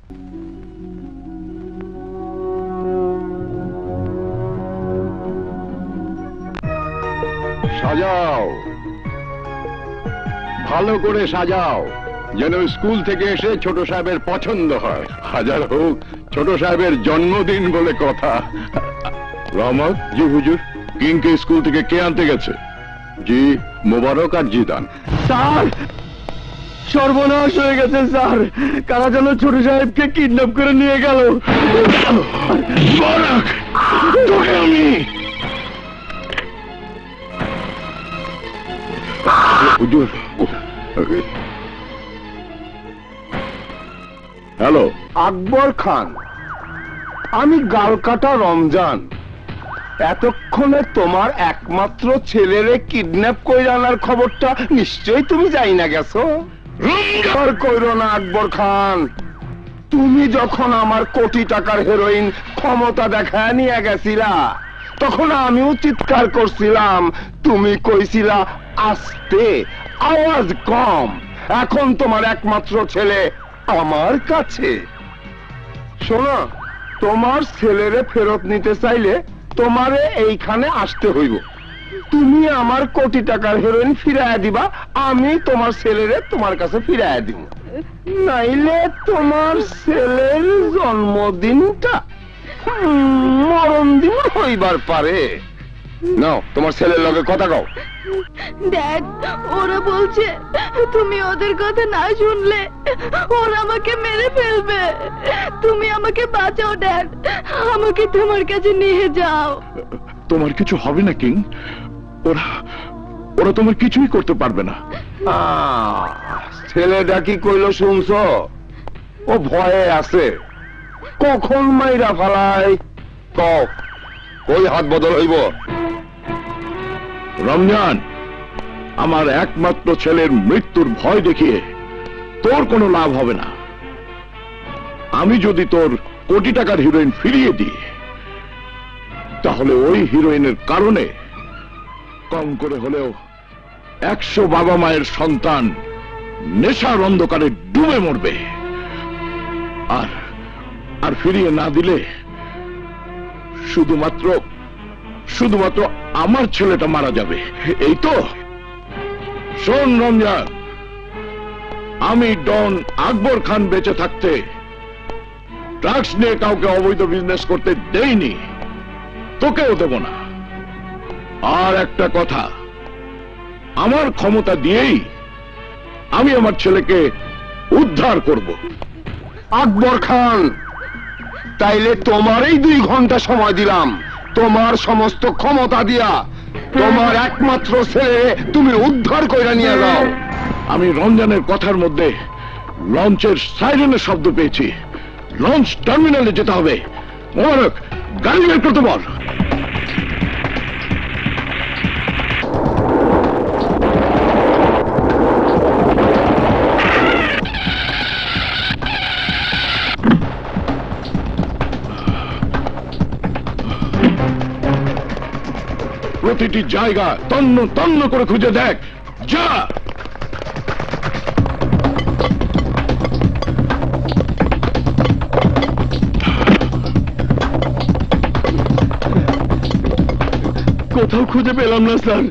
সাজাও, ভালো করে সাজাও, যেন স্কুল থেকে এসে ছোট সাহেবের পছন্দ হয়। হাজার হোক ছোট সাহেবের জন্মদিন বলে কথা। রহমত, জি হুজুর। কিংকে স্কুল থেকে কে আনতে গেছে? জি মোবারক আর জিদান। স্যার, সর্বনাশ হয়ে গেছে স্যার, কারা যেন ছোট সাহেবকে কিডন্যাপ করে নিয়ে গেল। মোবারক, তোকে আমি হুজুর। হ্যালো, আকবর খান, আমি গালকাটা রমজান। এতক্ষণে তোমার একমাত্র ছেলেরে কিডন্যাপ করে আনার খবরটা নিশ্চয়ই তুমি যাই না গেছো। আর কইরো না আকবর খান, তুমি যখন আমার কোটি টাকার হেরোইন ক্ষমতা দেখায় নিয়ে গেছিলা, তখন আমিও চিৎকার করছিলাম, তুমি কইছিলা আস্তে, আওয়াজ কম। এখন তোমার একমাত্র ছেলে আমার কাছে। শোনো, তোমার ছেলেরে ফেরত নিতে চাইলে তোমারে এইখানে আসতে হইব। তুমি আমার কোটি টাকার হেরোইন ফিরাইয়া দিবা, আমি তোমার ছেলেরে তোমার কাছে ফিরাইয়া দিব। নাইলে তোমার ছেলের জন্মদিনটা মরণ দিন হইবার পারে। নাও, তোমার ছেলের লগে কথা কও। ড্যাড, ওরা বলছে তুমি ওদের কথা না শুনলে ওরা আমাকে মেরে ফেলবে। তুমি আমাকে বাঁচাও ড্যাড, আমাকে তোমার কাছে নিয়ে যাও। তোমার কিছু হবে না কিং, ওরা ওরা তোমার কিছুই করতে পারবে না। ছেলেটা কি কইলো শুনছো? ও ভয়ে আছে, কখন মাইরা ফালাই। কই হাত বদল হইব? রমজান, আমার একমাত্র ছেলের মৃত্যুর ভয় দেখিয়ে তোর কোনো লাভ হবে না। আমি যদি তোর কোটি টাকার হিরোইন ফিরিয়ে দিই, তাহলে ওই হিরোইনের কারণে কম করে হলেও 100 বাবা মায়ের সন্তান নেশার অন্ধকারে ডুবে মরবে। আর ফিরিয়ে না দিলে শুধুমাত্র আমার ছেলেটা মারা যাবে। এই তো। শোন রমজান, আমি ডন আকবর খান বেঁচে থাকতে ড্রাগস নিয়ে কাউকে অবৈধ বিজনেস করতে দেইনি, তোকেও দেব না। আর একটা কথা, আমার ক্ষমতা দিয়েই আমি আমার ছেলেকে উদ্ধার করব। আকবর খান, তাইলে তোমারই 2 ঘন্টা সময় দিলাম। তোমার সমস্ত ক্ষমতা দিয়া তোমার একমাত্র ছেলে তুমি উদ্ধার কইরা নিয়ে যাও। আমি রমজানের কথার মধ্যে লঞ্চের সাইরেনের শব্দ পেয়েছি। লঞ্চ টার্মিনালে যেতে হবে। মোবারক, গাড়ি বের করতে বল। প্রতিটি জায়গা তন্ন তন্ন করে খুঁজে দেখ। যা। কোথাও খুঁজে পেলাম না স্যার।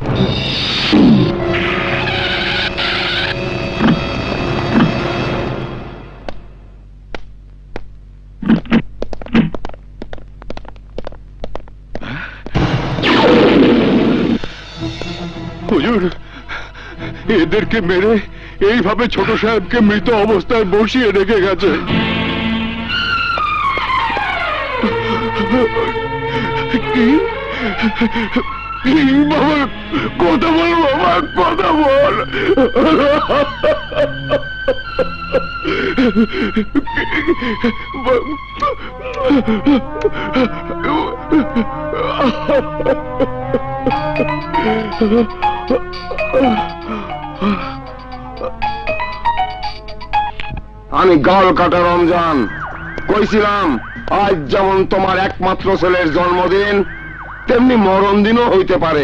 হুজুর, এদেরকে মেরে এইভাবে ছোট সাহেবকে মৃত অবস্থায় বসিয়ে রেখে গেছে। বাবা, কথা বল বাবা, কথা বল। আমি গাল কাটা রমজান, কইছিলাম আজ যেমন তোমার একমাত্র ছেলের জন্মদিন, তেমনি মরণ দিনও হইতে পারে।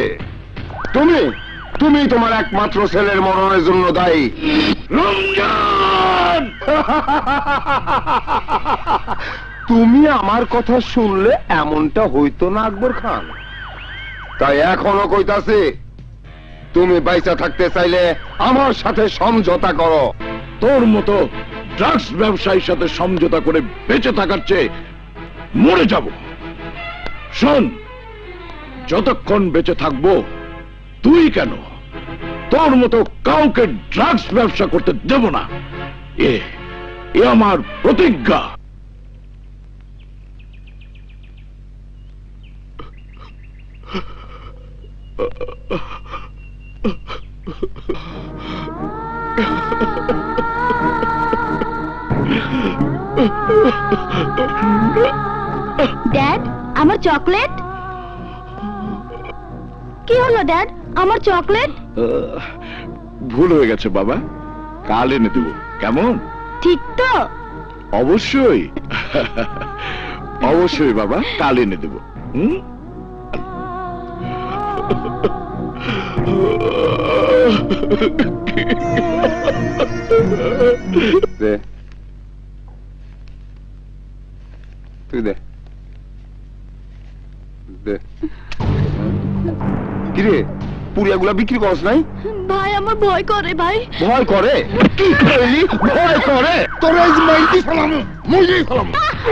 তুমি তোমার একমাত্র ছেলের মরণের জন্য দায়ী। রমজান! তুমি আমার কথা শুনলে এমনটা হইতো না আকবর খান। তাই এখনো কইতাছি, তুমি বাইসা থাকতে চাইলে আমার সাথে সমঝোতা করো। তোর মতো ড্রাগস ব্যবসায়ীর সাথে সমঝোতা করে বেঁচে থাকার চেয়ে মরে যাব। শোন, যতক্ষণ বেঁচে থাকবো তুই কেন, তোর মতো কাউকে ড্রাগস ব্যবসা করতে দেব না। এ আমার প্রতিজ্ঞা। ড্যাড, আমার চকলেট কি হলো? ড্যাড, আমার চকলেট। ভুল হয়ে গেছে বাবা, কাল এনে দেব, কেমন? ঠিক তো? অবশ্যই অবশ্যই বাবা, কাল এনে দেব। দে, তুই দে দে। কিরে, পুরিয়াগুলা বিক্রি করছ নাই? ভাই, আমার ভয় করে ভাই। ভয় করে? কি করলি? ভয় করে? তোর এই মাইন্ডি ফেলাম, মুইই ফেলাম।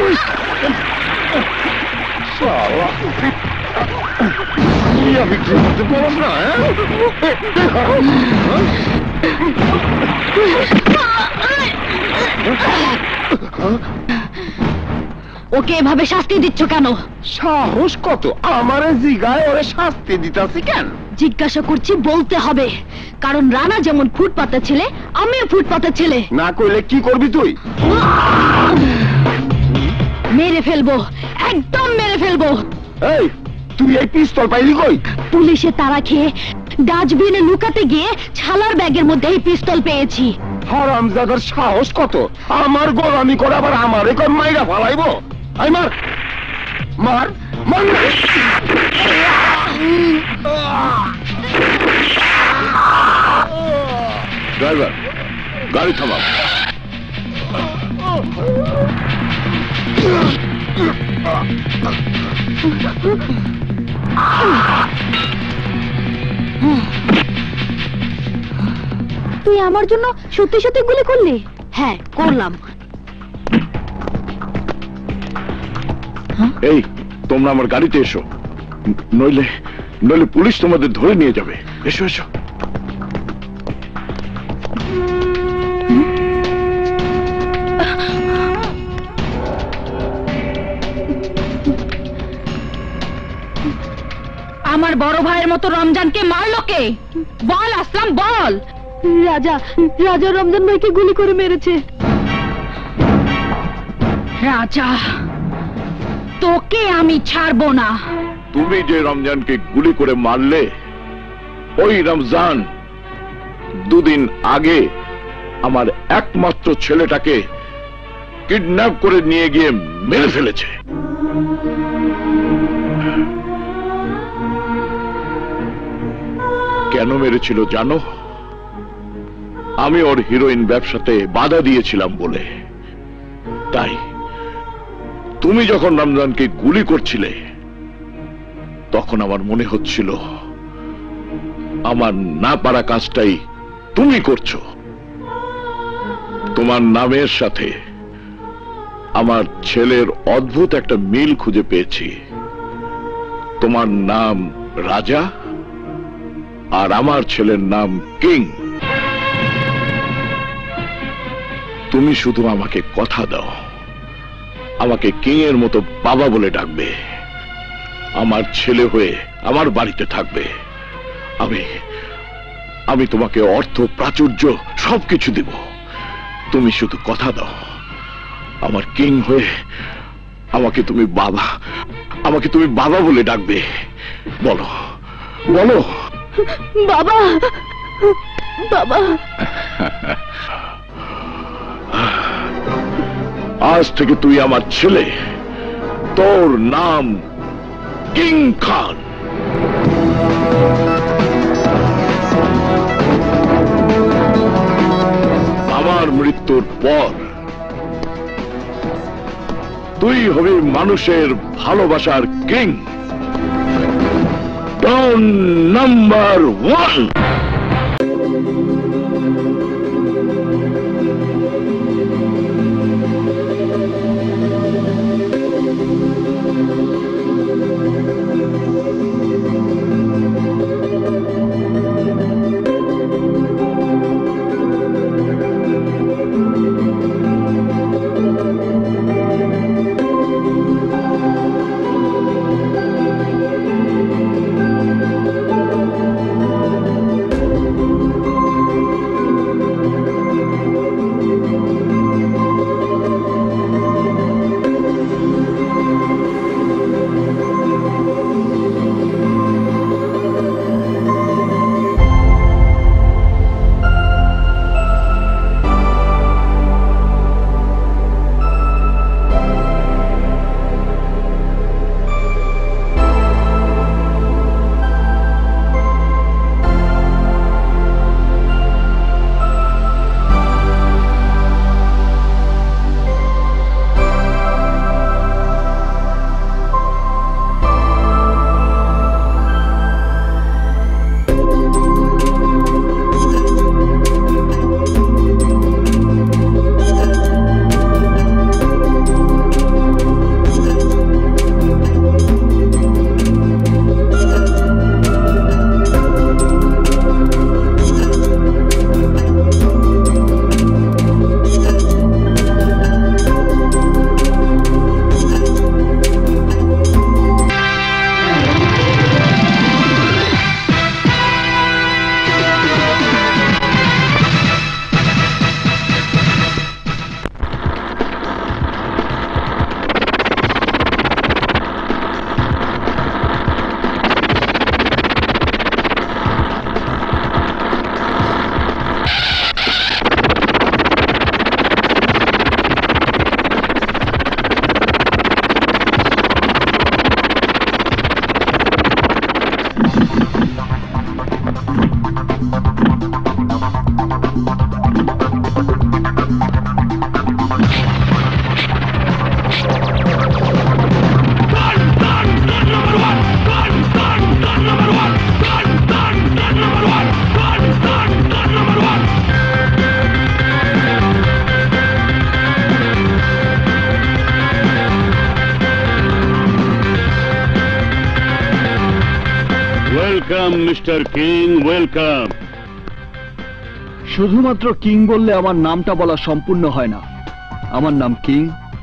শালা, পুরিয়া বিক্রি করতে পারস না? ওকে এভাবে শাস্তি দিচ্ছ কেন? সাহস কত আমারে জিগায়, ওরে শাস্তি দিতাছি কেন? জিজ্ঞাসা করছি, বলতে হবে। কারণ রানা যেমন ফুটপাতের ছেলে, আমিও ফুটপাতের ছেলে। না কইলে কি করবি তুই? মেরে ফেলবো, একদম মেরে ফেলবো। এই, তুই এই পিস্তল পাইলি কই? পুলিশে তাড়া খেয়ে ডাস্টবিনে লুকাতে গিয়ে ছালার ব্যাগের মধ্যে এই পিস্তল পেয়েছি। হারামজাদার সাহস কত আমার গোলামি করে আবার আমারে কোন মাইরা ফালাইবো? আই মার মার মার। ড্রাইভার, গাড়ি থামাও। তুই আমার জন্য সত্যি সত্যি গুলি করলি? হ্যাঁ, করলাম। এই, তোমরা আমার গাড়িতে এসো, নইলে নইলে পুলিশ তোমাদের ধরে নিয়ে যাবে। এসো এসো। আমার বড় ভাইয়ের মতো রমজানকে মারলো কে? বল আসলাম, বল। রাজা রমজান ভাইকে গুলি করে মেরেছে। রাজা, তোকে আমি ছাড়বো না। তুমি যে রমজানকে গুলি করে মারলে, ওই রমজান দুদিন আগে আমার একমাত্র ছেলেটাকে কিডন্যাপ করে নিয়ে গিয়ে মেরে ফেলেছে। কেন মেরেছিল জানো? আমি ওর হিরোইন ব্যবসাতে বাধা দিয়েছিলাম বলে। তাই তুমি যখন রমজানকে গুলি করছিলে, তখন আমার মনে হচ্ছিল আমার না পারা কাজটাই তুমি করছো। তোমার নামের সাথে আমার ছেলের অদ্ভুত একটা মিল খুঁজে পেয়েছি। তোমার নাম রাজা আর আমার ছেলের নাম কিং। তুমি শুধু আমাকে কথা দাও, আমাকে কিং এর মতো বাবা বলে ডাকবে, আমার ছেলে হয়ে আমার বাড়িতে থাকবে। আমি তোমাকে অর্থ, প্রাচুর্য সবকিছু দেব। তুমি শুধু কথা দাও, আমার কিং হয়ে আমাকে তুমি বাবা বলে ডাকবে। বলো বলো। বাবা, বাবা। আজ থেকে তুই আমার ছেলে, তোর নাম কিং খান। আমার মৃত্যুর পর তুই হবি মানুষের ভালোবাসার king, don number 1। Welcome mister king, welcome. শুধুমাত্র কিং বললে আমার নামটা বলা সম্পূর্ণ হয় না। আমার নাম কিং,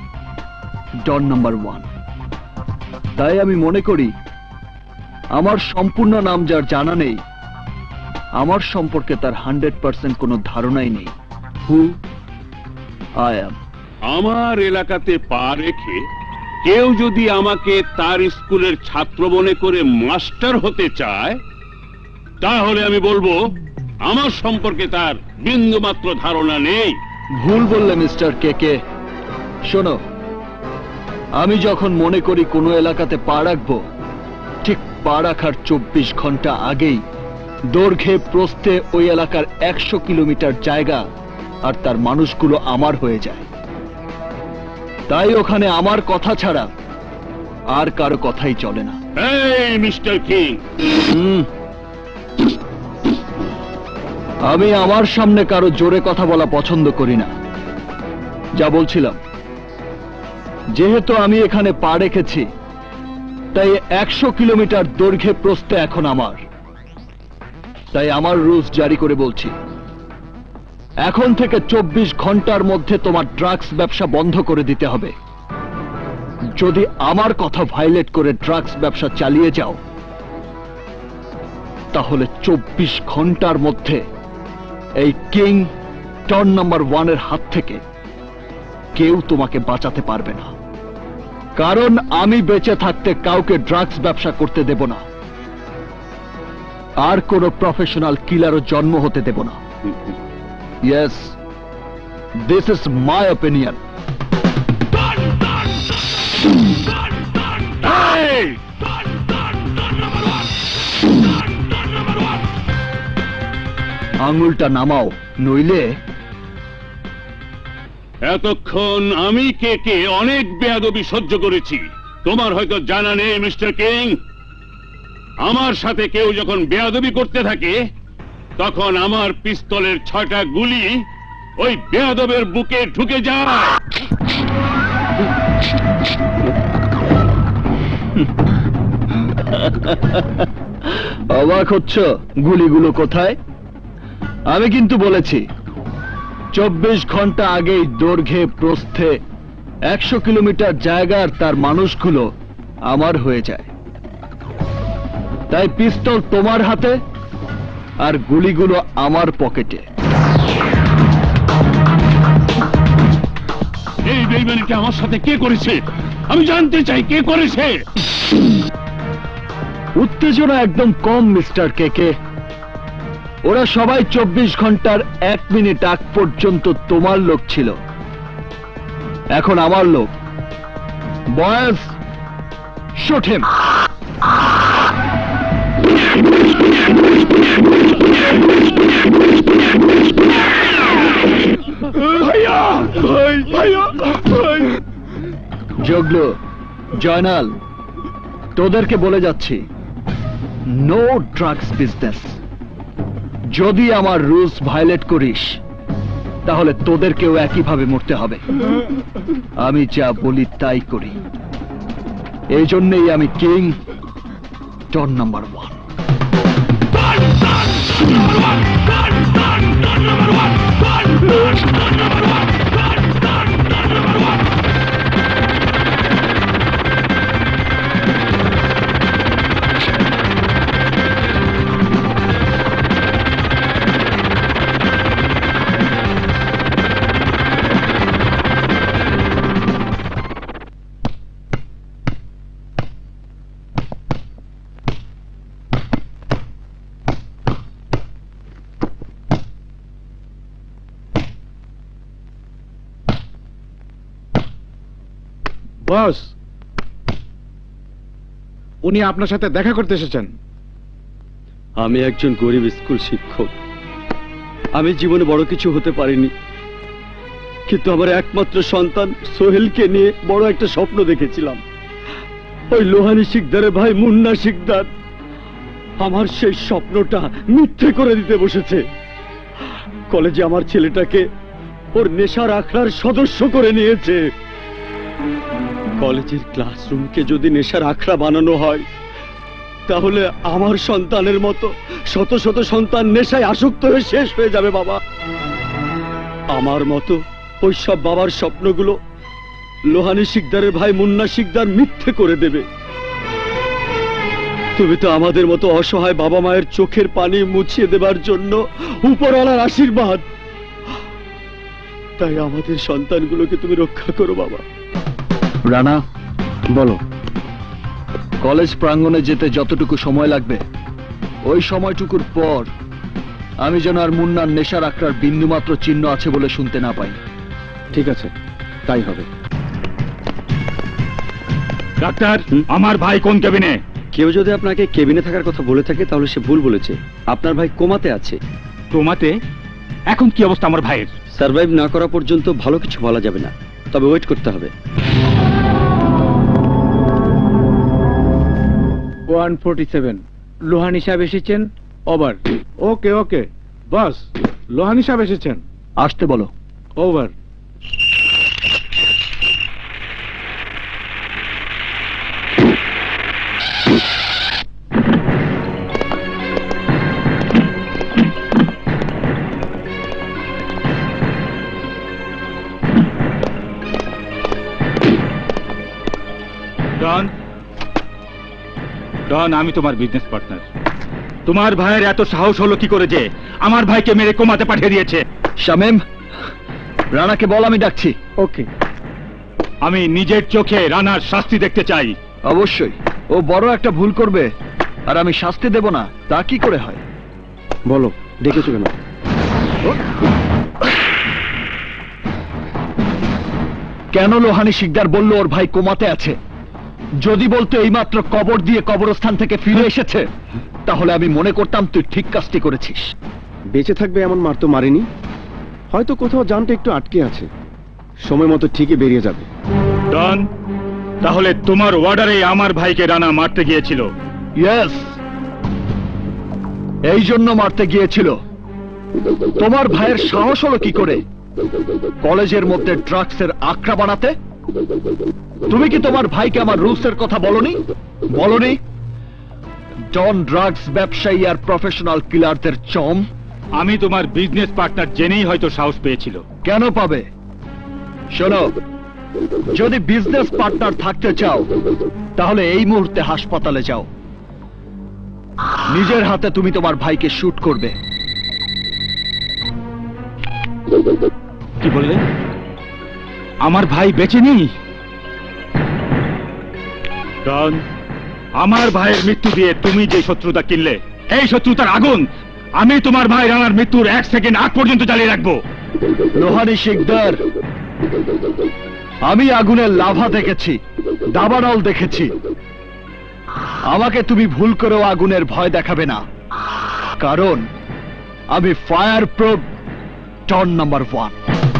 ডন নাম্বার 1। তাই আমি মনে করি আমার সম্পূর্ণ নাম যার জানা নেই, আমার সম্পর্কে তার 100% কোনো ধারণাই নেই। Who I am. আমার এলাকাতে পা রেখে কেউ যদি আমাকে তার স্কুলের ছাত্র মনে করে মাস্টার হতে চায়, তাহলে আমি বলবো আমার সম্পর্কে তার বিন্দুমাত্র ধারণা নেই। ভুল বললে মিস্টার কে। শোনো, আমি যখন মনে করি কোনো এলাকাতে পা রাখবো, ঠিক পা রাখার 24 ঘন্টা আগেই দৈর্ঘ্যে প্রস্থে ওই এলাকার 100 কিলোমিটার জায়গা আর তার মানুষগুলো আমার হয়ে যায়। তাই ওখানে আমার কথা ছাড়া আর কারো কথাই চলে না। এই মিস্টার কিং, আমি আমার সামনে কারো জোরে কথা বলা পছন্দ করি না। যা বলছিলাম, যেহেতু আমি এখানে পা রেখেছি, তাই 100 কিলোমিটার দৈর্ঘ্যে প্রস্থে এখন আমার। তাই আমার রুলস জারি করে বলছি, এখন থেকে 24 ঘন্টার মধ্যে তোমার ড্রাগস ব্যবসা বন্ধ করে দিতে হবে। যদি আমার কথা ভায়োলেট করে ড্রাগস ব্যবসা চালিয়ে যাও, তাহলে 24 ঘন্টার মধ্যে এই কিং ডন নাম্বার 1 এর হাত থেকে কেউ তোমাকে বাঁচাতে পারবে না। কারণ আমি বেঁচে থাকতে কাউকে ড্রাগস ব্যবসা করতে দেব না, আর কোনো প্রফেশনাল কিলারও জন্ম হতে দেব না। Yes, this is my opinion. এই! আঙুলটা নামাও, নইলে এতক্ষণ আমি কে কে অনেক বেয়াদবি সহ্য করেছি। তোমার হয়তো জানা নেই মিস্টার কিং, আমার সাথে কেউ যখন বেয়াদবি করতে থাকে তখন আমার পিস্তলের 6টা গুলি ওই বেয়াদবের বুকে ঢুকে যায়। অবাক হচ্ছ গুলিগুলো কোথায়? আমি কিন্তু বলেছি 24 ঘন্টা আগেই দৈর্ঘ্যে প্রস্থে 100 কিলোমিটার জায়গার তার মানুষগুলো আমার হয়ে যায়। তাই পিস্তল তোমার হাতে আর গুলিগুলো আমার পকেটে। এই বেইমানিটা আমার সাথে কে করেছে? আমি জানতে চাই কে করেছে। উত্তেজনা একদম কম মিস্টার কেকে। ওরা সবাই 24 ঘন্টার 1 মিনিট আগ পর্যন্ত তোমার লোক ছিল, এখন আমার লোক। Boys, shoot him. Jaglu, Joynal, তোদেরকে বলে যাচ্ছি, নো ড্রাগস বিজনেস। যদি আমার রুলস ভায়োলেট করিস তাহলে তোদেরকেও একইভাবে মরতে হবে। আমি যা বলি তাই করি, এই জন্যই আমি কিং, ডন নাম্বার 1। বস, উনি আপনার সাথে দেখা করতে এসেছেন। আমি একজন গরিব স্কুল শিক্ষক। আমি জীবনে বড় কিছু হতে পারিনি, কিন্তু আমার একমাত্র সন্তান সোহেলকে নিয়ে বড় একটা স্বপ্ন দেখেছিলাম। ওই লোহানী শিকদারের ভাই মুন্না শিকদার আমার সেই স্বপ্নটা মিথ্যে করে দিতে বসেছে। কলেজে আমার ছেলেটাকে ওর নেশার আখড়ার সদস্য করে নিয়েছে। কলেজের ক্লাসরুমকে যদি নেশার আখড়া বানানো হয় তাহলে আমার সন্তানের মতো শত শত সন্তান নেশায় আসক্ত হয়ে শেষ হয়ে যাবে বাবা। আমার মতো ওই সব বাবার স্বপ্নগুলো লোহানী শিকদারের ভাই মুন্না শিকদার মিথ্যে করে দেবে। তুমি তো আমাদের মতো অসহায় বাবা মায়ের চোখের পানি মুছিয়ে দেবার জন্য উপরওয়ালার আশীর্বাদ। তাই আমাদের সন্তানগুলোকে তুমি রক্ষা করো বাবা। রানা, বলো। কলেজ প্রাঙ্গণে যেতে যতটুকু সময় লাগবে ওই সময়টুকুর পর আমি যেন আর মুন্নার নেশার আখড়ার বিন্দুমাত্র চিহ্ন আছে বলে শুনতে না পাই। ঠিক আছে, তাই হবে। ডাক্তার, আমার ভাই কোন কেবিনে? কেউ যদি আপনাকে কেবিনে থাকার কথা বলে থাকে তাহলে সে ভুল বলেছে। আপনার ভাই কোমাতে আছে। কোমাতে? এখন কি অবস্থা আমার ভাইয়ের? সার্ভাইভ না করা পর্যন্ত ভালো কিছু বলা যাবে না, তবে ওয়েট করতে হবে। 147 লোহানী সাহেব এসেছেন। ওভার। ওকে ওকে বস, লোহানী সাহেব এসেছেন। আসতে বলো। ওভার। ডন, ডন, আমি তোমার বিজনেস পার্টনার। তোমার ভাইয়ের এত সাহস হলো কি করে যে আমার ভাইকে মেরে কোমাতে পাঠিয়ে দিয়েছে? শামিম, রানাকে বল আমি ডাকছি। ওকে। আমি নিজের চোখে রানার শাস্তি দেখতে চাই। অবশ্যই, ও বড় একটা ভুল করবে আর আমি শাস্তি দেব না, তা কি করে হয়? বলো, ডেকেছো কেন? কেন লোহানী শিকদার বলল ওর ভাই কোমাতে আছে? যদি বলতো এইমাত্র কবর দিয়ে কবরস্থান থেকে ফিরে এসেছে তাহলে আমি মনে করতাম তুই ঠিক কাজটি করেছিস। বেঁচে থাকবে এমন মার তো মারিনি, হয়তো কোথাও জানটা একটু আটকে আছে। সময় মতো ঠিকই বেরিয়ে যাবে। ডন, তাহলে তোমার অর্ডারে আমার ভাইকে রানা মারতে গিয়েছিল? ইয়েস, এই জন্য মারতে গিয়েছিল। তোমার ভাইয়ের সাহস হলো কি করে কলেজের মধ্যে ড্রাগসের আখড়া বানাতে? তুমি কি তোমার ভাইকে আমার রুলসের কথা বলনি? বলনি? ডন ড্রাগস ব্যবসায়ী আর প্রফেশনাল কিলারদের চম। আমি তোমার বিজনেস পার্টনার জেনেই হয়তো সাহস পেয়েছিল। কেন পাবে? শোনো, যদি বিজনেস পার্টনার থাকতে চাও তাহলে এই মুহূর্তে হাসপাতালে যাও। নিজের হাতে তুমি তোমার ভাইকে শুট করবে। কি বললে? আমার ভাই বেঁচে নেই? ডন, আমার ভাইয়ের মৃত্যু দিয়ে তুমি যে শত্রুতা কিনলে, এই শত্রুতার আগুন আমি তোমার ভাই রানার মৃত্যুর 1 সেকেন্ড আগ পর্যন্ত জ্বালিয়ে রাখবো। লোহানি শিকদার, আমি আগুনের লাভা দেখেছি, দাবানল দেখেছি। আমাকে তুমি ভুল করেও আগুনের ভয় দেখাবে না, কারণ আমি ফায়ার প্রুফ ডন নাম্বার 1।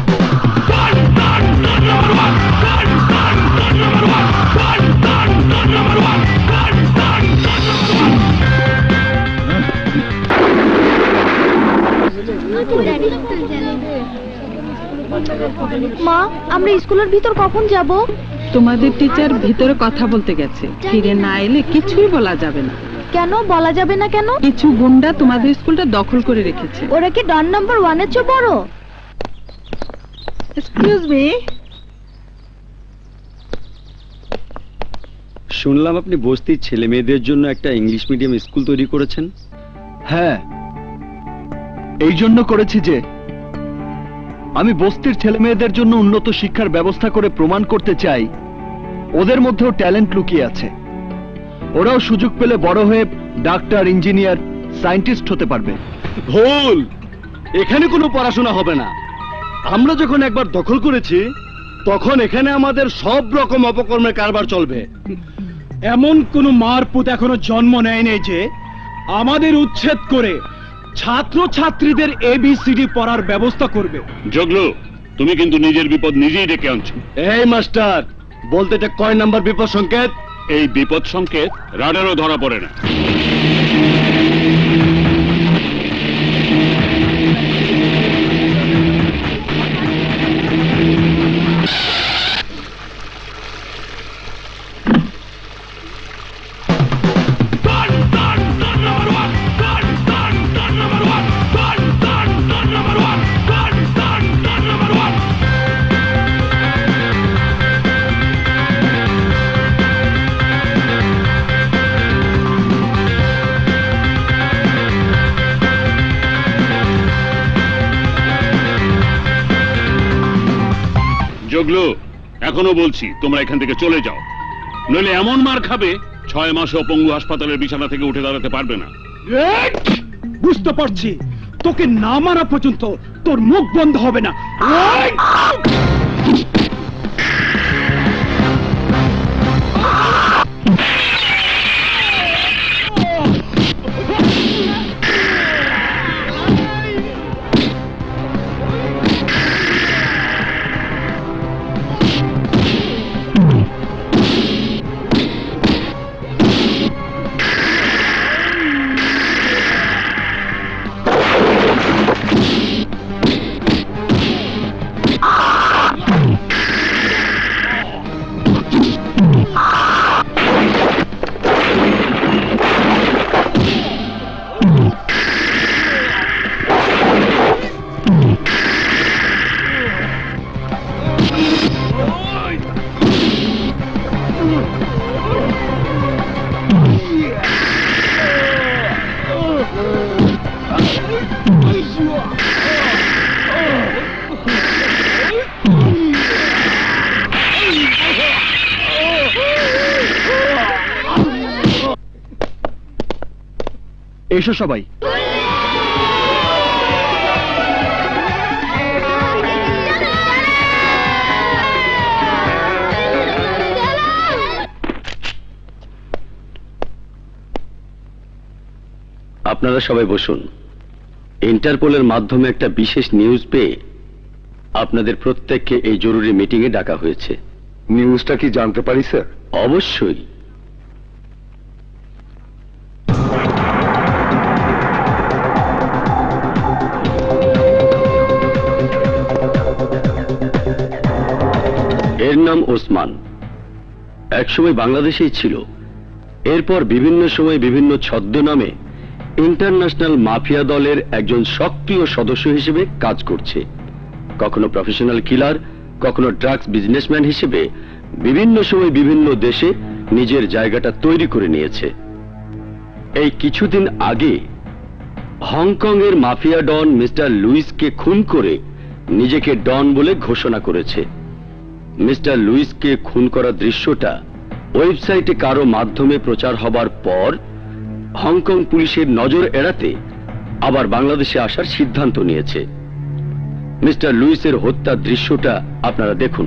মা, আমরা স্কুলের ভিতর কখন যাব? তোমাদের টিচার ভিতরে কথা বলতে গেছে, ফিরে না এলে কিছুই বলা যাবে না। কেন বলা যাবে না কেন? কিছু গুন্ডা তোমাদের স্কুলটা দখল করে রেখেছে। ওরা কি ডন নাম্বার 1 এর চেয়ে বড়? Excuse me. শুনলাম আপনি বস্তির ছেলে মেয়েদের জন্য একটা ইংলিশ মিডিয়াম স্কুল তৈরি করেছেন। হ্যাঁ, এই জন্য করেছি যে আমি বস্তির ছেলে মেয়েদের জন্য উন্নত শিক্ষার ব্যবস্থা করে প্রমাণ করতে চাই ওদের মধ্যেও ট্যালেন্ট লুকিয়ে আছে। ওরাও সুযোগ পেলে বড় হয়ে ডাক্তার, ইঞ্জিনিয়ার, সায়েন্টিস্ট হতে পারবে। ভুল, এখানে কোনো পড়াশোনা হবে না। আমরা যখন একবার দখল করেছি তখন এখানে আমাদের সব রকম অপকর্মের কারবার চলবে। এমন কোন মারপুত এখনো জন্ম নেয়নি যে আমাদের উচ্ছেদ করে ছাত্র ছাত্রীদের ABCD পড়ার ব্যবস্থা করবে। জগলু, তুমি কিন্তু নিজের বিপদ নিজেই ডেকে আনছো। এই মাস্টার, বলতে এটা কয় নাম্বার বিপদ সংকেত? এই বিপদ সংকেত রাডারও ধরা পড়ে না। জগলু, এখনো বলছি তোমরা এখান থেকে চলে যাও, নইলে এমন মার খাবে 6 মাসে অপঙ্গু হাসপাতালের বিছানা থেকে উঠে দাঁড়াতে পারবে না। বুঝতে পারছি, তোকে না মারা পর্যন্ত তোর মুখ বন্ধ হবে না। এসো সবাই। আপনারা সবাই বসুন। ইন্টারপোলের মাধ্যমে একটা বিশেষ নিউজ পেয়ে আপনাদের প্রত্যেককে এই জরুরি মিটিংয়ে ডাকা হয়েছে। নিউজটা কি জানতে পারি স্যার? অবশ্যই। এর নাম ওসমান, একসময় বাংলাদেশেই ছিল। এরপর বিভিন্ন সময় বিভিন্ন ছদ্মনামে ইন্টারন্যাশনাল মাফিয়া দলের একজন সক্রিয় সদস্য হিসেবে কাজ করছে। কখনো প্রফেশনাল কিলার, কখনো ড্রাগস বিজনেসম্যান হিসেবে বিভিন্ন সময় বিভিন্ন দেশে নিজের জায়গাটা তৈরি করে নিয়েছে। এই কিছুদিন আগে হংকং এর মাফিয়া ডন মিস্টার লুইসকে খুন করে নিজেকে ডন বলে ঘোষণা করেছে। মিস্টার লুইসকে খুন করার দৃশ্যটা ওয়েবসাইটে কারো মাধ্যমে প্রচার হবার পর হংকং পুলিশের নজর এড়াতে আবার বাংলাদেশে আসার সিদ্ধান্ত নিয়েছে। মিস্টার লুইসের হত্যার দৃশ্যটা আপনারা দেখুন।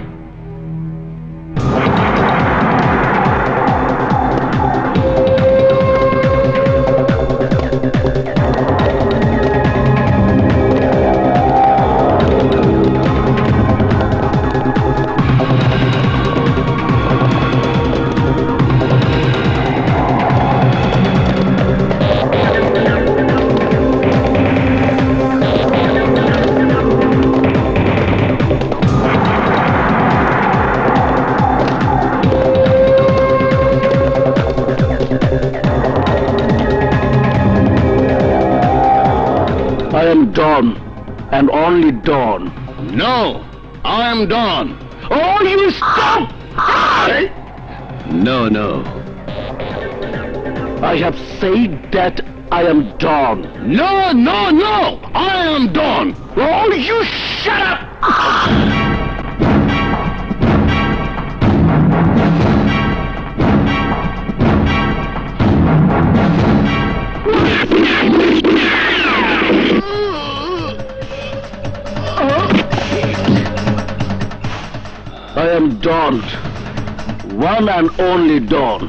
I am Don, and only Don. No, I am Don. Oh, you stop! No, no. I have said that I am Don. No, no, no! I am Don. Oh, you shut up! I am Don, one and only Don.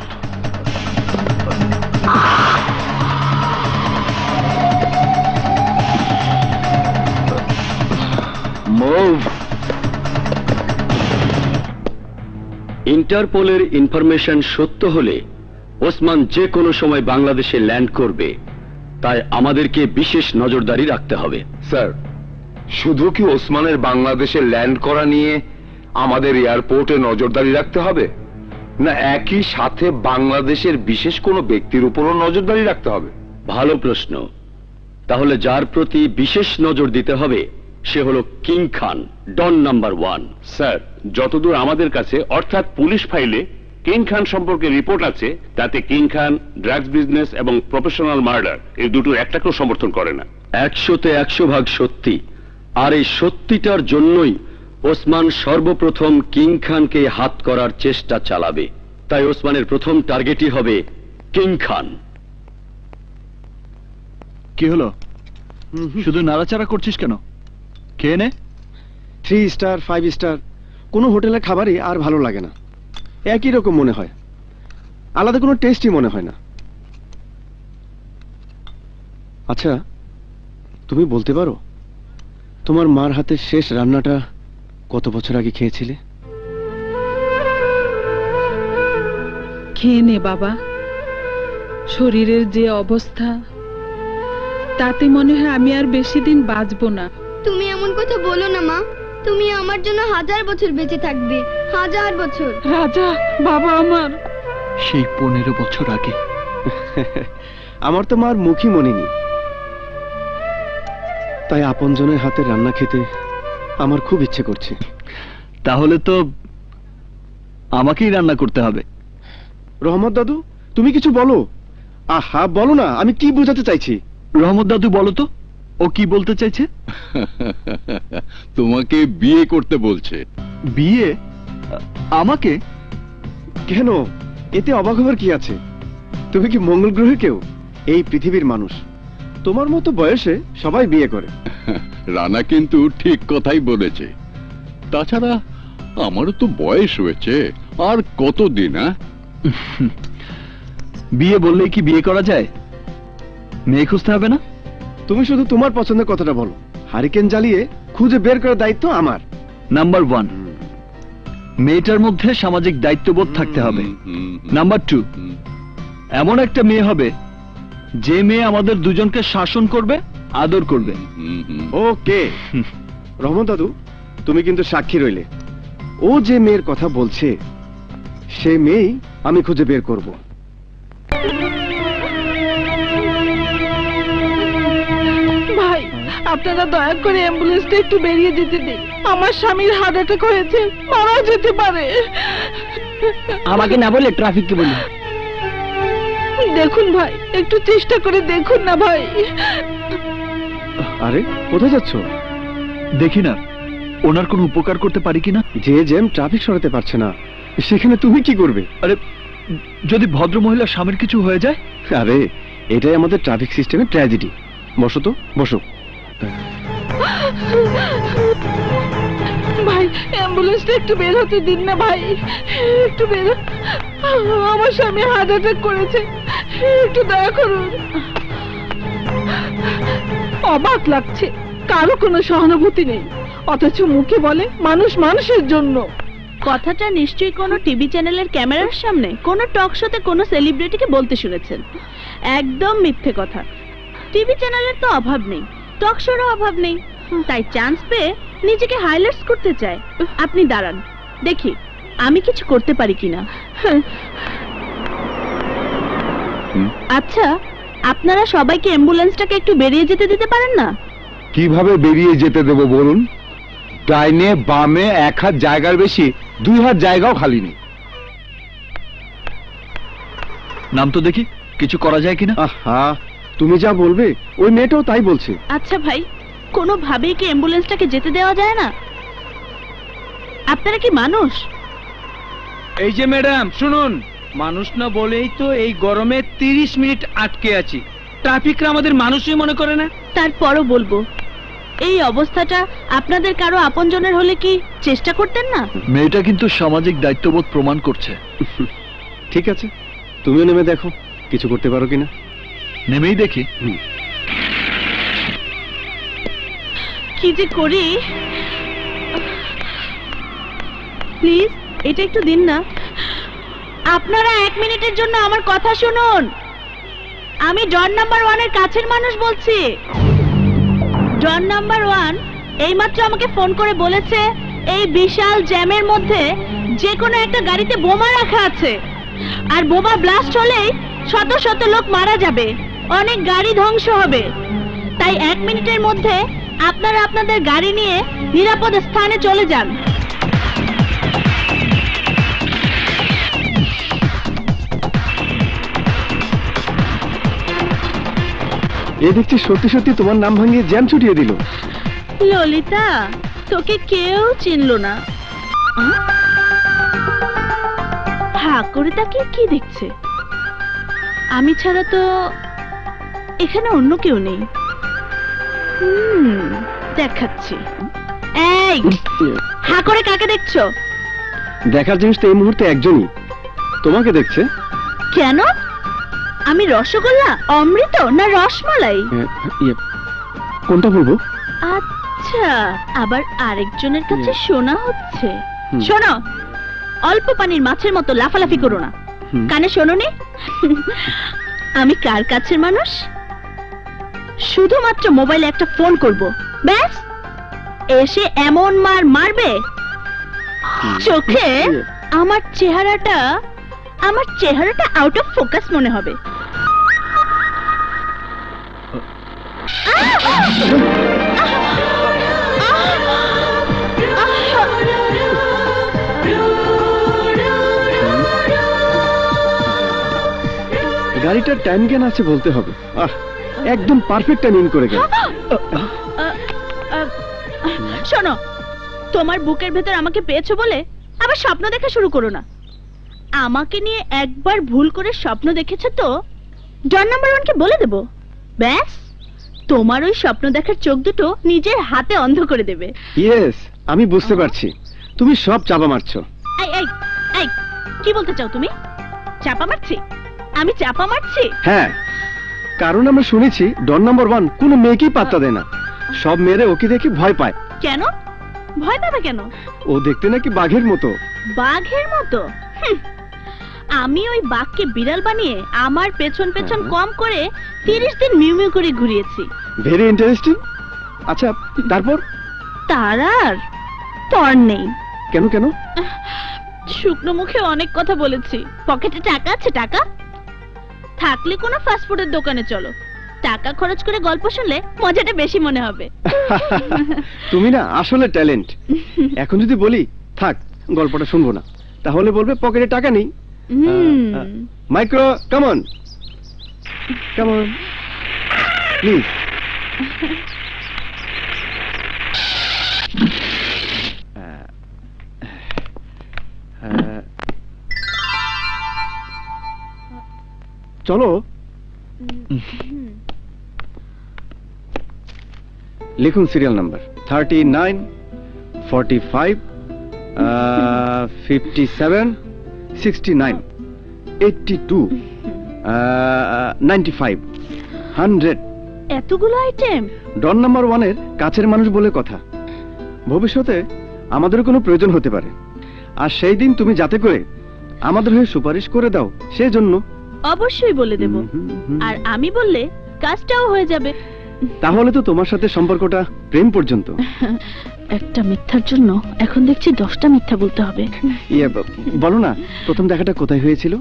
Move. ইন্টারপোলের information সত্য হলে ওসমান যে কোনো সময় বাংলাদেশে land করবে, তাই আমাদেরকে বিশেষ নজরদারি রাখতে হবে। স্যার, শুধু কি ওসমানের বাংলাদেশে ল্যান্ড করা নিয়ে আমাদের এয়ারপোর্টে নজরদারি রাখতে হবে, না একই সাথে বাংলাদেশের বিশেষ কোনো ব্যক্তির উপরও নজরদারি রাখতে হবে? ভালো প্রশ্ন। তাহলে যার প্রতি বিশেষ নজর দিতে হবে সে হলো king Khan, don number 1। Sir, যতদূর আমাদের কাছে অর্থাৎ পুলিশ ফাইলে কিং খান সম্পর্কে রিপোর্ট আছে, তাতে কিং খান ড্রাগস বিজনেস এবং প্রফেশনাল মার্ডার এই দুটোর একটাকেও সমর্থন করে না। 100তে 100 ভাগ সত্যি। আর এই সত্যিটার জন্যই ওসমান সর্বপ্রথম কিং খানকে হাত করার চেষ্টা চালাবে। তাই ওসমানের প্রথম টার্গেটই হবে কিং খান। কি হলো? শুধু নাড়াচাড়া করছিস কেন? খেয়ে নে। 3 স্টার 5 স্টার কোনো হোটেলের খাবারই আর ভালো লাগে না, একই রকম মনে হয়, আলাদা কোনো টেস্টই মনে হয় না। আচ্ছা, তুমি বলতে পারো তোমার মার হাতের শেষ রান্নাটা কত বছর আগে খেয়েছিলে? খেয়ে নে বাবা, শরীরের যে অবস্থা তাতে মনে হয় আমি আর বেশি দিন বাঁচবো না। তুমি এমন কথা বলো না মা, তুমি আমার জন্য 1000 বছর বেঁচে থাকবে, 1000 বছর। রাজা বাবা আমার। সেই 15 বছর আগে। আমার তো মার মুখই মনে নেই, তাই আপনজনের হাতের রান্না খেতে আমার খুব ইচ্ছে করছে। তাহলে তো আমাকেই রান্না করতে হবে। রহমত দাদু, তুমি কিছু বলো। আহা, বলো না, আমি কি বোঝাতে চাইছি। রহমত দাদু বলো তো, ও কি বলতে চাইছে? তোমাকে বিয়ে করতে বলছে। বিয়ে? আমাকে? কেন, এতে অবাক হবার কি আছে? তুমি কি মঙ্গল গ্রহে কেউ? এই পৃথিবীর মানুষ, তোমার মতো বয়সে সবাই বিয়ে করে। রানা কিন্তু ঠিক কথাই বলেছে। তাছাড়া আমারও তো বয়স হয়েছে, আর কতদিন? বিয়ে বললেই কি বিয়ে করা যায়? মেয়ে খুঁজতে হবে না? তুমি শুধু তোমার পছন্দের কথাটা বলো, হারিকেন জ্বালিয়ে খুঁজে বের করার দায়িত্ব আমার। নাম্বার 1, মেয়েটার মধ্যে সামাজিক দায়িত্ববোধ থাকতে হবে। নাম্বার 2, এমন একটা মেয়ে হবে যে মেয়ে আমাদের দুজনকে শাসন করবে, আদর করবে। ওকে রহমান দাদু, তুমি কিন্তু সাক্ষী রইলে। ও যে মেয়ের কথা বলছে সে মেয়েই আমি খুঁজে বের করব। ভাই, আপনারা দয়া করে অ্যাম্বুলেন্সটা একটু বেরিয়ে যেতে দিন। আমার স্বামীর হার্ট অ্যাটাক হয়েছে, মারা যেতে পারে। আমাকে না বলে ট্রাফিককে বলি। দেখুন ভাই, একটু চেষ্টা করে দেখুন না ভাই। আরে কোথায় যাচ্ছ? দেখি না ওনার কোনো উপকার করতে পারি কিনা। যে জ্যাম ট্রাফিক সরাতে পারছে না, সেখানে তুমি কি করবে? আরে যদি ভদ্র মহিলার স্বামীর কিছু হয়ে যায়? আরে এটাই আমাদের ট্রাফিক সিস্টেমের ট্র্যাজেডি। বসো তো, বসো। ভাই, অ্যাম্বুলেন্সটা একটু বের হতে দিন না ভাই, একটু বের। আমার স্বামী হার্ট অ্যাটাক করেছে, একটু দয়া করুন। অবাক লাগছে, কারো কোনো সহানুভূতি নেই, অথচ মুখে বলে মানুষ মানুষের জন্য। কথাটা নিশ্চয়ই কোনো টিভি চ্যানেলের ক্যামেরার সামনে কোনো টক শোতে কোনো সেলিব্রিটিকে বলতে শুনেছেন। একদম মিথ্যে কথা। টিভি চ্যানেলের তো অভাব নেই, টক শোরও অভাব নেই, তাই চান্স পেয়ে নিজেকে হাইলাইটস করতে চায়। আপনি দাঁড়ান, দেখি আমি কিছু করতে পারি কিনা। আচ্ছা, আপনারা সবাইকে অ্যাম্বুলেন্সটাকে একটু বেরিয়ে যেতে দিতে পারেন না? কিভাবে বেরিয়ে যেতে দেবো বলুন? ডাইনে বামে 1 হাত জায়গার বেশি 2 হাত জায়গাও খালি নেই। নাম তো দেখি, কিছু করা যায় কিনা। আহা, তুমি যা বলবে ওই মেয়েটাও তাই বলছে। আচ্ছা ভাই, কোনোভাবেই কি অ্যাম্বুলেন্সটাকে যেতে দেওয়া যায় না? আপনারা কি মানুষ? এই যে ম্যাডাম শুনুন, মানুষ না বলেই তো এই গরমে 30 মিনিট আটকে আছি। ট্রাফিকরা আমাদের মানুষই মনে করে না। তারপরও বলবো, এই অবস্থাটা আপনাদের কারো আপনজনের হলে কি চেষ্টা করতেন না? মেয়েটা কিন্তু সামাজিক দায়িত্ববোধ প্রমাণ করছে। ঠিক আছে, তুমিও নেমে দেখো কিছু করতে পারো কিনা। নেমেই দেখি। কি যে করি। প্লিজ এটা একটু দিন না। আপনারা 1 মিনিটের জন্য আমার কথা শুনুন। আমি ডন নাম্বার 1 এর কাছের মানুষ বলছি। ডন নাম্বার 1 এইমাত্র আমাকে ফোন করে বলেছে এই বিশাল জ্যামের মধ্যে যে কোনো একটা গাড়িতে বোমা রাখা আছে, আর বোমা ব্লাস্ট হলেই শত শত লোক মারা যাবে, অনেক গাড়ি ধ্বংস হবে। তাই 1 মিনিটের মধ্যে আপনারা আপনাদের গাড়ি নিয়ে নিরাপদ স্থানে চলে যান। এ দেখছি সত্যি সত্যি তোমার নাম ভাঙিয়ে জ্যাম ছুটিয়ে দিল। ললিতা, তোকে কেউ চিনলো না। হা করে তাকে কি দেখছে? আমি ছাড়া তো এখানে অন্য কেউ নেই। দেখাচ্ছি। এই হা করে কাকে দেখছো? দেখার জিনিস তো এই মুহূর্তে একজনই, তোমাকে দেখছে। কেন? আমি রসগোল্লা, অমৃত না রসমালাই? কোনটা বলবো? আচ্ছা, আবার আরেকজনের কাছে শোনা হচ্ছে। শোনো, অল্প পানির মাছের মতো লাফালাফি করো না। কানে শোনোনি? আমি কার কাছের মানুষ? শুধুমাত্র মোবাইলে একটা ফোন করব, ব্যাস এসে এমন মার মারবে চোখে আমার চেহারাটা আউট অফ ফোকাস মনে হবে। গাড়িটার টাইম জ্ঞান আছে বলতে হবে। একদম পারফেক্ট টাইমিং করে গেল। শোনো, তোমার বুকের ভেতর আমাকে পেয়েছো বলে আবার স্বপ্ন দেখা শুরু করো না। আমাকে নিয়ে একবার ভুল করে স্বপ্ন দেখেছো তো ডন নাম্বার 1 কে বলে দেব, ব্যাস তোমার ওই স্বপ্ন দেখার চোখ দুটো নিজের হাতে অন্ধ করে দেবে। ইয়েস, আমি বুঝতে পারছি তুমি সব চাপা মারছো। এই এই এই কি বলতে চাও তুমি? চাপা মারছি? আমি চাপা মারছি? হ্যাঁ, কারণ আমরা শুনেছি ডন নাম্বার 1 কোনো মেয়েকেই পাত্তা দেয় না। সব মেয়েরা ওকে দেখে ভয় পায়। কেন ভয় পাবে কেন? ও দেখতে নাকি বাঘের মতো। বাঘের মতো? আমি ওই বাঘকে বিড়াল বানিয়ে আমার পেছন পেছন কম করে 30 দিন মিউ মিউ করে ঘুরিয়েছি। Very interesting. আচ্ছা তারপর? তার আর তর নেই। কেন কেন? শুকনো মুখে অনেক কথা বলেছি। পকেটে টাকা আছে? টাকা থাকলে কোনো ফাস্টফুডের দোকানে চলো, টাকা খরচ করে গল্প শুনলে মজাটা বেশি মনে হবে। তুমি না আসলে ট্যালেন্ট। এখন যদি বলি থাক গল্পটা শুনবো না, তাহলে বলবে পকেটে টাকা নেই। Micro come on come on please. চলো লিখুন সিরিয়াল নাম্বার 39, 45, 57, 69, 82, 95, 100। এতগুলো আইটেম? ডন নাম্বার 1 এর কাছের মানুষ বলে কথা। ভবিষ্যতে আমাদের কোনো প্রয়োজন হতে পারে, আর সেই দিন তুমি যাতে করে আমাদের হয়ে সুপারিশ করে দাও সেই জন্য। অবশ্যই বলে দেব, আর আমি বললে কাজটাও হয়ে যাবে। তাহলে তো তোমার সাথে সম্পর্কটা প্রেম পর্যন্ত। একটা মিথ্যার জন্য এখন দেখছি 10টা মিথ্যা বলতে হবে। বলো না প্রথম দেখাটা কোথায় হয়েছিল?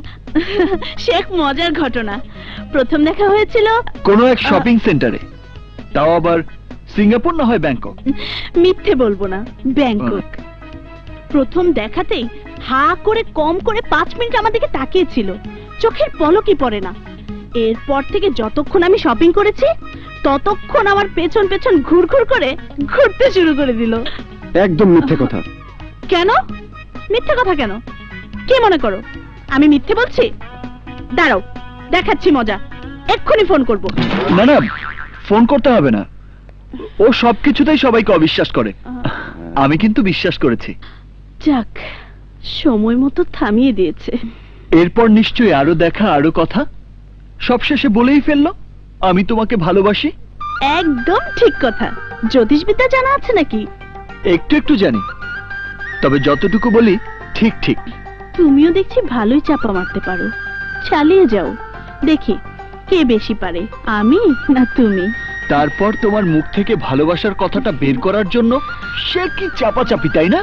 সে এক মজার ঘটনা। প্রথম দেখা হয়েছিল কোনো এক শপিং সেন্টারে, তাও আবার সিঙ্গাপুর না হয় ব্যাংকক। মিথ্যে বলবো না, ব্যাংকক। প্রথম দেখাতেই হা করে কম করে 5 মিনিট আমার দিকে তাকিয়েছিল, চোখের পলকই পড়ে না। এরপর থেকে যতক্ষণ আমি শপিং করেছি ততক্ষণ আমার পেছন পেছন ঘুরঘুর করে ঘুরতে শুরু করে দিল। একদম মিথ্যে কথা। কেন মিথ্যে কথা? কেন কি মনে করো আমি মিথ্যে বলছি? দাঁড়াও দেখাচ্ছি মজা, এক্ষুনি ফোন করব। না না, ফোন করতে হবে না, ও সবকিছুতেই সবাইকে অবিশ্বাস করে। আমি কিন্তু বিশ্বাস করেছি। যাক, সময় মতো থামিয়ে দিয়েছে। এরপর নিশ্চয়ই আরো দেখা, আরো কথা। সবশেষে বলেই ফেললো আমি তোমাকে ভালোবাসি। একদম ঠিক কথা। জ্যোতিষবিদ্যা জানা আছে নাকি? একটু একটু জানি, তবে যতটুকু বলি ঠিক ঠিক। তুমিও দেখছি ভালোই চাপা মারতে পারো, চালিয়ে যাও, দেখি কে বেশি পারে, আমি না তুমি। তারপর তোমার মুখ থেকে ভালোবাসার কথাটা বের করার জন্য সে কি চাপাচাপি, তাই না?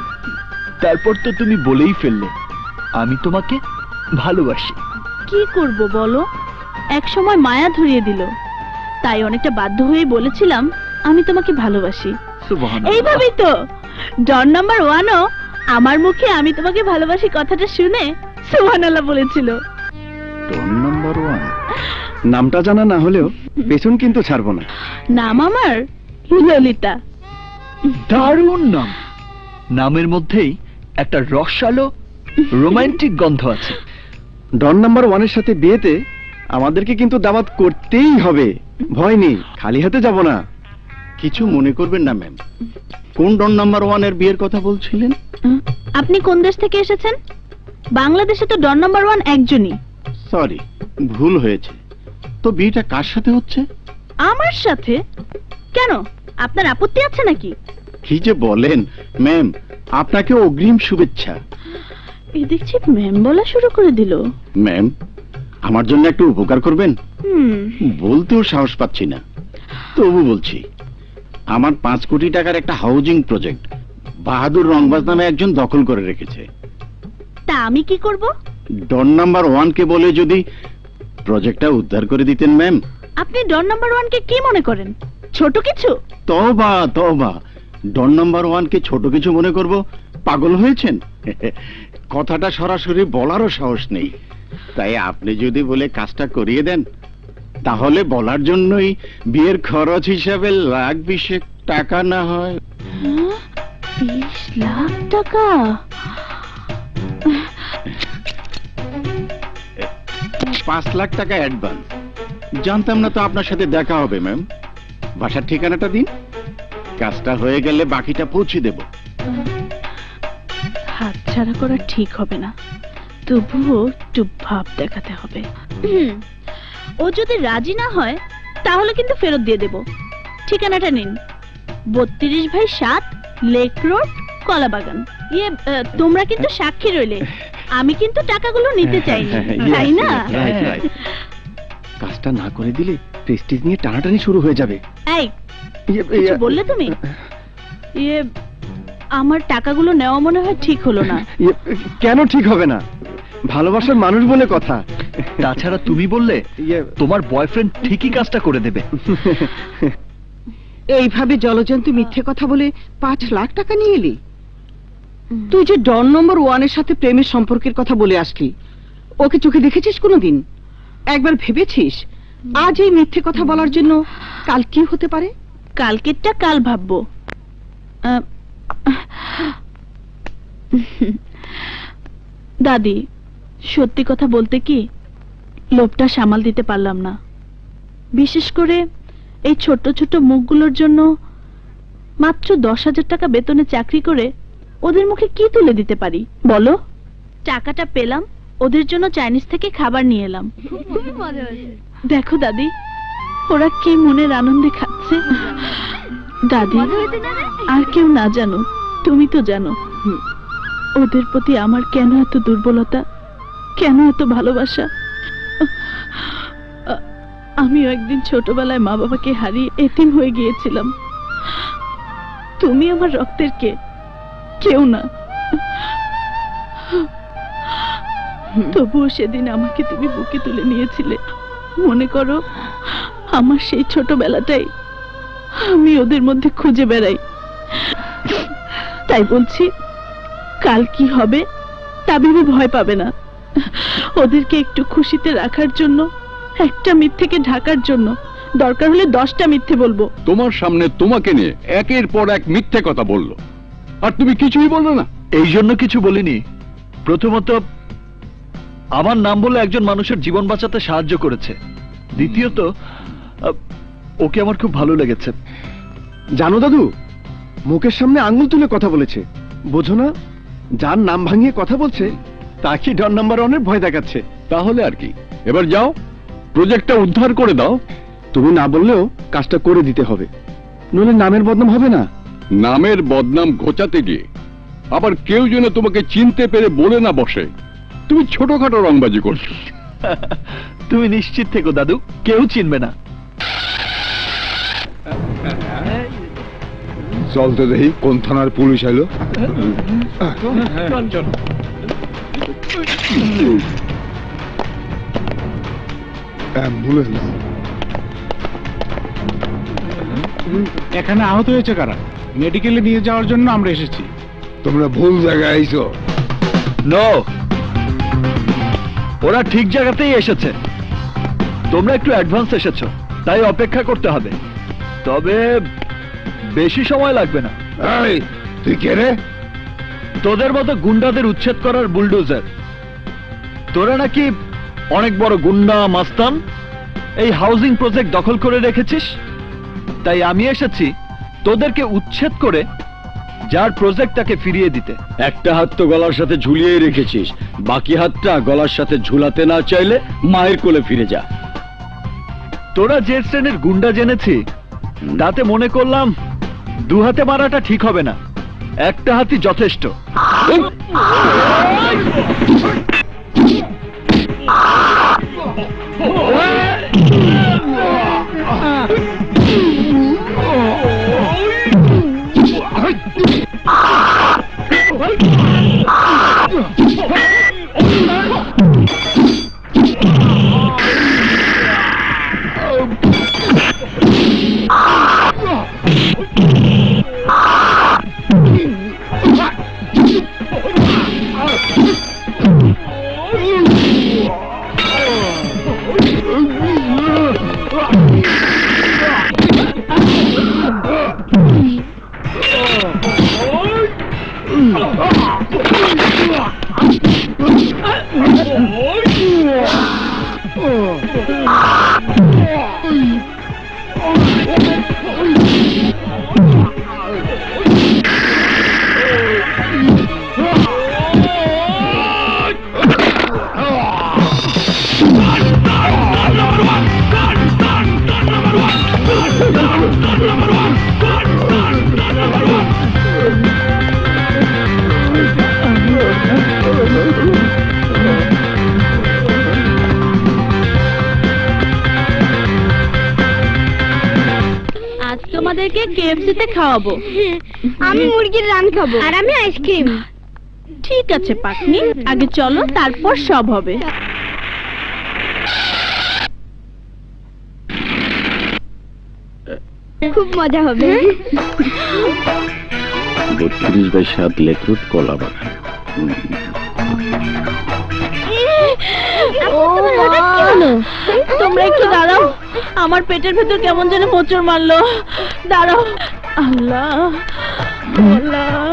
তারপর তো তুমি বলেই ফেললে আমি তোমাকে ভালোবাসি। কি করব বলো, এক সময় মায়া ধরিয়ে দিল, তাই অনেকটা বাধ্য হয়ে বলেছিলাম আমি তোমাকে ভালোবাসি। এইভাবেই তো ডন নাম্বার 1ও আমার মুখে আমি তোমাকে ভালোবাসি কথাটা শুনে সুবহানাল্লাহ বলেছিল। ডন নাম্বার 1 নামটা জানা না হলেও পেছন কিন্তু ছাড়বো না। নাম আমার ললিতা। দারুণ নাম। নামের মধ্যেই একটা রসালো রোমান্টিক গন্ধ আছে। ডন নাম্বার 1 এর সাথে বিয়েতে আমাদেরকে কিন্তু দাওয়াত করতেই হবে, ভয় নেই, খালি হাতে যাব না। কিছু মনে করবেন না ম্যাম, কোন ডন নাম্বার 1 এর বিয়ের কথা বলছিলেন? আপনি কোন দেশ থেকে এসেছেন? বাংলাদেশে তো ডন নাম্বার 1 একজনই। সরি, ভুল হয়েছে। তো বিয়েটা কার সাথে হচ্ছে? আমার সাথে। কেন, আপনার আপত্তি আছে নাকি? কি যে বলেন ম্যাম, আপনাকে অগ্রিম শুভেচ্ছা। এই দেখছি ম্যাম বলা শুরু করে দিল। ম্যাম, আমার জন্য একটু উপকার করবেন? বলতেও সাহস পাচ্ছি না, তবু বলছি। আমার 5 কোটি টাকার একটা হাউজিং প্রজেক্ট বাহাদুর রংবাজ নামে একজন দখল করে রেখেছে। তা আমি কি করব? ডন নাম্বার 1 কে বলে যদি প্রজেক্টটা উদ্ধার করে দিতেন ম্যাম। আপনি ডন নাম্বার 1 কে কি মনে করেন, ছোট কিছু? তওবা তওবা, ডন নাম্বার 1 কে ছোট কিছু মনে করব? পাগল হয়েছেন? কথাটা সরাসরি বলারও সাহস নেই, তাই আপনি যদি বলে কাজটা করিয়ে দেন তাহলে বলার জন্যই বিয়ের খরচ হিসাবে $1,20,000 টাকা না হয়। 20 লাখ টাকা? $5 লাখ অ্যাডভান্স। জানতাম না তো আপনার সাথে দেখা হবে ম্যাম। বাসার ঠিকানাটা দিন, কাজটা হয়ে গেলে বাকিটা পৌঁছে দেব। হাত ছাড়া করা ঠিক হবে না, তবুও একটু ভাব দেখাতে হবে। ও যদি রাজি না হয় তাহলে কিন্তু ফেরত দিয়ে দেব। ঠিকানাটা নিন। 32/7 লেক রোড, কলাবাগান। তোমরা কিন্তু সাক্ষী রইলে, আমি কিন্তু টাকাগুলো নিতে চাইনি, তাই না? কাজটা না করে দিলে প্রেস্টিজ নিয়ে টানাটানি শুরু হয়ে যাবে। এই কিছু বললে তুমি? আমার টাকাগুলো নেওয়া মনে হয় ঠিক হলো না। কেন ঠিক হবে না? ভালোবাসার মানুষ বলে কথা। তাছাড়া তুমি বললে তোমার বয়ফ্রেন্ড ঠিকই কাজটা করে দেবে। এইভাবে জলজন্ত মিথ্যে কথা বলে 5 লাখ টাকা নিয়ে এলি? তুই যে ডন নম্বর 1-এর সাথে প্রেমের সম্পর্কের কথা বলে আসলি, ওকে চোখে দেখেছিস কোনোদিন? একবার ভেবেছিস আজ এই মিথ্যে কথা বলার জন্য কাল কি হতে পারে? কালকেরটা কাল ভাববো। দাদি, সত্যি কথা বলতে কি, লোভটা সামাল দিতে পারলাম না। বিশেষ করে এই ছোট ছোট মুখগুলোর জন্য মাত্র 10,000 টাকা বেতনে চাকরি করে ওদের মুখে কি তুলে দিতে পারি বলো? টাকাটা পেলাম, ওদের জন্য চাইনিজ থেকে খাবার নিয়ে এলাম। দেখো দাদি, ওরা কি মনের আনন্দে খাচ্ছে। দাদি, আর কেউ না জানো, তুমি তো জানো ওদের প্রতি আমার কেন এত দুর্বলতা, কেন এত ভালোবাসা। আমিও একদিন ছোটবেলায় মা বাবাকে হারিয়ে এতিম হয়ে গিয়েছিলাম। তুমি আমার রক্তের কেউ না, তবুও সেদিন আমাকে তুমি বুকে তুলে নিয়েছিলে। মনে করো আমার সেই ছোটবেলাটাই আমি ওদের মধ্যে খুঁজে বেড়াই। তাই বলছি, কাল কি হবে তা ভেবে ভয় পাবে না। ওদেরকে একটু খুশিতে রাখার জন্য, একটা মিথ্যেকে ঢাকার জন্য দরকার হলে 10টা মিথ্যে বলবো। তোমার সামনে তোমাকে নিয়ে একের পর এক মিথ্যে কথা বললো, আর তুমি কিছুই বললো না। এই জন্য কিছু বলিনি। প্রথমত, আমার নাম বলে একজন মানুষের জীবন বাঁচাতে সাহায্য করেছে। দ্বিতীয়ত, ওকে আমার খুব ভালো লেগেছে। জানো দাদু, মুখের সামনে আঙ্গুল তুলে কথা বলেছে, বোঝো না? যার নাম ভাঙিয়ে কথা বলছে তাকে ডন নাম্বার 1-এর ভয় দেখাচ্ছে। তাহলে আর কি, এবার যাও প্রজেক্টটা উদ্ধার করে দাও। তুমি না বললেও কাজটা করে দিতে হবে, নইলে নামের বদনাম হবে না? নামের বদনাম ঘোচাতে গিয়ে আবার কেউ যেন তোমাকে চিনতে পেরে বলে না বসে তুমি ছোটখাটো রংবাজি করছো। তুমি নিশ্চিত থেকো দাদু, কেউ চিনবে না। চলতে দেখি কোন থানার পুলিশ এলো। অ্যাম্বুলেন্স। এখানে আহত হয়েছে কারা? মেডিকেলে নিয়ে যাওয়ার জন্য আমরা এসেছি। তোমরা ভুল জায়গায় আইছো। নো, ওরা ঠিক জায়গাতেই এসেছে। তোমরা একটু অ্যাডভান্স এসেছো, তাই অপেক্ষা করতে হবে। তবে বেশি সময় লাগবে না। এই, তুই কে রে? তোদের মতো গুন্ডাদের উচ্ছেদ করার বুলডোজার। তোরা নাকি অনেক বড় গুন্ডা মাস্তান, এই হাউজিং প্রজেক্ট দখল করে রেখেছিস। তাই আমি এসেছি তোদেরকে উচ্ছেদ করে যার প্রজেক্ট তাকে ফিরিয়ে দিতে। একটা হাত তো গলার সাথে ঝুলিয়ে রেখেছিস, বাকি হাতটা গলার সাথে ঝুলাতে না চাইলে মায়ের কোলে ফিরে যা। তোরা যে শ্রেণীর গুন্ডা জেনেছি, তাতে মনে করলাম 2 হাতে মারাটা ঠিক হবে না, একটা হাতই যথেষ্ট। তোদেরকে KFC তে খাওয়াবো। আমি মুরগির রান খাবো আর আমি আইসক্রিম। ঠিক আছে পাখনি, আগে চলো, তারপর সব হবে। খুব মজা হবে। 32/7 লেক রোড, কলাবাগান। তোমরা একটু দাঁড়াও, আমার পেটের ভেতর কেমন যেন মোচড় মারলো। দাঁড়াও। আল্লাহ আল্লাহ,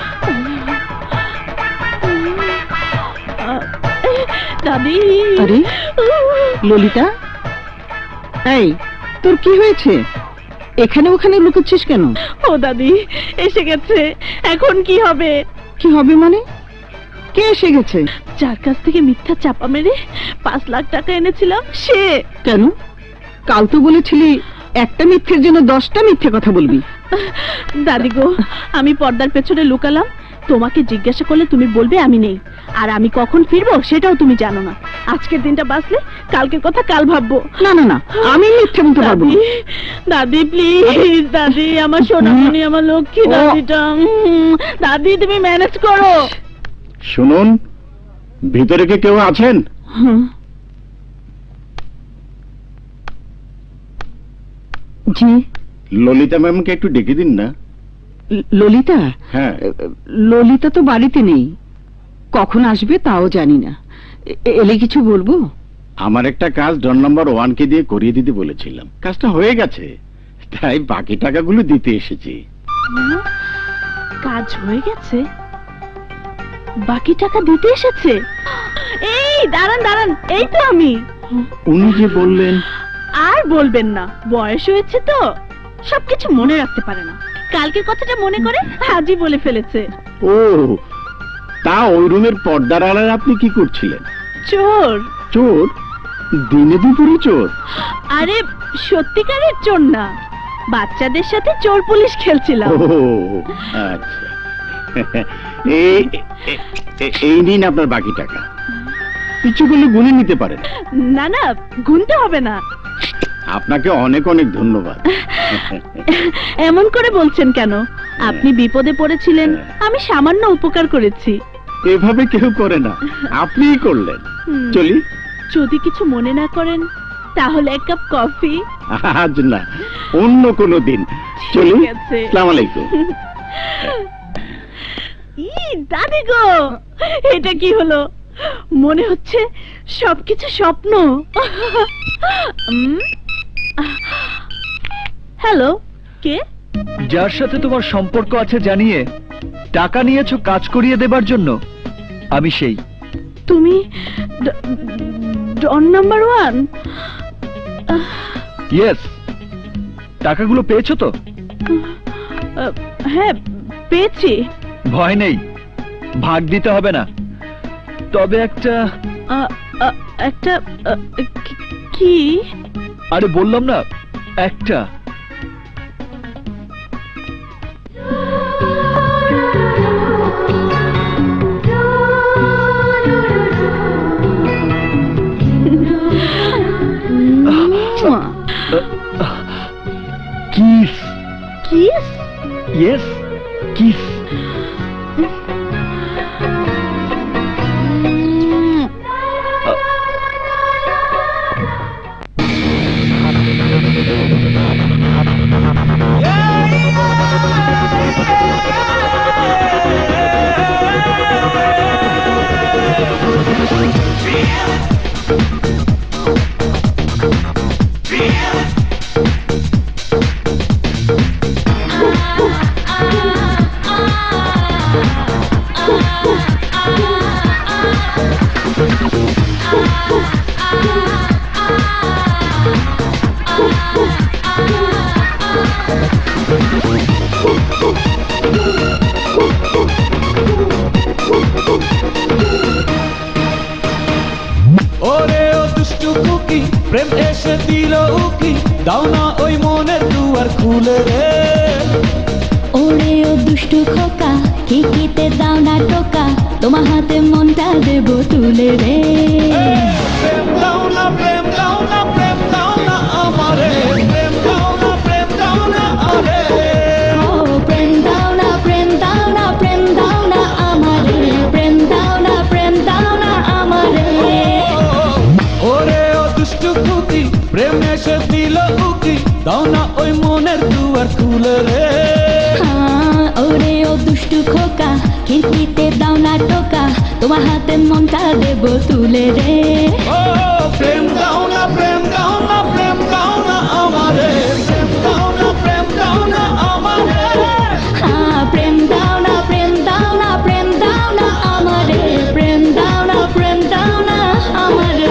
দাদি। আরে ললিতা, এই তোর কি হয়েছে? এখানে ওখানে লুকোচ্ছিস কেন? ও দাদি, এসে গেছে, এখন কি হবে? কি হবে মানে? কে এসে গেছে? যার কাছ থেকে মিথ্যা চাপা মেরে 5 লাখ টাকা এনেছিলাম সে। কেন? কাল তো বলেছিলি একটা মিথ্যের জন্য 10টা মিথ্যে কথা বলবি। দাদি গো, আমি পর্দার পেছনে লুকালাম, তোমাকে জিজ্ঞাসা করলে তুমি বলবে আমি নেই, আর আমি কখন ফিরবো সেটাও তুমি জানো না। আজকের দিনটা বাঁচলে কালকের কথা কাল ভাববো। না না না, আমি মিথ্যে বলতে পারবো না। দাদি প্লিজ, দাদি আমার সোনামণি, আমার লক্ষ্মী দাদিটা, দাদি তুমি ম্যানেজ করো। শুনুন, ভিতরে কি কেউ আছেন? জি। ললিতা ম্যামকে একটু ডেকে দিন না। ললিতা? হ্যাঁ। ললিতা তো বাড়িতে নেই, কখন আসবে তাও জানি না। এলে কিছু বলবো? আমার একটা কাজ ডন নাম্বার 1 কে দিয়ে করিয়ে দিতে বলেছিলাম, কাজটা হয়ে গেছে, তাই বাকি টাকাগুলো দিতে এসেছি। কাজ হয়ে গেছে, বাকি টাকা দিতে এসেছে? এই দাঁড়ান দাঁড়ান, এই তো আমি। উনি যে বললেন। আর বলবেন না, বয়স হয়েছে তো সবকিছু মনে রাখতে পারে না। কালকের কথাটা মনে করে আজই বলে ফেলেছে। ও, তা ওই রুমের পর্দার আড়ালে আপনি কি করছিলেন? চোর। চোর? দিনে দুপুরে চোর? আরে সত্যিকারের চোর না, বাচ্চাদের সাথে চোর পুলিশ খেলছিলাম। ও আচ্ছা, এই নিন আপনার বাকি টাকা, কিছু করলে গুনে নিতে পারেন। না না, গুনতে হবে না। আপনাকে অনেক অনেক ধন্যবাদ। এমন করে বলছেন কেন? আপনি বিপদে পড়েছিলেন, আমি সামান্য উপকার করেছি। এভাবে কেউ করে না, আপনিই করলেন। চলি? যদি কিছু মনে না করেন তাহলে এক কাপ কফি। আজ না, অন্য কোনো দিন। চলি? আসসালামু আলাইকুম। দাদি গো, এটা কি হলো? মনে হচ্ছে সবকিছু স্বপ্ন। হ্যালো, কে? যার সাথে তোমার সম্পর্ক আছে জানিয়ে টাকা নিয়েছো কাজ করিয়ে দেবার জন্য, আমি সেই। তুমি ডন নাম্বার 1? ইয়েস। টাকাগুলো পেয়েছো তো? হ্যাঁ পেয়েছি। ভয় নেই, ভাগ দিতে হবে না। তবে একটা কি? আরে বললাম না, একটা। কিস। কিস? Yes, kiss. প্রেম এসে দিল উকি, দাও না ওই মনের দুয়ার খুলে রে। ওরে ও দুষ্টু খোকা, খিকিতে দাও না টোকা, তোমার হাতে মনটা দেব তুলে রে। প্রেম দাও না, প্রেম দাও না, প্রেম দাও না আমারে, প্রেম দাও না, প্রেম দাও না আরে। তুলে রে ওরে ও দুষ্টু খোকা খিড়কিতে দাও না টোকা তোমার হাতে মনটা দেব তুলে রে ও প্রেম দাও না প্রেম দাও না প্রেম দাও না আমারে প্রেম দাও না প্রেম দাও না আমারে প্রেম দাও না প্রেম দাও না প্রেম দাও না আমারে প্রেম দাও না প্রেম দাও না আমারে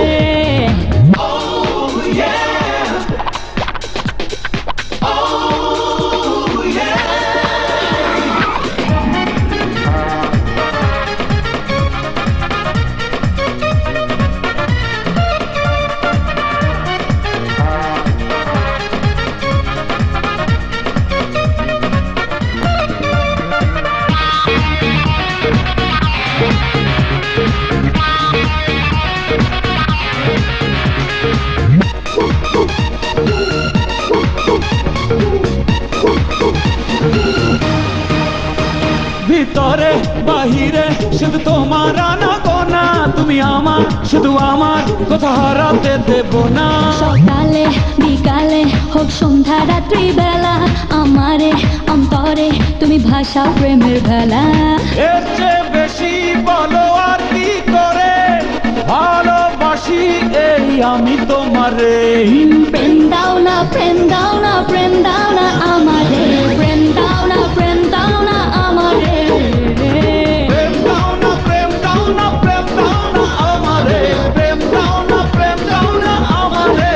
ভিতরে বাহিরে শুধু তোমার আনাগোনা তুমি আমার শুধু আমার কথা হারাতে দেব না সকালে বিকালে হোক সন্ধ্যা রাত্রি বেলা আমারে অন্তরে তুমি ভাষাও প্রেমের ভেলা এর চেয়ে বেশি বলো আর কি করে ভালোবাসি এই আমি তোমারে প্রেম দাও না প্রেম দাও না প্রেম দাও না আমারে প্রেম দাও না প্রেম দাও না আমারে প্রেম দাও না প্রেম দাও না প্রেম দাও না আমারে প্রেম দাও না প্রেম দাও না আমারে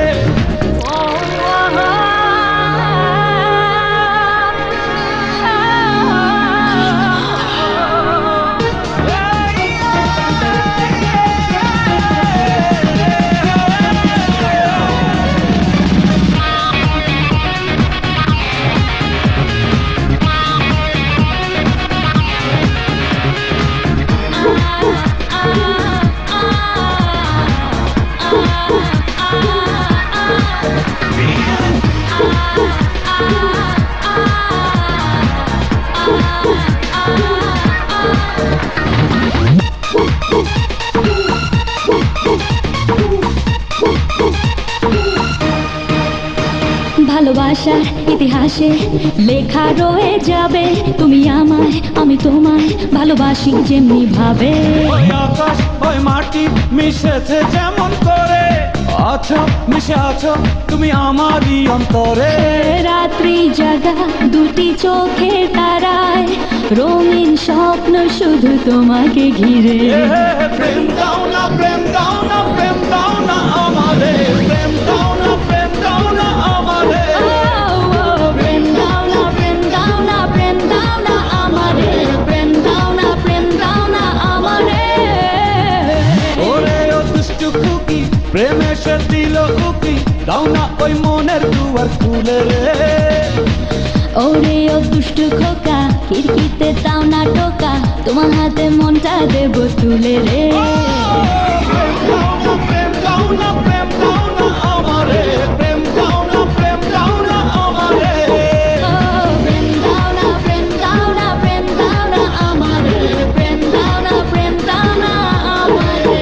ভালোবাসার ইতিহাসে লেখা রয়ে যাবে তুমি আমায় আমি তোমায় ভালোবাসি যেমনি ভাবে ওই আকাশ ওই মাটি মিশেছে যেমন করে আছো মিশে আছো তুমি আমারই অন্তরে রাত্রি জাগা দুটি চোখের তারায় রঙিন স্বপ্ন শুধু তোমাকে ঘিরে প্রেম দাও না প্রেম দাও না প্রেম দাও না আমারে প্রেম দাও না প্রেম দাও না আমারে প্রেম দাও না প্রেম দাও না প্রেম দাও না আমারে প্রেম দাও না প্রেম দাও না আমারে ওরে ও দুষ্টু খুকি প্রেম এসে দিল উকি দাও না ওই মনের দুয়ার খুলে রে ওরে ও দুষ্টু খোকা খিড়কিতে দাও না টোকা তোমার হাতে মনটা দেব তুলে রে প্রেম দাও না প্রেম দাও না প্রেম দাও না আমারে প্রেম দাও না প্রেম দাও না আমারে প্রেম দাও না প্রেম দাও না প্রেম দাও না আমারে প্রেম দাও না প্রেম দাও না আমারে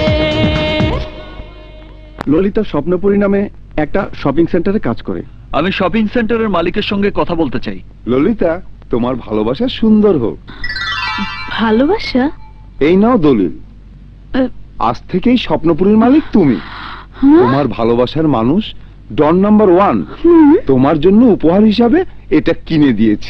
ললিতা স্বপ্নপুরী নামে একটা শপিং সেন্টারে কাজ করে। আমি শপিং সেন্টারের মালিকের সঙ্গে কথা বলতে চাই। ললিতা, তোমার ভালোবাসা সুন্দর হোক। ভালোবাসা? এই নাও দলিল। আজ থেকেই স্বপ্নপুরীর মালিক তুমি। তোমার ভালোবাসার মানুষ ডন নাম্বার 1 তোমার জন্য উপহার হিসাবে এটা কিনে দিয়েছে।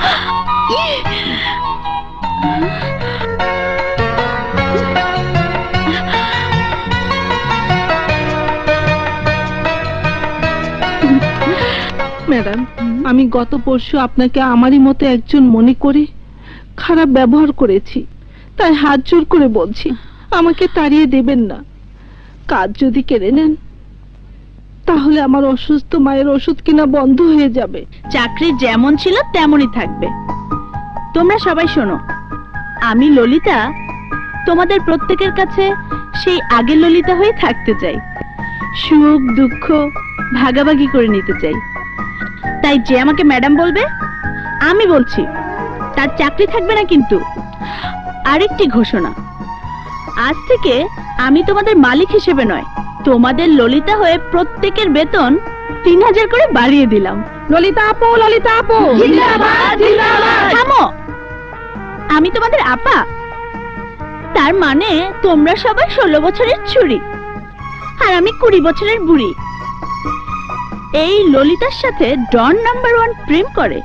ম্যাডাম, আমি গত পরশু আপনাকে আমারই মতো একজন মনে করে খারাপ ব্যবহার করেছি, তাই হাত জোর করে বলছি আমাকে তাড়িয়ে দেবেন না। কাজ যদি কেড়ে নেন তাহলে আমার অসুস্থ মায়ের ওষুধ কিনা বন্ধ হয়ে যাবে। চাকরি যেমন ছিল তেমনই থাকবে। তোমরা সবাই শোনো, আমি ললিতা তোমাদের প্রত্যেকের কাছে সেই আগের ললিতা হয়ে থাকতে চাই। সুখ দুঃখ ভাগাভাগি করে নিতে চাই। তাই যে আমাকে ম্যাডাম বলবে, আমি বলছি তার চাকরি থাকবে না। কিন্তু আরেকটি ঘোষণা, আজ থেকে আমি তোমাদের মালিক হিসেবে নয়, তোমাদের ললিতা হয়ে প্রত্যেকের বেতন 3000 করে বাড়িয়ে দিলাম। ললিতা আপু, ললিতা আপু, জিন্দাবাদ, জিন্দাবাদ। থামো, আমি তোমাদের আপা, তার মানে তোমরা সবাই 16 বছরের ছুরি আর আমি 20 বছরের বুড়ি। এই ললিতার সাথে ডন নাম্বার 1 প্রেম করে।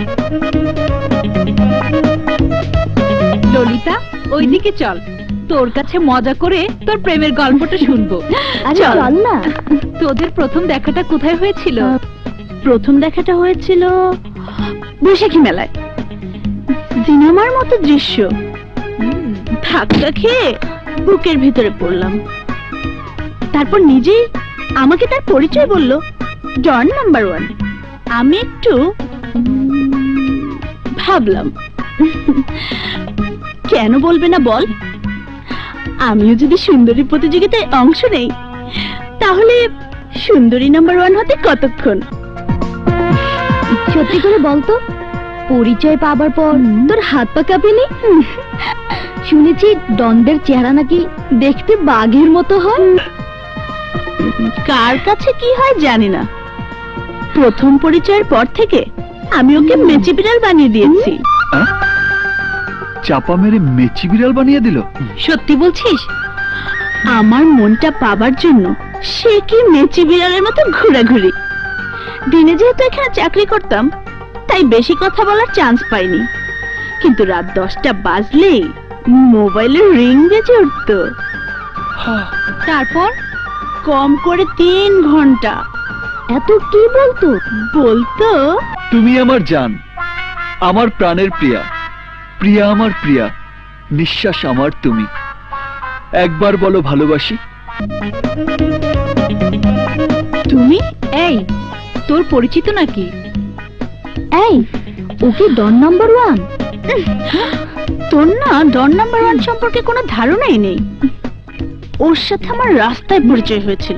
ললিতা, ওইদিকে চল, তোর কাছে মজা করে তোর প্রেমের গল্পটা শুনবো। চল না। তোদের প্রথম দেখাটা কোথায় হয়েছিল? প্রথম দেখাটা হয়েছিল বৈশাখী মেলায়। সিনেমার মতো দৃশ্য। ধাক্কা খেয়ে বুকের ভিতরে পড়লাম। তারপর নিজেই আমাকে তার পরিচয় বলল, ডন নাম্বার 1। আমি একটু ভাবলাম, কেন বলবে না বল? আমিও যদি সুন্দরী প্রতিযোগিতায় অংশ নেই, তাহলে সুন্দরী নাম্বার 1 হতে কতক্ষণ? সত্যি করে বলতো, পরিচয় পাবার পর তোর হাত পা কাঁপেনি? শুনেছি ডনদের চেহারা নাকি দেখতে বাঘের মতো হয়। কার কাছে কি হয় জানি না, প্রথম পরিচয়ের পর থেকে আমি ওকে মেচি বিড়াল বানিয়ে দিয়েছি। চাপা মেরে মেচি বিড়াল বানিয়ে দিল? সত্যি বলছিস? আমার মনটা পাবার জন্য সে কি মেচি বিড়ালের মতো ঘোরাঘুরি। দিনে যেহেতু এখানে চাকরি করতাম, তাই বেশি কথা বলার চান্স পাইনি, কিন্তু রাত 10টা বাজলেই মোবাইলের রিং বেজে উঠত। তারপর কম করে 3 ঘন্টা। এত কি বলতো? বলতো, তুমি আমার জান, আমার প্রাণের প্রিয়া, প্রিয়া আমার প্রিয়া, নিঃশ্বাস আমার তুমি, একবার বলো ভালোবাসি। তুমি? এই, তোর পরিচিত নাকি? এই, ওকে ডন নাম্বার 1? তোর না ডন নাম্বার 1 সম্পর্কে কোনো ধারণাই নেই। ওর সাথে আমার রাস্তায় পরিচয় হয়েছিল।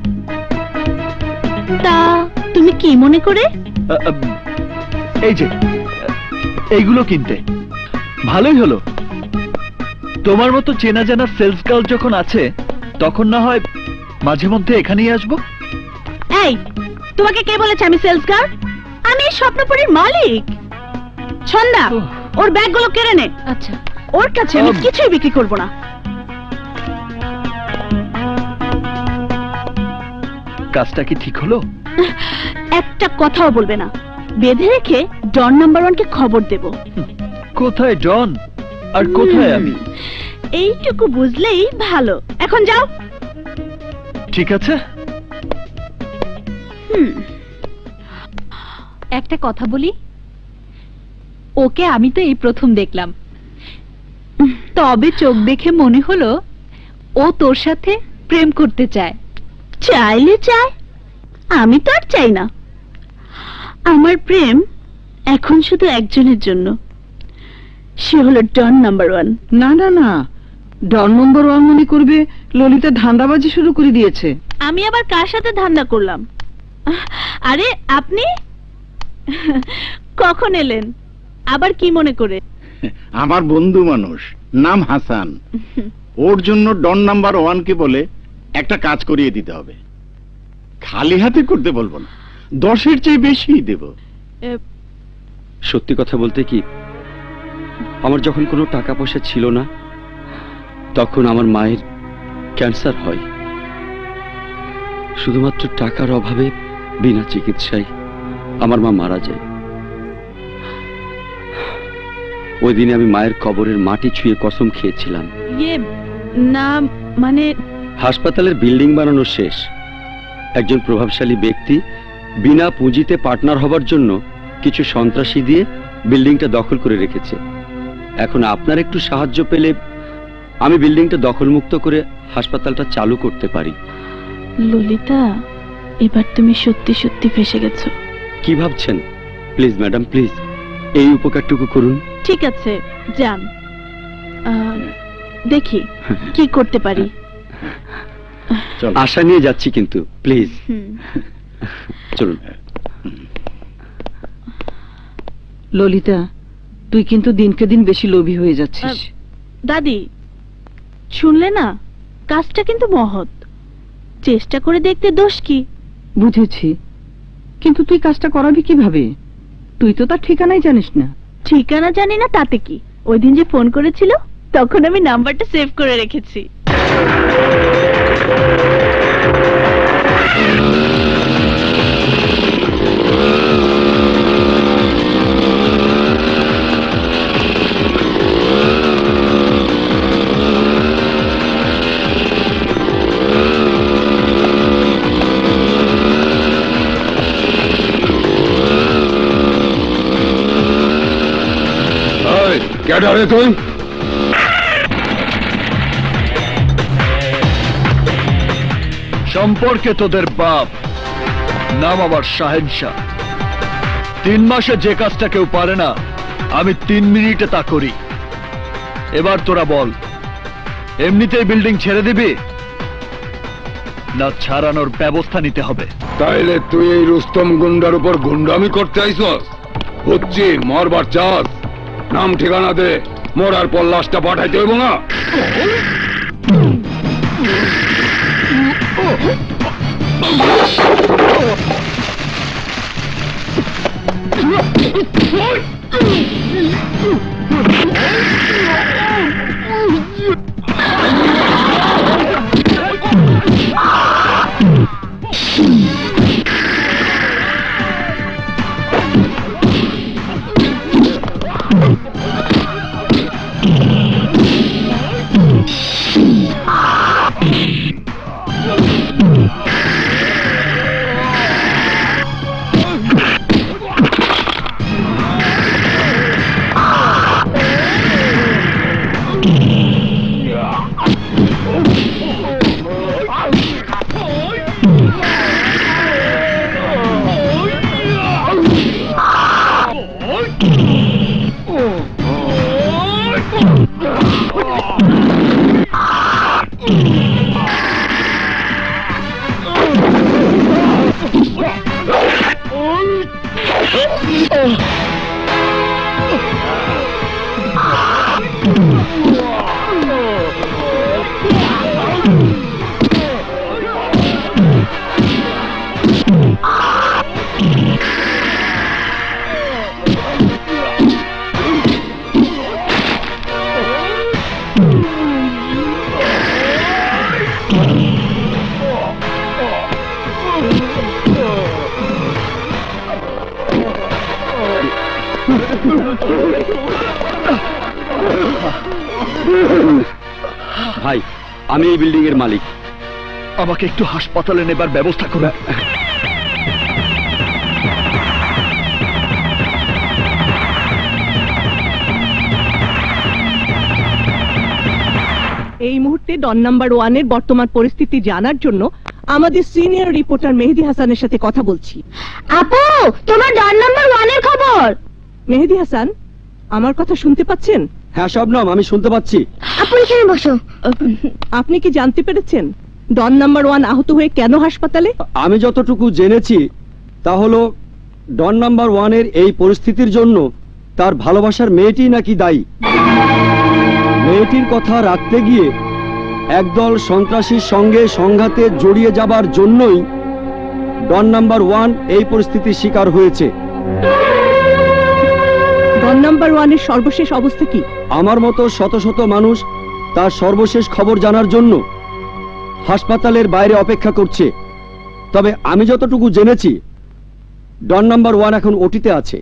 তা তুমি কি মনে করে? এই যে এইগুলো কিনতে ভালোই হলো। তোমার মতো চেনা জানা সেলস গার্ল যখন আছে, তখন না হয় মাঝে মধ্যে এখানেই আসবো। এই, তোমাকে কে বলেছে আমি সেলস গার্ল? আমি স্বপ্নপুরীর মালিক। ছন্দা, ওর ব্যাগগুলো কেড়ে নে। আচ্ছা। ওর কাছে আমি কিছুই বিক্রি করব না। কাজটা কি ঠিক হলো? একটা কথাও বলবে না, বেঁধে রেখে ডন নাম্বার 1 কে খবর দেব। কোথায় ডন আর কোথায় আমি? এইটুকু বুঝলেই ভালো। এখন যাও। ঠিক আছে। একটা কথা বলি, ওকে আমি তো এই প্রথম দেখলাম, তবে চোখ দেখে মনে হলো ও তোর সাথে প্রেম করতে চায়। চাইলে চায়, আমি তো আর চাই না। আমার প্রেম এখন শুধু একজনের জন্য, সে হলো ডন নাম্বার 1। না না না, ডন নাম্বার 1 মনে করবে ললিতা ধান্দাবাজি শুরু করে দিয়েছে। আমি আবার কার সাথে ধান্দা করলাম? আরে আপনি কখন এলেন? আবার কি মনে করে? আমার বন্ধু মানুষ, নাম হাসান। ওর জন্য ডন নাম্বার 1 কে বলে একটা কাজ করিয়ে দিতে হবে। খালি হাতে করতে বলবো না, 10-এর চেয়ে বেশি দেব। সত্যি কথা বলতে কি, আমার যখন কোনো টাকা পয়সা ছিল না, তখন আমার মায়ের ক্যান্সার হয়। শুধুমাত্র টাকার অভাবে বিনা চিকিৎসায় আমার মা মারা যায়। ওই দিনে আমি মায়ের কবরের মাটি ছুঁয়ে কসম খেয়েছিলাম, না মানে হাসপাতালের বিল্ডিং বানানো শেষ, একজন প্রভাবশালী ব্যক্তি বিনা পুঁজিতে পার্টনার হবার জন্য কিছু সন্ত্রাসী দিয়ে বিল্ডিংটা দখল করে রেখেছে। এখন আপনার একটু সাহায্য পেলে আমি বিল্ডিংটা দখলমুক্ত করে হাসপাতালটা চালু করতে পারি। ললিতা, এবার তুমি সত্যি সত্যি ফেসে গেছো। কি ভাবছেন? প্লিজ ম্যাডাম, প্লিজ এই উপকারটুকু করুন। ঠিক আছে, যান, দেখি কি করতে পারি। আশা নিয়ে যাচ্ছি কিন্তু, প্লিজ চলুন। ললিতা, তুই কিন্তু দিনকে দিন বেশি লোভী হয়ে যাচ্ছিস। দাদি, শুনলে না, কাজটা কিন্তু মহৎ, চেষ্টা করে দেখতে দোষ কি? বুঝেছি, কিন্তু তুই কাজটা করাবি কিভাবে? তুই তো তার ঠিকানাই জানিস না। ঠিকানা জানি না তাতে কি, ওই দিন যে ফোন করেছিল তখন আমি নাম্বারটা সেভ করে রেখেছি। ক্যাডারে তুই? সম্পর্কে তোদের বাপ, নাম আমার শাহেনশাহ। 3 মাসে যে কাজটা কেউ পারে না, আমি 3 মিনিটে তা করি। এবার তোরা বল, এমনিতেই বিল্ডিং ছেড়ে দিবি না ছাড়ানোর ব্যবস্থা নিতে হবে? তাইলে তুই এই রুস্তম গুন্ডার উপর গুন্ডামি করতে আইছস? হচ্ছি মরবার চাস? নাম ঠিকানা দে, মরার পর লাশটা পাঠাইতে হইব না? ভাই, আমি এই বিল্ডিং এর মালিক। আমাকে একটু হাসপাতালে নেবার ব্যবস্থা করো। এই মুহূর্তে ডন নাম্বার 1 এর বর্তমান পরিস্থিতি জানার জন্য আমাদের সিনিয়র রিপোর্টার মেহেদি হাসানের সাথে কথা বলছি। আপু, তোমার ডন নাম্বার 1 এর খবর। মেহেদি হাসান, আমার কথা শুনতে পাচ্ছেন? হ্যাঁ শবনম, আমি শুনতে পাচ্ছি। আপু এখানে বসো। আপনি কি জানতে পেরেছেন ডন নাম্বার 1 আহত হয়ে কেন হাসপাতালে? আমি যতটুকু জেনেছি তা হলো ডন নাম্বার 1 এর এই পরিস্থিতির জন্য তার ভালোবাসার মেয়েটি নাকি দায়ী। মেয়েটির কথা রাখতে গিয়ে একদল সন্ত্রাসীর সঙ্গে সংঘাতে জড়িয়ে যাবার জন্যই ডন নাম্বার 1 এই পরিস্থিতির শিকার হয়েছে। ডন নাম্বার 1 এর সর্বশেষ অবস্থা কি? আমার মতো শত শত মানুষ তার সর্বশেষ খবর জানার জন্য হাসপাতালের বাইরে অপেক্ষা করছে। তবে আমি যতটুকু জেনেছি ডন নাম্বার 1 এখন ওটিতে আছে।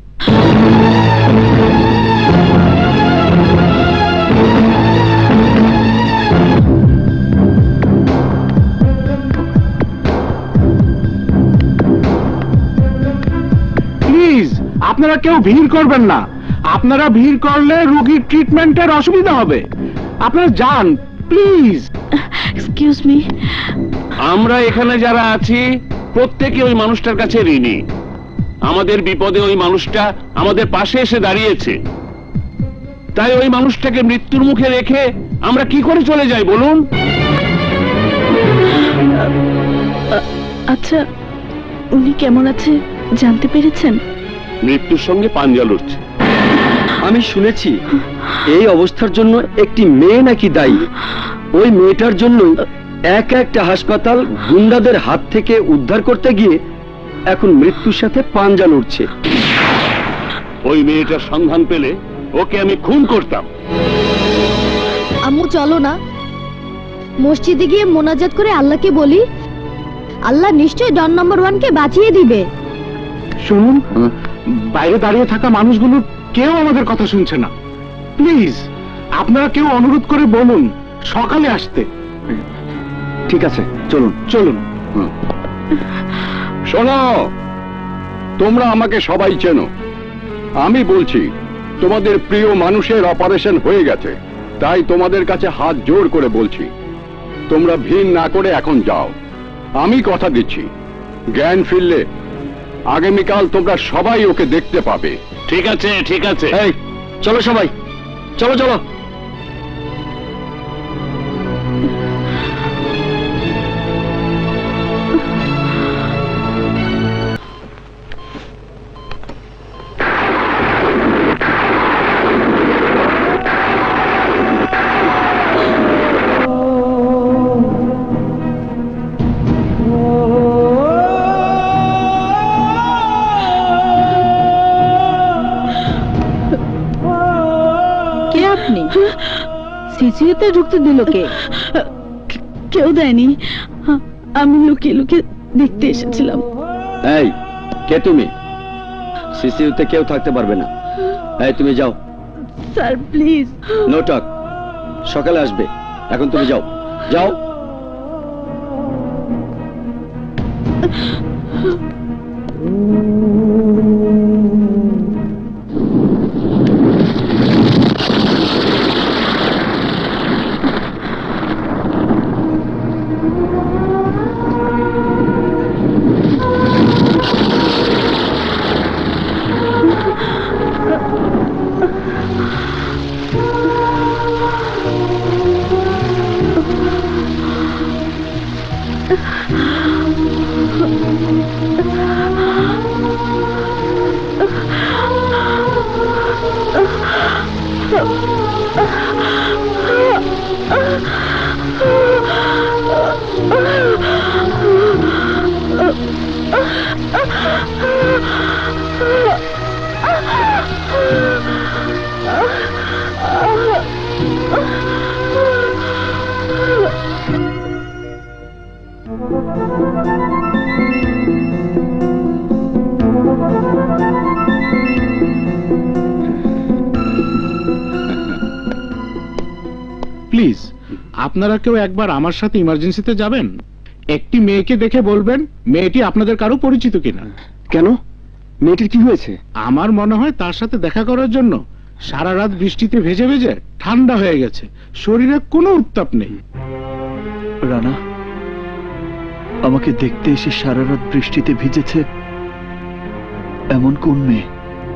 প্লিজ আপনারা কেউ ভিড় করবেন না। আপনারা ভিড় করলে রোগীর ট্রিটমেন্টের অসুবিধা হবে। আপনারা যান প্লিজ। Excuse me. আমরা এখানে যারা আছি প্রত্যেকে ওই মানুষটার কাছে ঋণী। আমাদের বিপদে ওই মানুষটা আমাদের পাশে এসে দাঁড়িয়েছে। তাই ওই মানুষটাকে মৃত্যুর মুখে রেখে আমরা কি করে চলে যাই বলুন? আচ্ছা, উনি কেমন আছে জানতে পেরেছেন? মৃত্যুর সঙ্গে পাঞ্জা লড়ছে। আমি শুনেছি এই অবস্থার জন্য একটি মেয়ে নাকি দায়ী। ওই মেয়েটার জন্যই একটা হাসপাতাল গুন্ডাদের হাত থেকে উদ্ধার করতে গিয়ে এখন মৃত্যুর সাথে পাঞ্জা লড়ছে। ওই মেয়েটার সন্ধান পেলে ওকে আমি খুন করতাম। আম্মু চলো না, মসজিদে গিয়ে মোনাজাত করে আল্লাহকে বলি, আল্লাহ নিশ্চয়ই ডন নাম্বার 1 কে বাঁচিয়ে দিবে। শুনুন, বাইরে দাঁড়িয়ে থাকা মানুষগুলো কেউ আমাদের কথা শুনছে না। প্লিজ আপনারা কেউ অনুরোধ করে বলুন সকালে আসতে। ঠিক আছে, চলুন। চলুন। শোনো, তোমরা আমাকে সবাই চেনো। আমি বলছি তোমাদের প্রিয় মানুষের অপারেশন হয়ে গেছে, তাই তোমাদের কাছে হাত জোড় করে বলছি তোমরা ভিড় না করে এখন যাও। আমি কথা দিচ্ছি, জ্ঞান ফিরলে আগামীকাল তোমরা সবাই ওকে দেখতে পাবে। ঠিক আছে, ঠিক আছে। এই চলো সবাই, চলো চলো। কে আপনি? সিসিতে ঢুকতে দিল কে? কেউ দেয়নি, আমি লুকিয়ে লুকিয়ে দেখতে এসেছিলাম। এই কে তুমি? সিসিউতে কেউ থাকতে পারবে না। এই তুমি যাও। Sir please. নো টক, সকালে আসবে, এখন তুমি যাও, যাও। প্লিজ আপনারা কেউ একবার আমার সাথে ইমার্জেন্সিতে যাবেন। একটি মেয়েকে দেখে বলবেন মেয়েটি আপনাদের কারো পরিচিত কিনা। কেন? মেয়েটির কি হয়েছে? আমার মনে হয় তার সাথে দেখা করার জন্য সারা রাত বৃষ্টিতে ভেজে ভেজে ঠান্ডা হয়ে গেছে, শরীরে কোনো উত্তাপ নেই। রানা আমাকে দেখতে এসে সারা রাত বৃষ্টিতে ভিজেছে এমন কোন মেয়ে?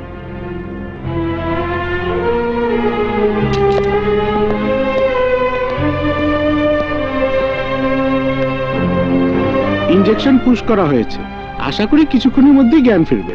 ইনজেকশন পুশ করা হয়েছে, আশা করি কিছুক্ষণের মধ্যেই জ্ঞান ফিরবে।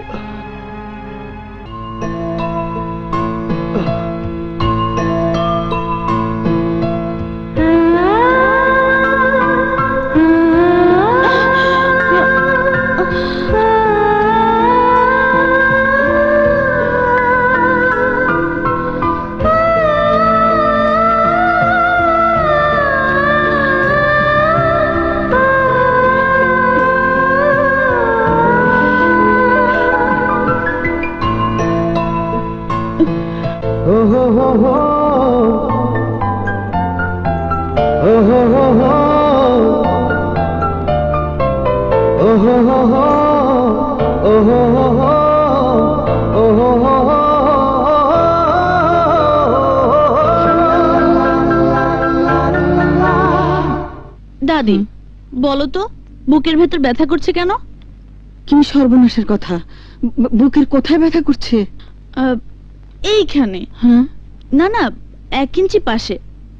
দাদি বলো তো, বুকের ভেতর ব্যথা করছে কেন? কি সর্বনাশের কথা! বুকের কোথায় ব্যথা করছে? এইখানে। হ্যাঁ, না না, 1 ইঞ্চি পাশে।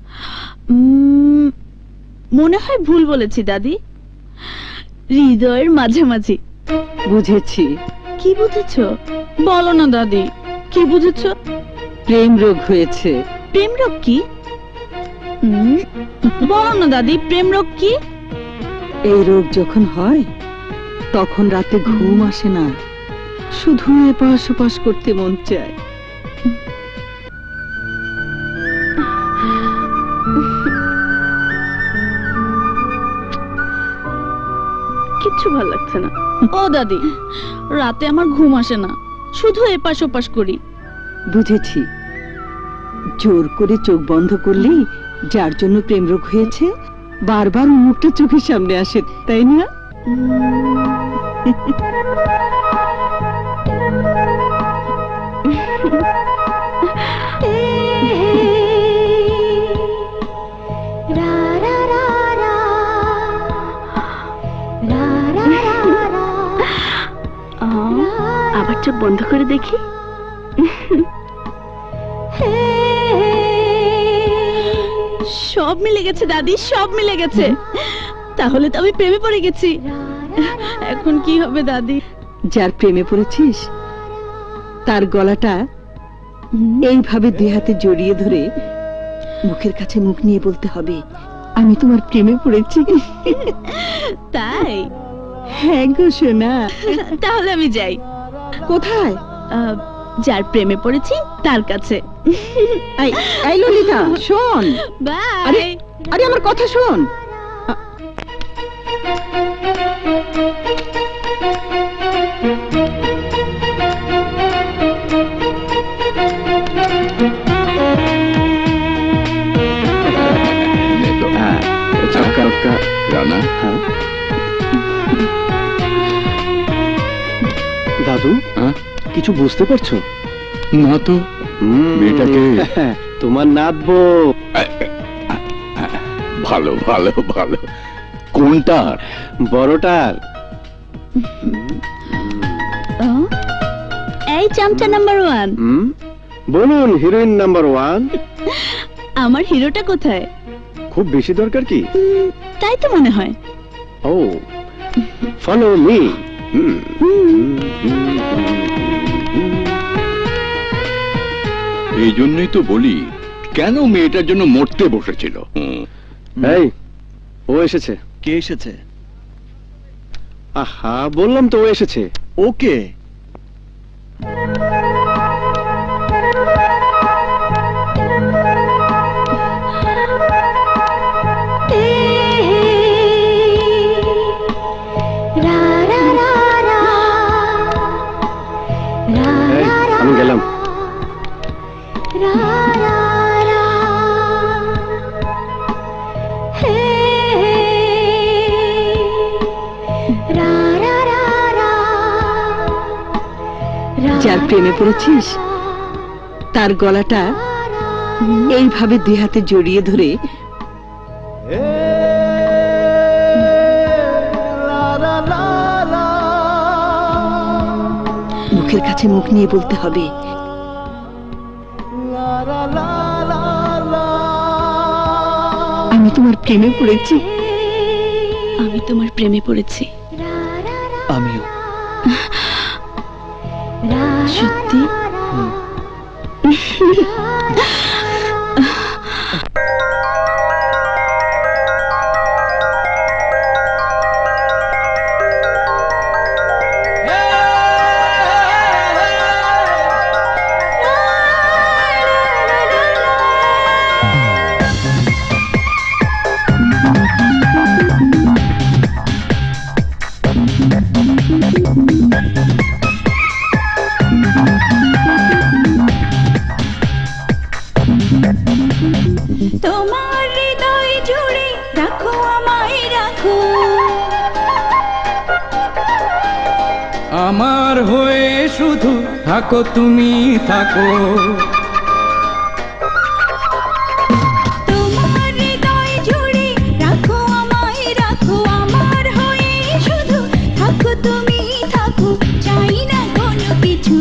মনে হয় ভুল বলেছি দাদি, হৃদয়ের মাঝামাঝি। বুঝেছি। কি বুঝেছো? বলো না দাদি, কি বুঝেছো? প্রেম রোগ হয়েছে। প্রেম রোগ কি? বলো না দাদি, প্রেম রোগ কি? এই রোগ যখন হয় তখন রাতে ঘুম আসে না, শুধু এপাশ ওপাশ করতে মন চায়। কিচ্ছু ভালো লাগছে না। ও দাদি, রাতে আমার ঘুম আসে না, শুধু এপাশ ওপাশ করি। বুঝেছি, জোর করে চোখ বন্ধ করলেই যার জন্য প্রেম রোগ হয়েছে বারবার মুখটা চোখের সামনে আসে, তাই না? আবার চোখ বন্ধ করে দেখি। সব মিলে গেছে দাদি, সব মিলে গেছে। তাহলে তো আমি প্রেমে পড়ে গেছি। এখন কি হবে দাদি? যার প্রেমে পড়েছিস তার গলাটা এইভাবে দুই হাতে জড়িয়ে ধরে মুখের কাছে মুখ নিয়ে বলতে হবে, আমি তোমার প্রেমে পড়েছি। তাই? হ্যাঁ গো সোনা। তাহলে আমি যাই। কোথায়? যার প্রেমে পড়েছি তার কাছে। এই ললিতা শোন। বাই। আরে আমার কথা শোন। রানা, দাদু কিছু বুঝতে পারছো না তো? মেয়েটাকে তোমার নাত বউ। ভালো ভালো ভালো। কোনটার? বড়টার। এই চামচা নাম্বার 1, বলুন হিরোইন নাম্বার 1। আমার হিরোটা কোথায়? খুব বেশি দরকার কি? তাই তো মনে হয়। ও, ফলো মি। এই জন্যই তো বলি, কেন মেয়েটার জন্য মরতে বসেছিল। এই, ও এসেছে। কে এসেছে? আহা, বললাম তো ও এসেছে। ওকে। আমি গেলাম। যার প্রেমে পড়েছিস তার গলাটা এইভাবে দুই হাতে জড়িয়ে ধরে মুখের কাছে মুখ নিয়ে বলতে হবে, আমি তোমার প্রেমে পড়েছি। আমি তোমার প্রেমে পড়েছি। আমিও। সত্যি? তোমার হৃদয় জুড়ে রাখো আমায় রাখো, আমার হয়ে শুধু থাকো তুমি থাকো। তোমার হৃদয় জুড়ে রাখো আমায় রাখো, আমার হয়ে শুধু থাকো তুমি থাকো, চাই না কোনো কিছু।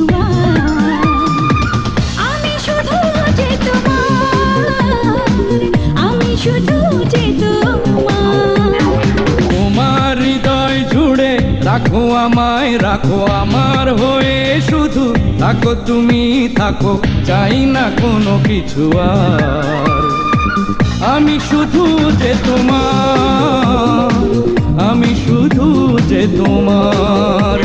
আমি শুধু যে তোমার, আমি শুধু যে তোমার। তোমার হৃদয় জুড়ে রাখো আমায় রাখো, আমার হয়ে শুধু থাকো তুমি থাকো, চাই না কোনো কিছু আর। আমি শুধু যে তোমার, আমি শুধু যে তোমার।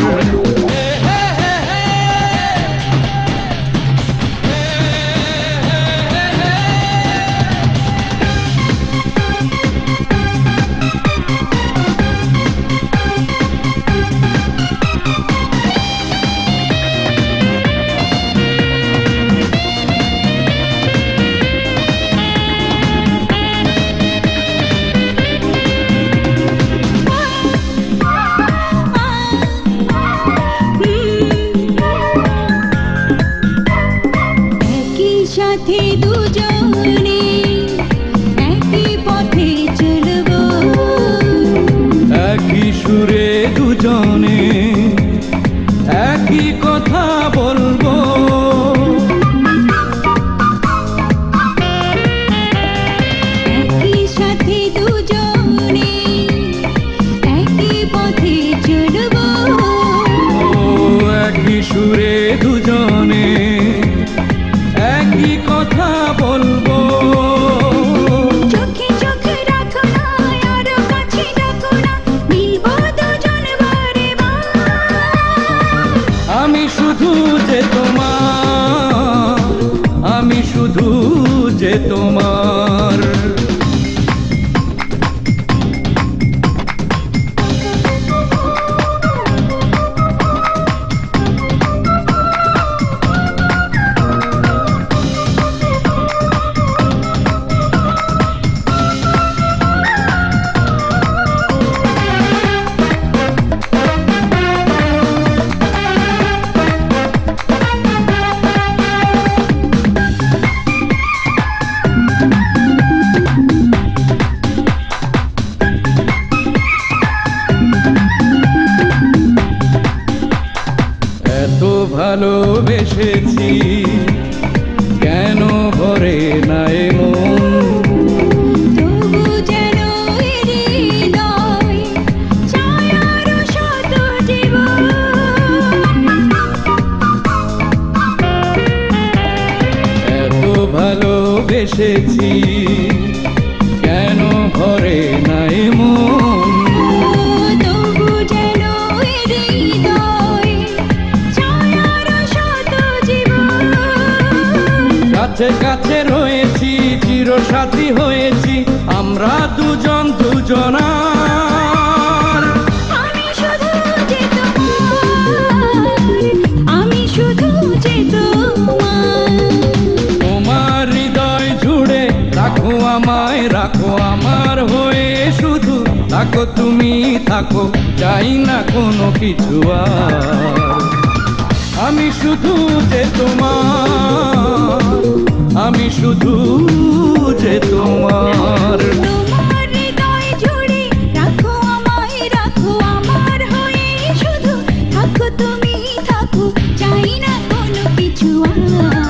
একই সাথে দুজনে একই পথে চলবো, একই সুরে দুজনে একই কথা বলবো, একই সাথে দুজনে একই পথে চলবো, একই সুরে দুজনে একই কথা বলবো। চোখে চোখে রাখো না, আরো কাছে ডাকো না, মিলবো দুজন বারে বার। আমি শুধু যে তোমার, আমি শুধু যে তোমার। এত ভালোবেসেছি কেন ভরে নাই মন, তবু যেন হৃদয় চায় আরো শত জীবন। এত ভালোবেসেছি কেন ভরে নাই মন, তবু যেন হৃদয় চায় আরো শত জীবন। কাছে কাছে রয়েছি, চিরসাথী হয়েছি আমরা দুজন দুজনার। আমি শুধু যে তোমার, আমি শুধু যে তোমার। তোমার হৃদয় জুড়ে রাখো আমায়, রাখো আমার হয়ে শুধু থাকো তুমি থাকো, চাই না কোনো কিছু আর। আমি শুধু যে তোমার, আমি শুধু যে তোমার। তোমার হৃদয় জুড়ে রাখো আমায়, রাখো আমার হয়ে শুধু থাকো তুমি থাকো, চাই না কোনো কিছু আর।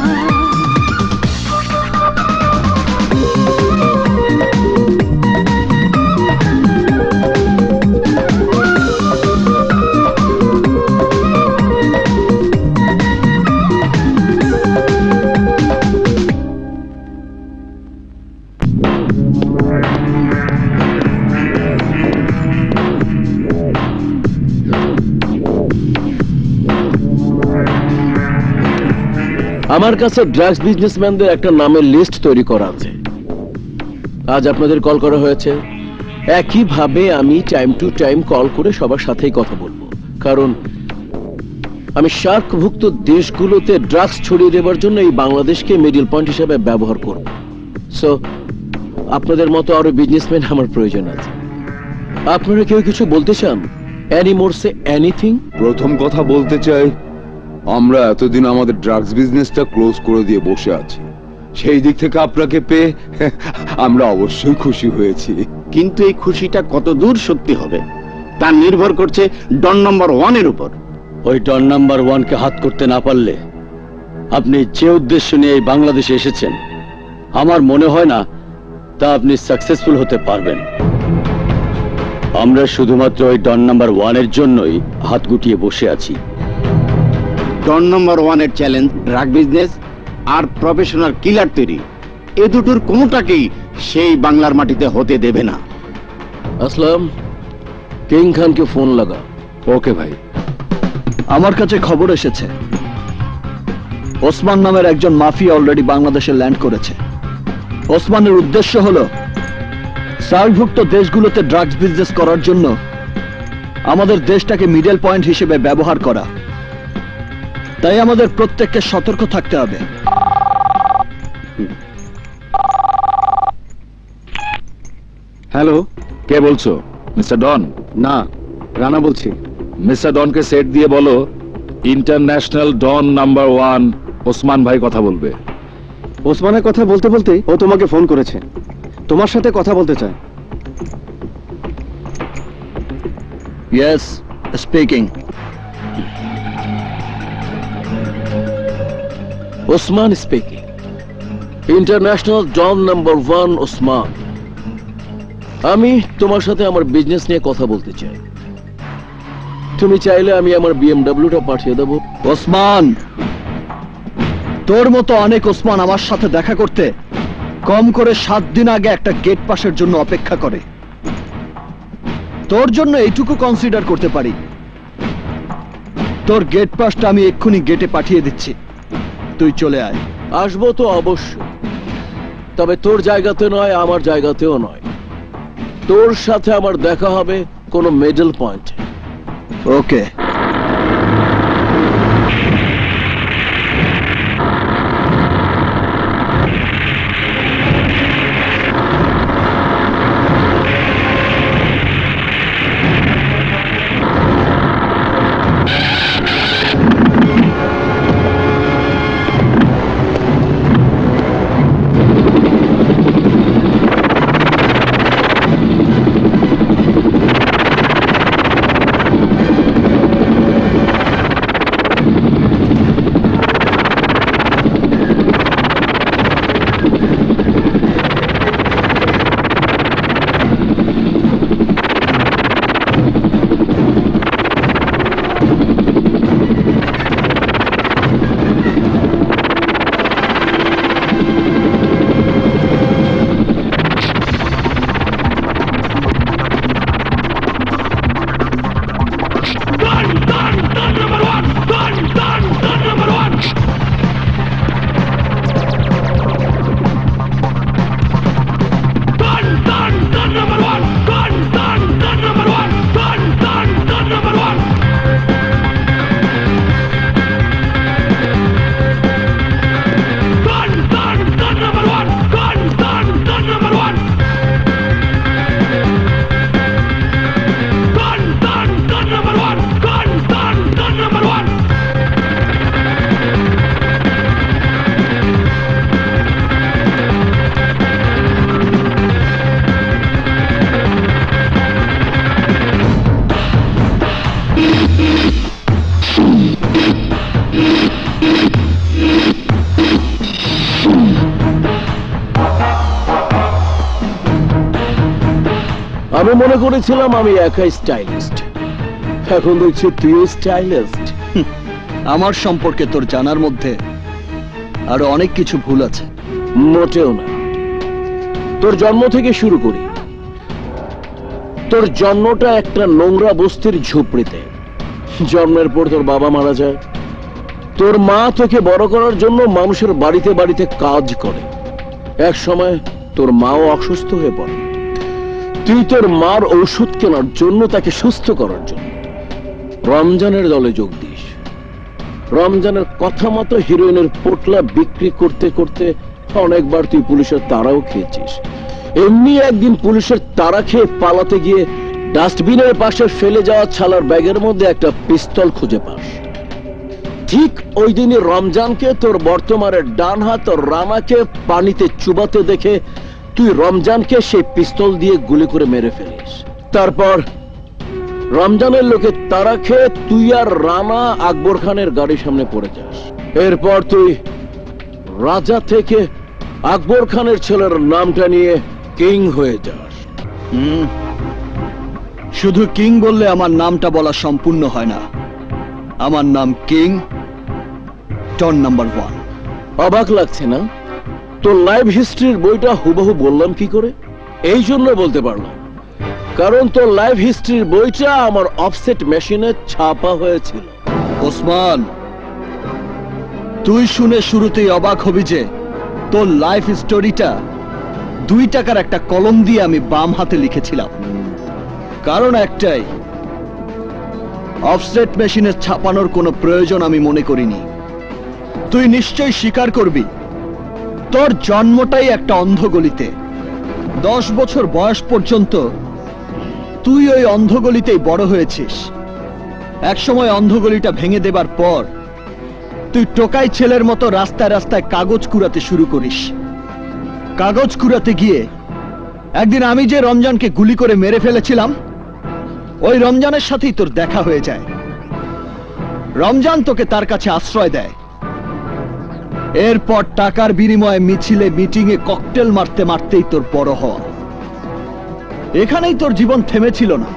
আমার কাছে ড্রাগস বিজনেসম্যানদের একটা নামের লিস্ট তৈরি করা আছে। আজ আপনাদের কল করা হয়েছে, একইভাবে আমি টাইম টু টাইম কল করে সবার সাথেই কথা বলবো, কারণ আমি সার্কভুক্ত দেশগুলোতে ড্রাগস ছড়িয়ে দেওয়ার জন্য এই বাংলাদেশকে মিডল পয়েন্ট হিসেবে ব্যবহার করব। সো আপনাদের মতো আরো বিজনেসম্যান আমার প্রয়োজন আছে। আপনারা কেউ কিছু বলতে চান? Any more say anything? প্রথম কথা বলতে চাই, আমরা এতদিন আমাদের ড্রাগস বিজনেসটা ক্লোজ করে দিয়ে বসে আছি। সেই দিক থেকে আপনাকে পেয়ে আমরা অবশ্যই খুশি হয়েছি। কিন্তু এই খুশিটা কত দূর সত্যি হবে তা নির্ভর করছে ডন নম্বর 1 এর উপর। ওই ডন নাম্বার 1 কে হাত করতে না পারলে আপনি যে উদ্দেশ্য নিয়ে এই বাংলাদেশে এসেছেন আমার মনে হয় না তা আপনি সাকসেসফুল হতে পারবেন। আমরা শুধুমাত্র ওই ডন নাম্বার 1 এর জন্যই হাত গুটিয়ে বসে আছি। ডন নম্বর 1 এর চ্যালেঞ্জ ড্রাগ বিজনেস আর প্রফেশনাল কিলার তৈরি, এ দুটোর কোনোটাকেই সেই বাংলার মাটিতে হতে দেবে না। আসলাম, কিং খানকে ফোন লাগা। ওকে ভাই। আমার কাছে খবর এসেছে ওসমান নামের একজন মাফিয়া অলরেডি বাংলাদেশে ল্যান্ড করেছে। ওসমানের উদ্দেশ্য হলো সার্কভুক্ত দেশগুলোতে ড্রাগস বিজনেস করার জন্য আমাদের দেশটাকে মিডল পয়েন্ট হিসেবে ব্যবহার করা। তাই আমাদের প্রত্যেককে সতর্ক থাকতে হবে। হ্যালো, কে বলছো? Mister don? না, রানা বলছি। মিস্টার ডনকে সেট দিয়ে বলো ইন্টারন্যাশনাল ডন নাম্বার 1 ওসমান ভাই কথা বলবে। ওসমানের কথা বলতে বলতেই ও তোমাকে ফোন করেছে, তোমার সাথে কথা বলতে চায়। Yes, speaking. Osman speaking. International don number 1 Osman, আমি তোমার সাথে আমার বিজনেস নিয়ে কথা বলতে চাই। তুমি চাইলে আমি আমার বিএমডব্লিউটা পাঠিয়ে দেবো। ওসমান, তোর মতো অনেক ওসমান আমার সাথে দেখা করতে কম করে 7 দিন আগে একটা গেট পাসের জন্য অপেক্ষা করে। তোর জন্য এইটুকু কনসিডার করতে পারি, তোর গেট পাসটা আমি এক্ষুনি গেটে পাঠিয়ে দিচ্ছি, তুই চলে আয়। আসবো তো অবশ্যই, তবে তোর জায়গাতে নয়, আমার জায়গাতেও নয়। তোর সাথে আমার দেখা হবে কোনো মিডল পয়েন্টে। ওকে। আমি মনে করেছিলাম আমি একাই স্টাইলিস্ট, এখন দেখছি তুইও স্টাইলিস্ট। আমার সম্পর্কে তোর জানার মধ্যে আরো অনেক কিছু ভুল আছে। মোটেও না। তোর জন্ম থেকে শুরু করি। তোর জন্মটা একটা নোংরা বস্তির ঝুপড়িতে। জন্মের পর তোর বাবা মারা যায়। তোর মা তোকে বড় করার জন্য মানুষের বাড়িতে বাড়িতে কাজ করে। এক সময় তোর মাও অসুস্থ হয়ে পড়ে। তুই তোর মার ঔষধ কেনার জন্য, তাকে সুস্থ করার জন্য রমজানের দলে যোগ দিস। রমজানের কথা মতো হিরোইনের পোটলা বিক্রি করতে করতে অনেকবার তুই পুলিশের তাড়াও খেয়েছিস। এমনি একদিন পুলিশের তাড়া খেয়ে পালাতে গিয়ে ডাস্টবিনের পাশে ফেলে যাওয়া ছালার ব্যাগের মধ্যে একটা পিস্তল খুঁজে পাস। ঠিক ওই দিনই রমজানকে তোর বর্তমানের ডান হাত রানাকে পানিতে চুবাতে দেখে তুই রমজানকে সেই পিস্তল দিয়ে গুলি করে মেরে ফেলিস। তারপর রমজানের লোকে তারা খেয়ে তুই আর রানা আকবর খানের গাড়ির সামনে পড়ে যাস। এরপর তুই রাজা থেকে আকবর খানের ছেলের নামটা নিয়ে কিং হয়ে যাস। শুধু কিং বললে আমার নামটা বলা সম্পূর্ণ হয় না। আমার নাম কিং ডন নাম্বার 1। অবাক লাগছে না? তোর লাইফ হিস্ট্রির বইটা হুবহু বললাম কি করে? এই জন্য বলতে পারলাম, কারণ তোর লাইফ হিস্ট্রির বইটা আমার অফসেট মেশিনে ছাপা হয়েছিল। ওসমান, তুই শুনে শুরুতেই অবাক হবি যে তোর লাইফ স্টোরিটা 2 টাকার একটা কলম দিয়ে আমি বাম হাতে লিখেছিলাম। কারণ একটাই, অফসেট মেশিনে ছাপানোর কোনো প্রয়োজন আমি মনে করিনি। তুই নিশ্চয়ই স্বীকার করবি তোর জন্মটাই একটা অন্ধগলিতে। 10 বছর বয়স পর্যন্ত তুই ওই অন্ধগলিতেই বড় হয়েছিস। একসময় অন্ধগলিটা ভেঙে দেবার পর তুই টোকাই ছেলের মতো রাস্তায় রাস্তায় কাগজ কুড়াতে শুরু করিস। কাগজ কুড়াতে গিয়ে একদিন আমি যে রমজানকে গুলি করে মেরে ফেলেছিলাম, ওই রমজানের সাথেই তোর দেখা হয়ে যায়। রমজান তোকে তার কাছে আশ্রয় দেয়। এরপর টাকার বিনিময়ে মিছিলে মিটিংয়ে ককটেল মারতে মারতেই তোর বড় হওয়া। এখানেই তোর জীবন থেমেছিল না।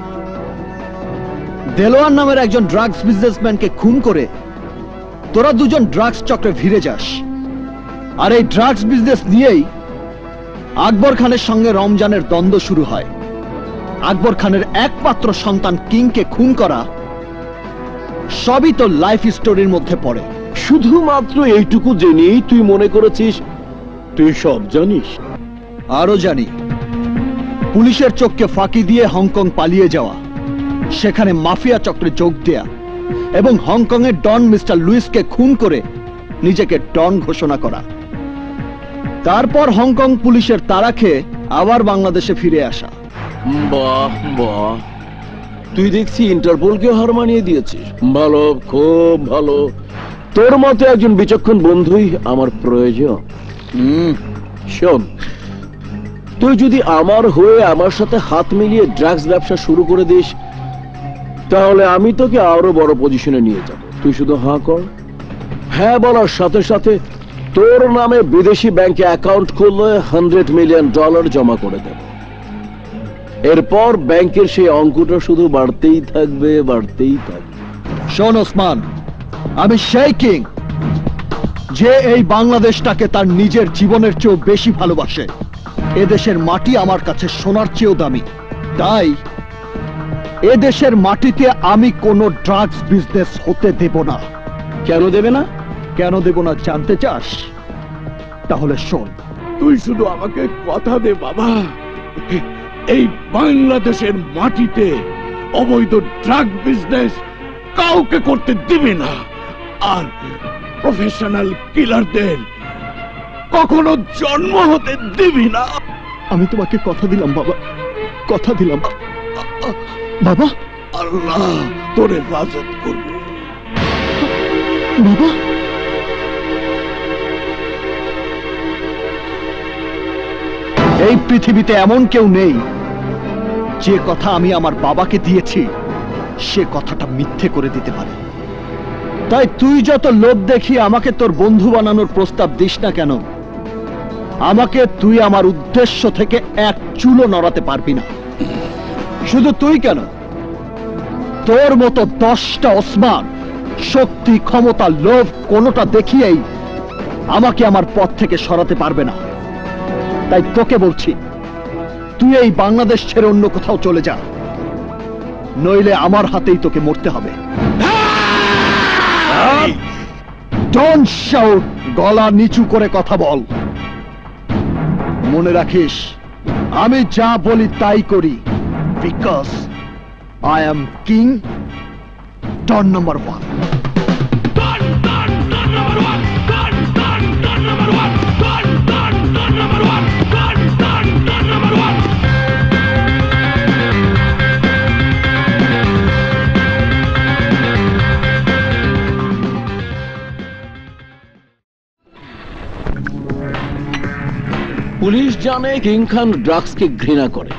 দেলোয়ার নামের একজন ড্রাগস বিজনেসম্যানকে খুন করে তোরা দুজন ড্রাগস চক্রে ভিড়ে যাস। আর এই ড্রাগস বিজনেস নিয়েই আকবর খানের সঙ্গে রমজানের দ্বন্দ্ব শুরু হয়। আকবর খানের একমাত্র সন্তান কিংকে খুন করা সবই তোর লাইফ স্টোরির মধ্যে পড়ে। শুধুমাত্র এইটুকু জেনেই তুই মনে করেছিস তুই সব জানিস? আরো জানি, পুলিশের চোখকে ফাঁকি দিয়ে হংকং পালিয়ে যাওয়া, সেখানে মাফিয়া চক্রে যোগ দেয়া এবং হংকং এর ডন মিস্টার লুইসকে খুন করে নিজেকে ডন ঘোষণা করা। তারপর হংকং পুলিশের তাড়া খেয়ে আবার বাংলাদেশে ফিরে আসা। বাহ বাহ, তুই দেখছি ইন্টারপোলকে হার মানিয়ে দিয়েছিস। ভালো, খুব ভালো। তোর মতো একজন বিচক্ষণ বন্ধুই আমার প্রয়োজন। শোন, তুই যদি আমার হয়ে আমার সাথে হাত মিলিয়ে ড্রাগস ব্যবসা শুরু করে দিস, তাহলে আমি তোকে আরো বড় পজিশনে নিয়ে যাব। তুই শুধু হাঁ কর। হ্যাঁ বলার সাথে সাথে তোর নামে বিদেশি ব্যাংকে অ্যাকাউন্ট খুললে $100 মিলিয়ন জমা করে দেব। এরপর ব্যাংকের সেই অঙ্কটা শুধু বাড়তেই থাকবে, বাড়তেই থাকবে। শোন ওসমান, আমি সেই কিং যে এই বাংলাদেশটাকে তার নিজের জীবনের চেয়েও বেশি ভালোবাসে। এদেশের মাটি আমার কাছে সোনার চেয়েও দামি। তাই এদেশের মাটিতে আমি কোনো ড্রাগস বিজনেস হতে দেব না। কেন দেবে না? কেন দেব না জানতে চাস? তাহলে শোন। তুই শুধু আমাকে কথা দে বাবা, এই বাংলাদেশের মাটিতে অবৈধ ড্রাগ বিজনেস কাউকে করতে দিবি না, আর প্রফেশনাল কিলারদের কখনো জন্ম হতে দিবি না। আমি তোমাকে কথা দিলাম বাবা, কথা দিলাম বাবা। আল্লাহ তোর হেফাজত করবে বাবা। এই পৃথিবীতে এমন কেউ নেই যে কথা আমি আমার বাবাকে দিয়েছি সে কথাটা মিথ্যে করে দিতে পারে। তাই তুই যত লোভ দেখি আমাকে তোর বন্ধু বানানোর প্রস্তাব দিস না কেন, আমাকে তুই আমার উদ্দেশ্য থেকে এক চুলও নড়াতে পারবি না। শুধু তুই কেন, তোর মতো 10টা ওসমান শক্তি, ক্ষমতা, লোভ কোনোটা দেখিয়েই আমাকে আমার পথ থেকে সরাতে পারবে না। তাই তোকে বলছি, তুই এই বাংলাদেশ ছেড়ে অন্য কোথাও চলে যা, নইলে আমার হাতেই তোকে মরতে হবে। ডোন্ট শাউট, গলা নিচু করে কথা বল। মনে রাখিস, আমি যা বলি তাই করি, because I am king, don number 1। Police জানে কিং খান ড্রাগসকে ঘৃণা করে।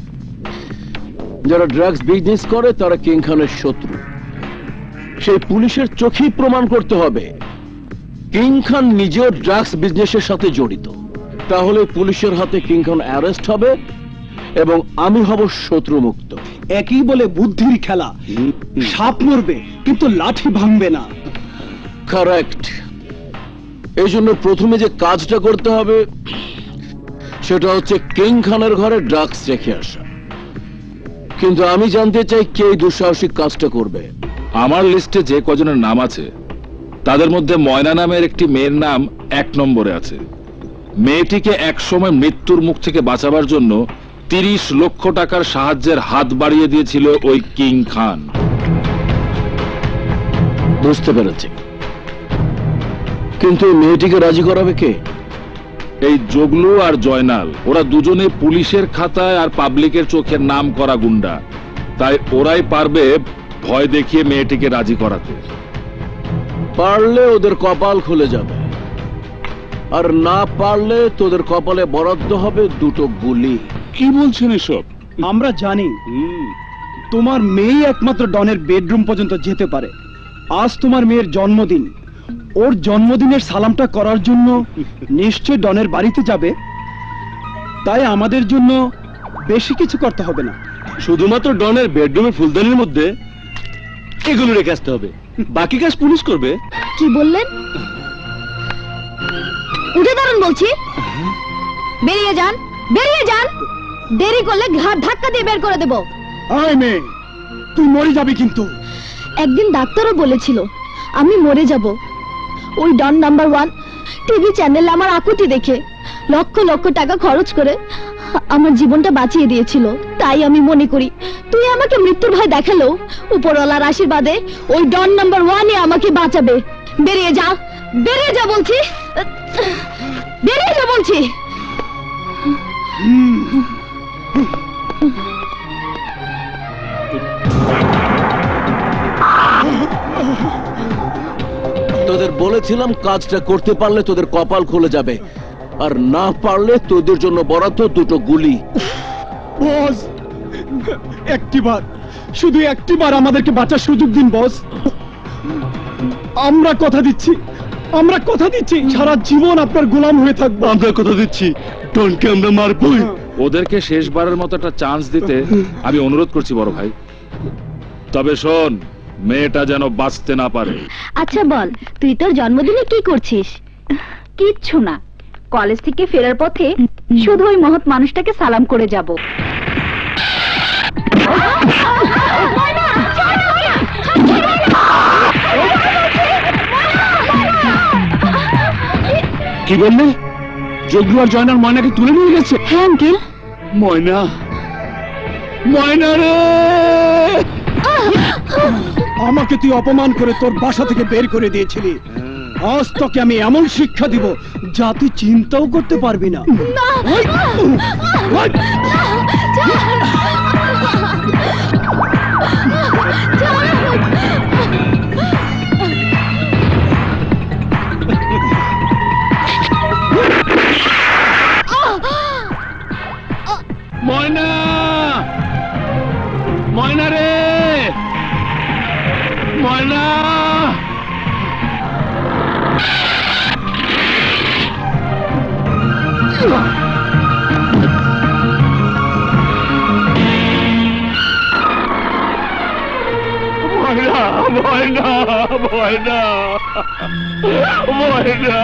যারা ড্রাগস বিজনেস করে তারা কিং খানের শত্রু। সেই পুলিশের চোখেই প্রমাণ করতে হবে কিং খান নিজেও ড্রাগস বিজনেসের সাথে জড়িত। তাহলে পুলিশের হাতে কিং খান অ্যারেস্ট হবে এবং আমি হব শত্রু মুক্ত। একই বলে বুদ্ধির খেলা, সাপ মরবে কিন্তু লাঠি ভাঙবে না। কারেক্ট। এই জন্য প্রথমে যে কাজটা করতে হবে সেটা হচ্ছে কিং খানের ঘরে ড্রাগস রেখে আসা। কিন্তু আমি জানতে চাই কে এই দুঃসাহসিক কাজটা করবে। আমার লিস্টে যে কজনের নাম আছে তাদের মধ্যে ময়না নামের একটি মেয়ের নাম 1 নম্বরে আছে। মেয়েটিকে একসময় মৃত্যুর মুখ থেকে বাঁচাবার জন্য 30 লক্ষ টাকার সাহায্যের হাত বাড়িয়ে দিয়েছিল ওই কিং খান। বুঝতে পেরেছি, কিন্তু এই মেয়েটিকে রাজি করাবে কে? এই জগলু আর জয়নাল, ওরা দুজনে পুলিশের খাতায় আর পাবলিকের চোখের নাম করা গুন্ডা, তাই ওরাই পারবে ভয় দেখিয়ে মেয়েটিকে রাজি করাতে। পারলে ওদের কপাল খুলে যাবে, আর না পারলে তোদের কপালে বরাদ্দ হবে 2টো গুলি। কি বলছেন এসব? আমরা জানি তোমার মেয়ে একমাত্র ডনের বেডরুম পর্যন্ত যেতে পারে। আজ তোমার মেয়ের জন্মদিন, ওর জন্মদিনের সালামটা করার জন্য নিশ্চয় ডনের বাড়িতে যাবে। তাই আমাদের জন্য বেশি কিছু করতে হবে না, শুধুমাত্র ডনের বেডরুমে ফুলদানির মধ্যে এগুলো রেখে আসতে হবে, বাকি কাজ পুলিশ করবে। কি বললেন? উঠে দাঁড়ান বলছি। বেরিয়ে যান, বেরিয়ে যান। দেরি করলে ঘাট ধাক্কা দিয়ে বের করে দেব। আয় মেয়ে, তুই মরে যাবি কিন্তু। একদিন ডাক্তারও বলেছিল আমি মরে যাব। ওই ডন নাম্বার 1 টিভি চ্যানেলে আমার আকুতি দেখে লক্ষ লক্ষ টাকা খরচ করে আমার জীবনটা বাঁচিয়ে দিয়েছিল। তাই আমি মনে করি তুই আমাকে মৃত্যুর ভয় দেখালো, উপরওয়ালার আশীর্বাদে ওই ডন নাম্বার 1 আমাকে বাঁচাবে। বেরিয়ে যা, বেরিয়ে যা বলছি, বেরিয়ে যা বলছি। তোদের বলেছিলাম কাজটা করতে পারলে তোদের কপাল খুলে যাবে, আর না পারলে তোদের জন্য বরাদ্দ 2টো গুলি। বস, একটিবার, শুধু একটিবার আমাদেরকে বাঁচার সুযোগ দিন বস। আমরা কথা দিচ্ছি, আমরা কথা দিচ্ছি সারা জীবন আপনার গোলাম হয়ে থাকবো। আমরা কথা দিচ্ছি ডনকে আমরা মারবই। ওদেরকে শেষবারের মতো একটা চান্স দিতে আমি অনুরোধ করছি বড় ভাই। তবে শোন, মেয়েটা যেন বাঁচতে না পারে। আচ্ছা বল, তুই তোর জন্মদিনে কি করছিস? কিচ্ছু না, কলেজ থেকে ফেরার পথে শুধু ওই মহৎ মানুষটাকে সালাম করে যাব। কি বললে? জগলু আর জয়নাল ময়নাকে তুলে নিয়ে গেছে? হ্যাঁ আঙ্কেল। ময়না, ময়না রে! আমাকে তুই অপমান করে তোর বাসা থেকে বের করে দিয়েছিলি। আজ তোকে আমি এমন শিক্ষা দিব যা তুই চিন্তাও করতে পারবি না। ময়না, ময়না রে, ময়না! ময়না, ময়না, ময়না, ময়না!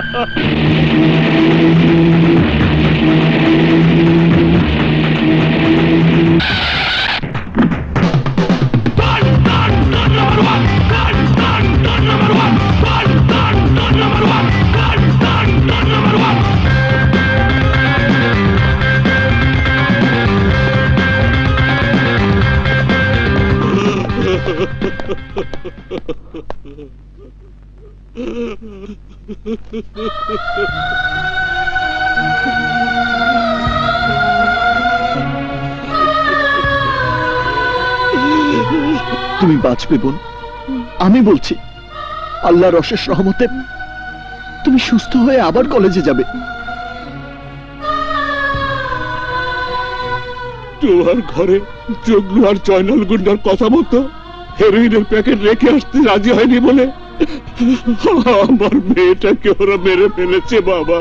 তুমি বাঁচবে বোন, আমি বলছি। আল্লাহর অশেষ রহমতে তুমি সুস্থ হয়ে আবার কলেজে যাবে। তোমার ঘরে জগলু আর জয়নাল গুন্ডার কথা মতো হেরোইনের প্যাকেট রেখে আসতে রাজি হয়নি বলে আমার মেয়েটাকে ওরা মেরে ফেলেছে বাবা।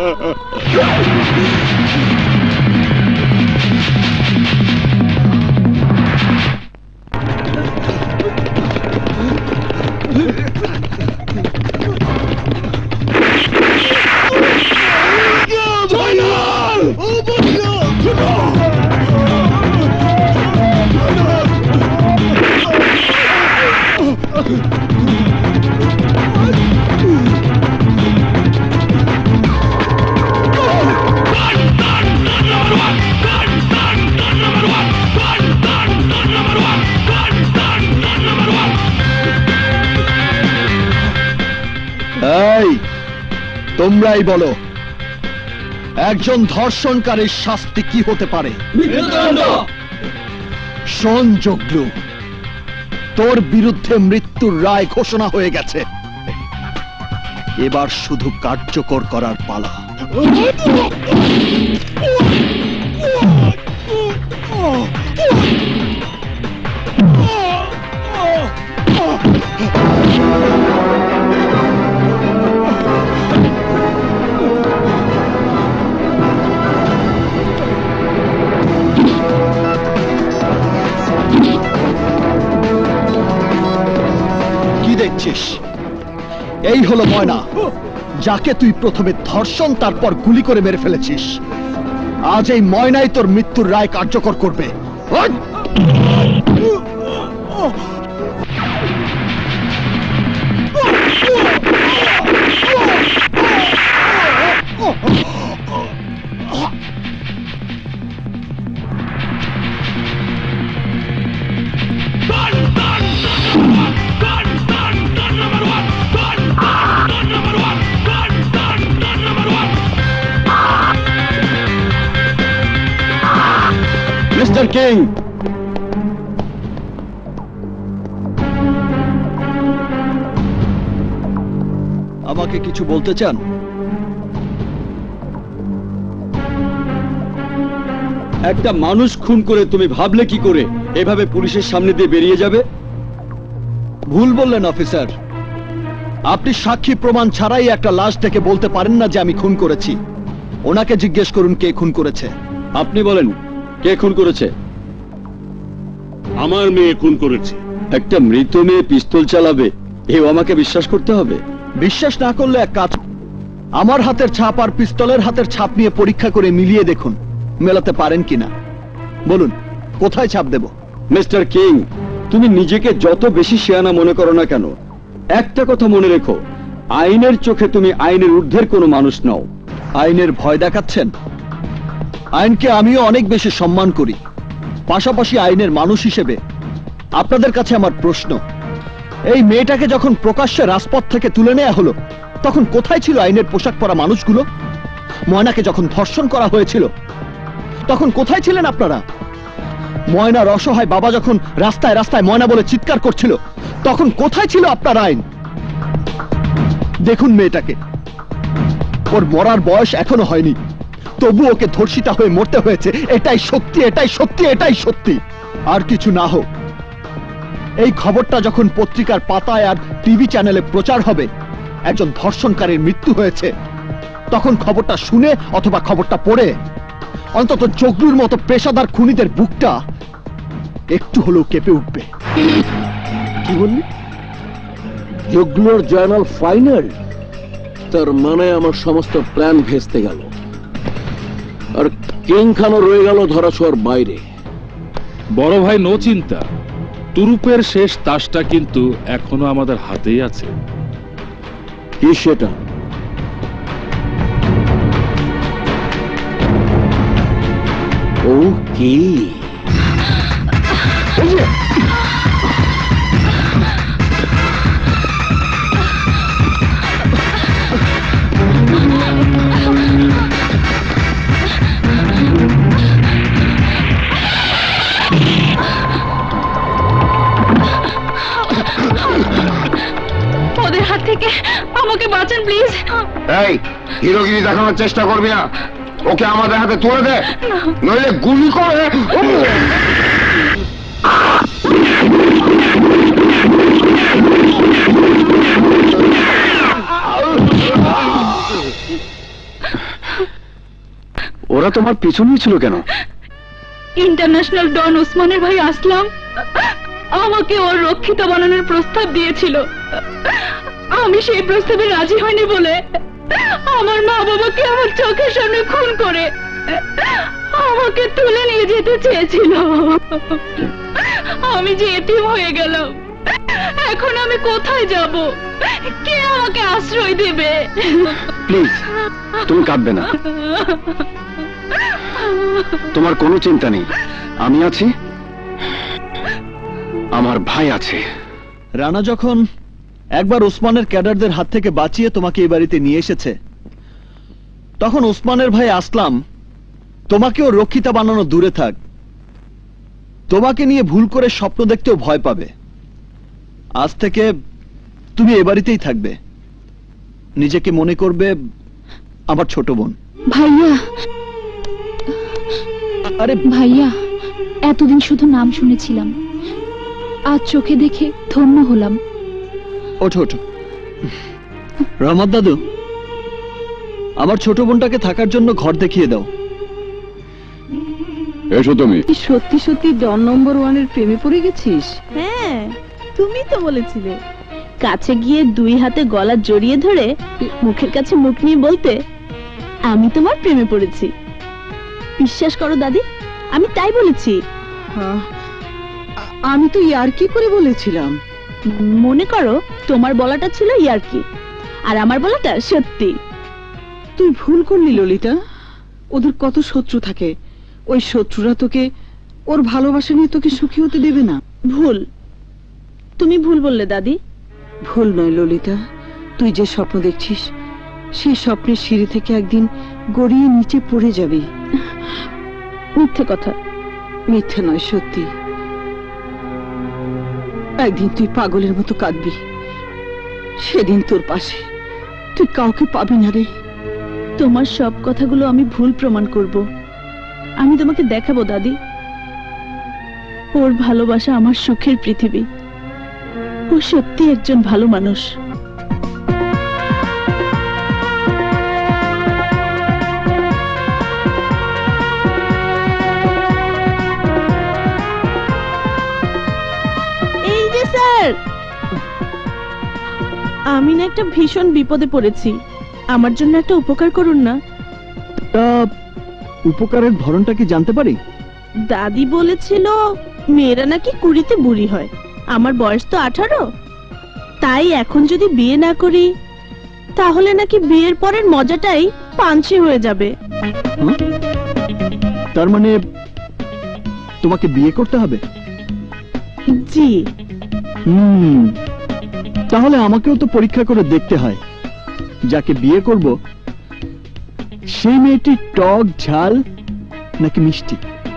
জয়নাল! তোমরাই বলো একজন ধর্ষণকারীর শাস্তি কি হতে পারে? শোন জগলু, তোর বিরুদ্ধে মৃত্যুর রায় ঘোষণা হয়ে গেছে, এবার শুধু কার্যকর করার পালা। কি দেখছিস? এই হলো ময়না, যাকে তুই প্রথমে ধর্ষণ তারপর গুলি করে মেরে ফেলেছিস। আজ এই ময়নাই তোর মৃত্যুর রায় কার্যকর করবে। মিস্টার কিং, আমাকে কিছু বলতে চান? একটা মানুষ খুন করে তুমি ভাবলে কি করে এভাবে পুলিশের সামনে দিয়ে বেরিয়ে যাবে? ভুল বললেন অফিসার, আপনি সাক্ষী প্রমাণ ছাড়াই একটা লাশ দেখে বলতে পারেন না যে আমি খুন করেছি। ওনাকে জিজ্ঞেস করুন কে খুন করেছে। আপনি বলেন কে খুন করেছে? আমার মেয়ে খুন করেছে। একটা মৃত মেয়ে পিস্তল চালাবে, এও আমাকে বিশ্বাস করতে হবে? বিশ্বাস না করলে এক কাজ, আমার হাতের ছাপ আর পিস্তলের হাতের ছাপ নিয়ে পরীক্ষা করে মিলিয়ে দেখুন মেলাতে পারেন কিনা। বলুন কোথায় ছাপ দেব? মিস্টার কিং, তুমি নিজেকে যত বেশি শিয়ানা মনে করো না কেন, একটা কথা মনে রেখো, আইনের চোখে তুমি আইনের ঊর্ধ্বের কোনো মানুষ নও। আইনের ভয় দেখাচ্ছেন? আইনকে আমিও অনেক বেশি সম্মান করি, পাশাপাশি আইনের মানুষ হিসেবে আপনাদের কাছে আমার প্রশ্ন, এই মেয়েটাকে যখন প্রকাশ্যে রাজপথ থেকে তুলে নেওয়া হলো তখন কোথায় ছিল আইনের পোশাক পরা মানুষগুলো? ময়নাকে যখন ধর্ষণ করা হয়েছিল তখন কোথায় ছিলেন আপনারা? ময়নার অসহায় বাবা যখন রাস্তায় রাস্তায় ময়না বলে চিৎকার করছিল তখন কোথায় ছিল আপনার আইন? দেখুন মেয়েটাকে, ওর মরার বয়স এখনো হয়নি, তবু ওকে ধর্ষিতা হয়ে মরতে হয়েছে। এটাই সত্যি, এটাই সত্যি, এটাই সত্যি। আর কিছু না হোক, এই খবরটা যখন পত্রিকার পাতায় আর টিভি চ্যানেলে প্রচার হবে একজন ধর্ষণকারীর মৃত্যু হয়েছে, তখন খবরটা শুনে অথবা খবরটা পড়ে অন্তত জগলুর মতো পেশাদার খুনিদের বুকটা একটু হলেও কেঁপে উঠবে। কি বললি? জগলুর জয়নাল ফাইনাল? তার মানে আমার সমস্ত প্ল্যান ভেস্তে গেল, আর কিং খানও রয়ে গেল ধরাছোঁয়ার বাইরে। বড় ভাই নো চিন্তা, তুরুপের শেষ তাসটা কিন্তু এখনো আমাদের হাতেই আছে। কি সেটা? ও কি? ওদের হাত থেকে আমাকে বাঁচান প্লিজ। এই হিরোগিরি দেখানোর চেষ্টা করবি না, ওকে আমাদের হাতে তুলে দে, নইলে গুলি করে। ওরা তোমার পিছনেই ছিল কেন? ইন্টারন্যাশনাল ডন ওসমানের ভাই আসলাম আমাকে ওর রক্ষিতা বানানোর প্রস্তাব দিয়েছিল। আমি সেই প্রস্তাবে রাজি হইনি বলে আমার মা বাবাকে আমার চোখের সামনে খুন করে আমাকে তুলে নিয়ে যেতে চেয়েছিল। আমি যে এতিম হয়ে গেলাম, এখন আমি কোথায় যাব? কে আমাকে আশ্রয় দেবে? প্লিজ তুমি কাঁদবে না, তোমার কোনো চিন্তা নেই, আমি আছি, আমার ভাই আছে। রানা যখন একবার ওসমানের ক্যাডারদের হাত থেকে বাঁচিয়ে তোমাকে এই বাড়িতে নিয়ে এসেছে, তখন ওসমানের ভাই আসলাম তোমাকেও রক্ষিতা বানানো দূরে থাক, তোমাকে নিয়ে ভুল করে স্বপ্ন দেখতেও ভয় পাবে। আজ থেকে তুমি এ বাড়িতেই থাকবে, নিজেকে মনে করবে আমার ছোট বোন। ভাইয়া, আরে ভাইয়া, এতদিন শুধু নাম শুনেছিলাম, আজ চোখে দেখে ধন্য হলাম। ওঠো ওঠো। রহমত দাদু, আমার ছোট বোনটাকে থাকার জন্য ঘর দেখিয়ে দাও। এসো তুমি। সত্যি সত্যি ডন নম্বর 1 এর প্রেমে পড়ে গেছিস? হ্যাঁ, তুমি তো বলেছিলে কাছে গিয়ে দুই হাতে গলা জড়িয়ে ধরে মুখের কাছে মুখ নিয়ে বলতে আমি তোমার প্রেমে পড়েছি। বিশ্বাস করো দাদি, আমি তাই বলেছি। আমি তো ইয়ার্কি করে বলেছিলাম। মনে করো তোমার বলাটা ছিল ইয়ার্কি আর আমার বলাটা সত্যি। তুই ভুল করলি ললিতা, ওদের কত শত্রু থাকে, ওই শত্রুরা তোকে ওর ভালোবাসা নিয়ে তোকে সুখী হতে দেবে না। ভুল, তুমি ভুল বললে দাদি। ভুল নয় ললিতা, তুই যে স্বপ্ন দেখছিস সেই স্বপ্নের সিঁড়ি থেকে একদিন গড়িয়ে নিচে পড়ে যাবি। মিথ্যে কথা। মিথ্যে নয়, সত্যি। একদিন তুই পাগলের মতো কাঁদবি, সেদিন তোর পাশে তুই কাউকে পাবি না রে। তোমার সব কথাগুলো আমি ভুল প্রমাণ করব। আমি তোমাকে দেখাবো দাদি, ওর ভালোবাসা আমার সুখের পৃথিবী। ও সত্যি একজন ভালো মানুষ। এই যে স্যার, আমি না একটা ভীষণ বিপদে পড়েছি, আমার জন্য একটা উপকার করুন না। উপকারের ধরনটা কি জানতে পারি? দাদি বলেছিল মেয়েরা নাকি 20-তে বুড়ি হয়, আমার বয়স তো 18, তাই এখন যদি বিয়ে না করি তাহলে নাকি বিয়ের পরের মজাটাই পাঞ্চি হয়ে যাবে। তার মানে তোমাকে বিয়ে করতে হবে? জি। তাহলে আমাকেও তো পরীক্ষা করে দেখতে হয় যাকে বিয়ে করব সেই মেয়েটি টক ঝাল নাকি মিষ্টি।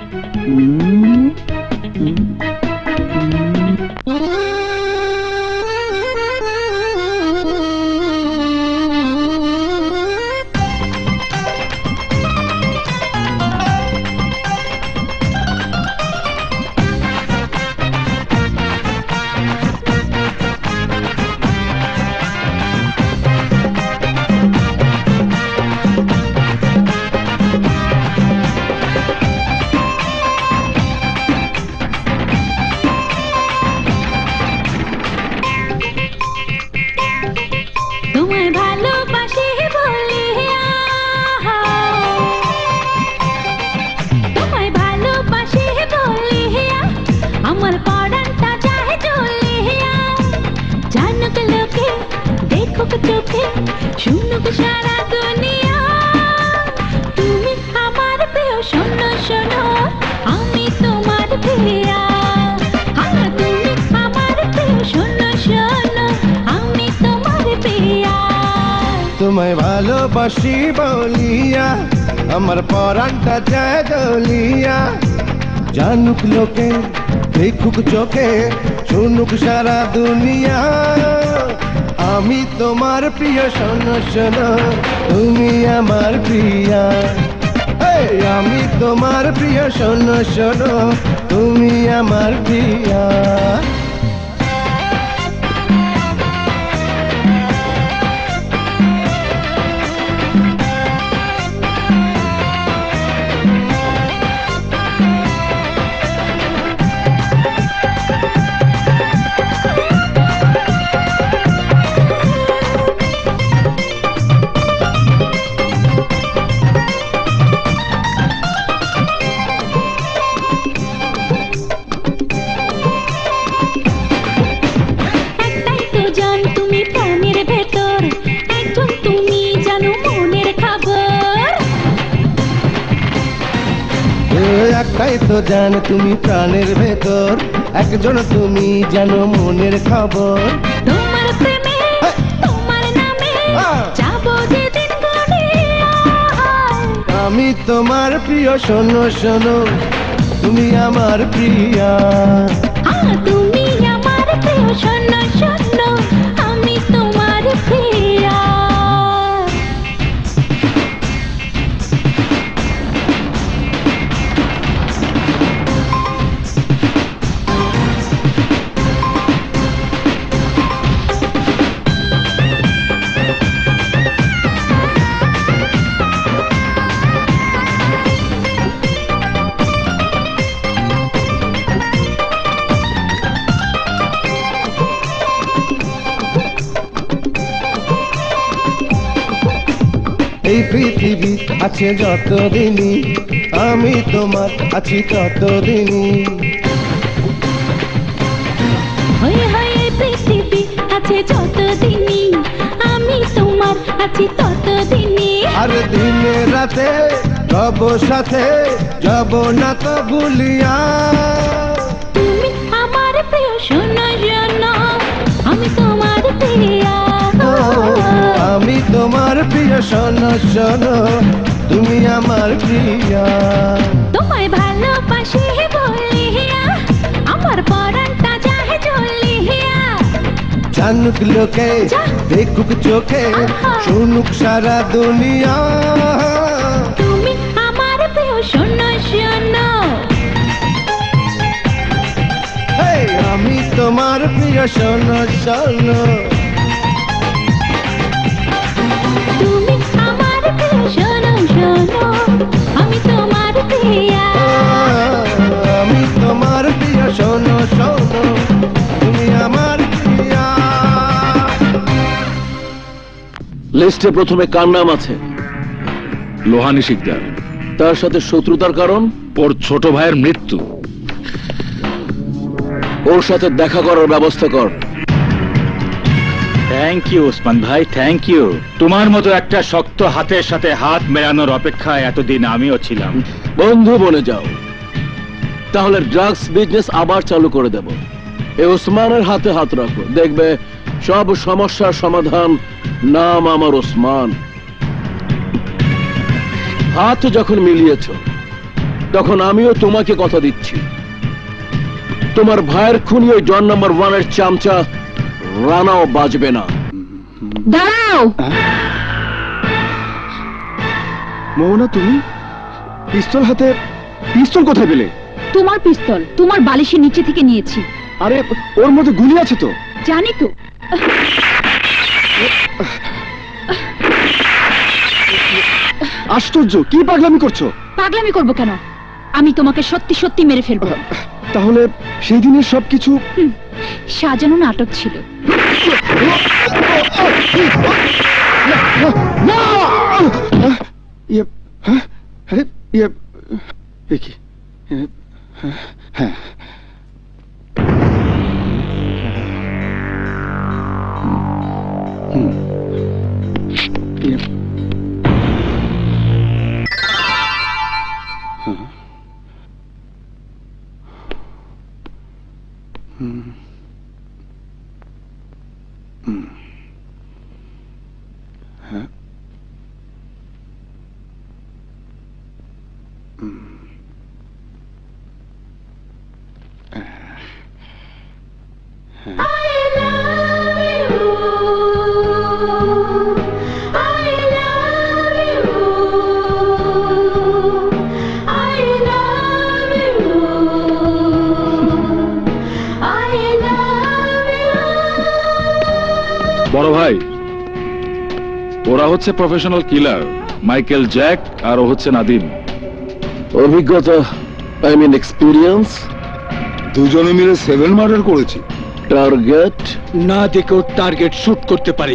তোমায় ভালোবাসি বলিয়া আমার পরাণটা যায় দলিয়া, জানুক লোকে দেখুক চোখে শুনুক সারা দুনিয়া, আমি তোমার প্রিয় শোনো শোনো তুমি আমার প্রিয়া। আমি তোমার প্রিয় শোনো শোনো তুমি আমার প্রিয়া। একটাই তো জান তুমি প্রাণের ভেতর, একজন তুমি জানো মনের খবর। তোমার প্রেমে তোমার নামে যাবো যেদিন গড়িয়া, আমি তোমার প্রিয়, শোনো শোনো তুমি আমার প্রিয়া। তুমি আমার প্রিয়, শোনো শোনো আমি তোমার প্রিয়া। এই পৃথিবী আছে যতদিনই আমি তোমার আছি ততদিনই। হয়ে হয়ে পৃথিবী আছে যতদিনই আমি তোমার আছি ততদিনই। আর দিনে রাতে রব সাথে যাব না তো ভুলিয়া। তুমি আমার প্রিয়, শোনো শোনো আমি তোমার প্রিয়া। আমি তোমার প্রিয়, শোনো শোনো তুমি আমার প্রিয়া। তোমায় ভালোবাসি বলিয়া আমার পরাণটা যায় জ্বলিয়া। জানুক লোকে দেখুক চোখে শুনুক সারা দুনিয়া। তুমি আমার প্রিয়, শোনো শোনো আমি তোমার প্রিয়, শোনো শোনো তুমি আমার প্রিয়, শোনো শোনো আমি তোমার প্রিয়া। আমি তোমার প্রিয়, শোনো শোনো তুমি আমার প্রিয়া। লিস্টে প্রথমে কার নাম আছে? লোহানী শিকদার। তার সাথে শত্রুতার কারণ? ওর ছোট ভাইয়ের মৃত্যু। ওর সাথে দেখা করার ব্যবস্থা কর। থ্যাংক ইউ ওসমান ভাই, থ্যাংক ইউ। তোমার মতো একটা শক্ত হাতের সাথে হাত মেলানোর অপেক্ষায় এতদিন আমিও ছিলাম। বন্ধু বনে যাও, তাহলে ড্রাগস বিজনেস আবার চালু করে দেব। এই ওসমানের হাতে হাত রাখো, দেখবে সব সমস্যার সমাধান। নাম আমার ওসমান। হাত যখন মিলিয়েছ তখন আমিও তোমাকে কথা দিচ্ছি, তোমার ভাইয়ের খুনি ওই ডন নাম্বার 1 এর চামচা রানাও বাজবে না। দাঁড়াও। মোহনা, তুমি পিস্তল হাতে? পিস্তল কোথায় পেলে? তোমার পিস্তল তোমার বালিশের নিচে থেকে নিয়েছি। আরে ওর মধ্যে গুলি আছে তো। জানি তো। আশ্চর্য, কি পাগলামি করছো? পাগলামি করবো কেন? আমি তোমাকে সত্যি সত্যি মেরে ফেলবো। তাহলে সেই দিনের সবকিছু সাজানো নাটক ছিল। হ্যাঁ, বড় ভাই, ওরা হচ্ছে প্রফেশনাল কিলার, মাইকেল জ্যাক, আর ও হচ্ছে নাদিম। অভিজ্ঞতা, আই মিন এক্সপিরিয়েন্স? দুজনে মিলে 7 মার্ডার করেছি। টার্গেট না দেখেও টার্গেট শুট করতে পারি,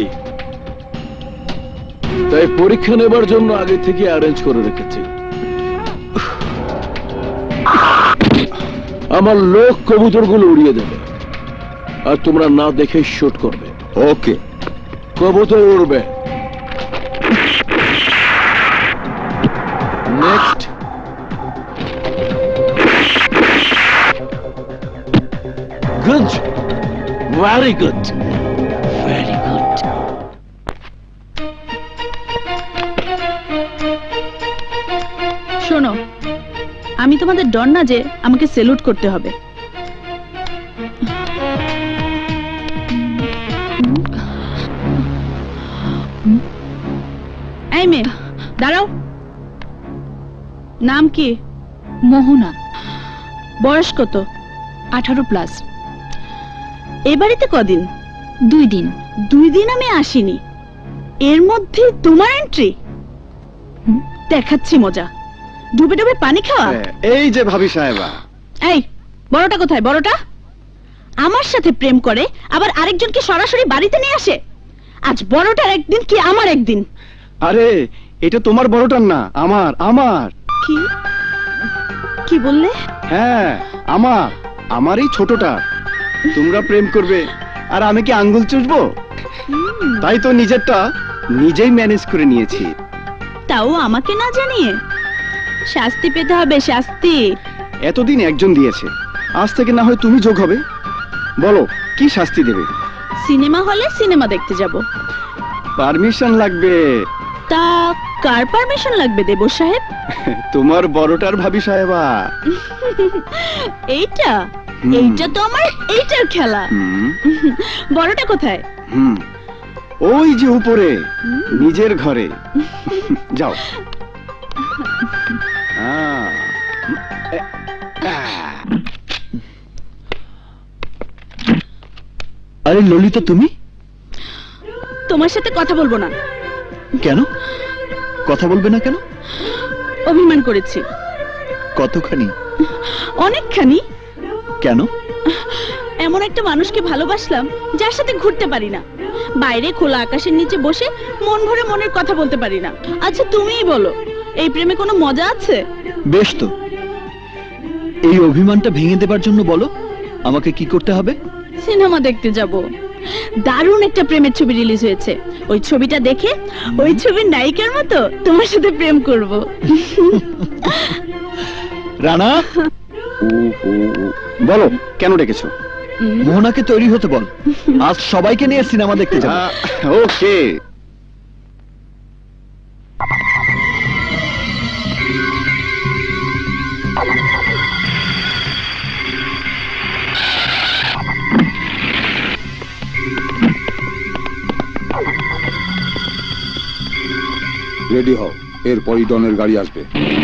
তাই পরীক্ষা নেবার জন্য আগে থেকে অ্যারেঞ্জ করে রেখেছি। আমার লোক কবুতরগুলো উড়িয়ে দেবে আর তোমরা না দেখে শুট করবে। ওকে। কবুতর উড়বে। Next. Good, very good, very good. তোমাদের ডন না যে আমাকে সেলুট করতে হবে। এই মেয়ে দাঁড়াও, নাম কি? মোহনা। বয়স কত? 18+। এই বাড়িতে কদিন? 2 দিন। 2 দিন আমি আসিনি, এর মধ্যে তোমার এন্ট্রি? দেখাচ্ছি মজা, ডুবে ডুবে পানি খাওয়া। এই যে ভাবি সাহেবা। এই বড়টা কোথায়? বড়টা আমার সাথে প্রেম করে আবার আরেকজনকে সরাসরি বাড়িতে নিয়ে আসে। আজ বড়টার একদিন কি আমার একদিন? আরে এটা তোমার বড়টার না, আমার। আমার কি কি বললে? হ্যাঁ আমার এই ছোটটা। তোমরা প্রেম করবে আর আমি কি আঙ্গুল চুষবো? তাই তো নিজেরটা নিজেই ম্যানেজ করে নিয়েছি। তাও আমাকে না জানিয়ে? শাস্তি পেতে হবে, শাস্তি। এতদিন একজন দিয়েছে, আজ থেকে না হয় তুমি যোগ হবে। বলো কি শাস্তি দেবে? সিনেমা হলে সিনেমা দেখতে যাব। পারমিশন লাগবে। তা কার পারমিশন লাগবে দেবর সাহেব? তোমার বড়টার ভাবি সাহেবা। এইটা তো আমার এইটার খেলা। বড়টা কোথায়? ওই যে উপরে নিজের ঘরে। যাও। আরে ললিতা, তুমি? তোমার সাথে কথা বলবো না। কেন কথা বলবে না কেন? অভিমান করেছি। কতখানি? অনেকখানি। কেন? এমন একটা মানুষকে ভালোবাসলাম যার সাথে ঘুরতে পারি না, বাইরে খোলা আকাশের নিচে বসে মন ভরে মনের কথা বলতে পারি না। আচ্ছা তুমিই বলো, এই প্রেমে কোনো মজা আছে? বেশ তো, এই অভিমানটা ভেঙে দেবার জন্য বলো আমাকে কি করতে হবে? সিনেমা দেখতে যাব। দারুণ একটা প্রেমের ছবি রিলিজ হয়েছে, ওই ছবিটা দেখে ওই ছবির নায়িকার মতো তোমার সাথে প্রেম করব। রানা, বলো কেন ডেকেছো? মোহনাকে তৈরি হতে বল, আজ সবাইকে নিয়ে সিনেমা দেখতে যাব। ওকে। রেডি হও, এরপরই ডনের গাড়ি আসবে।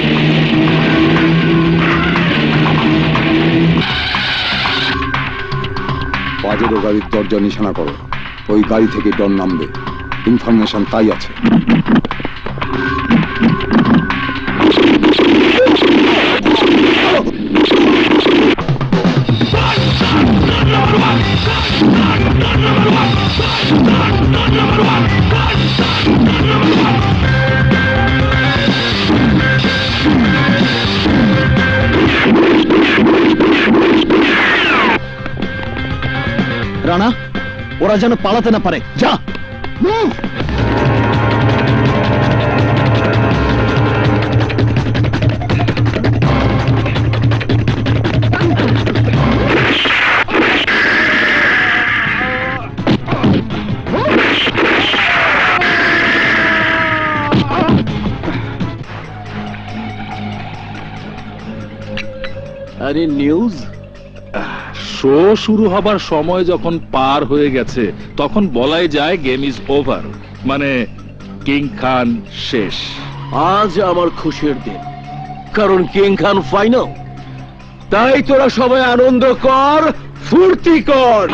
পাজেরো গাড়ির দরজা নিশানা করো, ওই গাড়ি থেকে ডন নামবে। ইনফরমেশন তাই আছে। রানা, ওরা যেন পালাতে না পারে। যা। আরে নিউজ, শো শুরু হবার সময় যখন পার হয়ে গেছে তখন বলাই যায় গেম ইজ ওভার, মানে কিং খান শেষ। আজ আমার খুশির দিন, কারণ কিং খান ফাইনাল। তাই তোরা সবাই আনন্দ কর, ফুর্তি কর।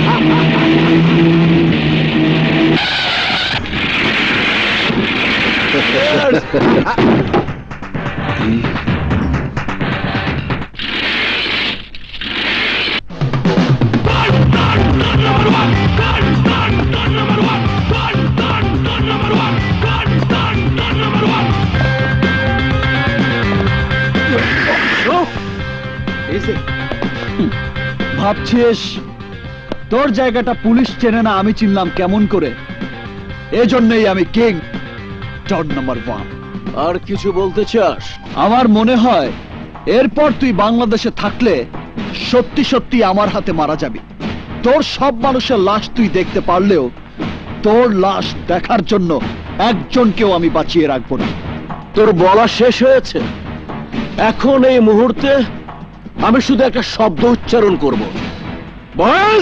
ভাবছিস তোর জায়গাটা পুলিশ চেনে না, আমি চিনলাম কেমন করে? এজন্যই আমি কিং, ডন নাম্বার 1। আর কিছু বলতে চাস? আমার মনে হয় এরপর তুই বাংলাদেশে থাকলে সত্যি সত্যি আমার হাতে মারা যাবি। তোর সব মানুষের লাশ তুই দেখতে পারলেও তোর লাশ দেখার জন্য একজনকেও আমি বাঁচিয়ে রাখবো না। তোর বলা শেষ হয়েছে? এখন এই মুহূর্তে আমি শুধু একটা শব্দ উচ্চারণ করব। Boys,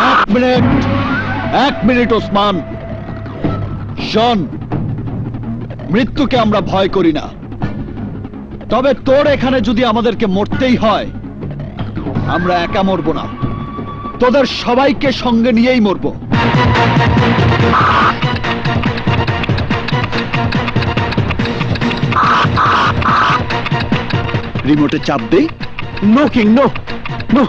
1 minute Osman. শোন, মৃত্যুকে আমরা ভয় করি না, তবে তোর এখানে যদি আমাদেরকে মরতেই হয়, আমরা একা মরব না, তোদের সবাইকে সঙ্গে নিয়েই মরব। রিমোটে চাপ দেই। No king, no no.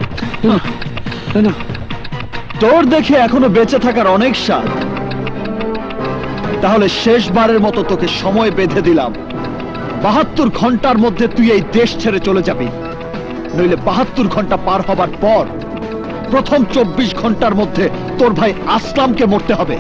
তোর দেখে এখনো বেঁচে থাকার অনেক স্বাদ। তাহলে শেষবারের মতো তোকে সময় বেঁধে দিলাম। 72 ঘন্টার মধ্যে তুই এই দেশ ছেড়ে চলে যাবি, নইলে 72 ঘন্টা পার হবার পর প্রথম 24 ঘন্টার মধ্যে তোর ভাই আসলামকে মরতে হবে।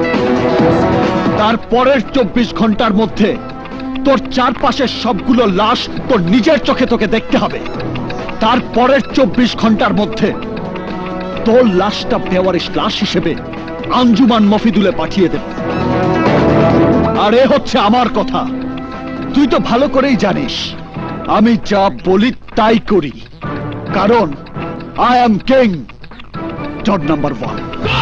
তারপরের 24 ঘন্টার মধ্যে তোর চারপাশের সবগুলো লাশ তোর নিজের চোখে তোকে দেখতে হবে। তারপরের 24 ঘন্টার মধ্যে তোর লাশটা বেওয়ারিশ লাশ হিসেবে আঞ্জুমান মফিদুলে পাঠিয়ে দেব। আর এ হচ্ছে আমার কথা। তুই তো ভালো করেই জানিস আমি যা বলি তাই করি, কারণ I am king, don number 1।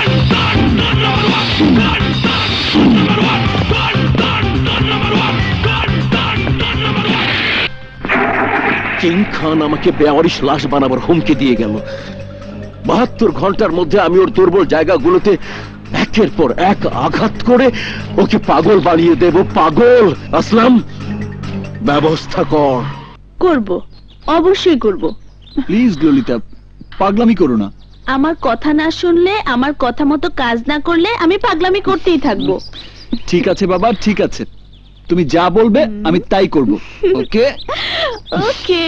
King Khan আমাকে বেওয়ারিশ লাশ বানাবার হুমকি দিয়ে গেল। 72 ঘন্টার মধ্যে আমি ওর দুর্বল জায়গাগুলোতে একের পর এক আঘাত করে ওকে পাগল বানিয়ে দেব। পাগল। আসলাম, ব্যবস্থা কর। করব, অবশ্যই করব। প্লিজ ললিতা, পাগলামি করো না। আমার কথা না শুনলে, আমার কথা মতো কাজ না করলে আমি পাগলামি করতেই থাকবো। ঠিক আছে বাবা, ঠিক আছে, তুমি যা বলবে আমি তাই করব। ওকে ওকে।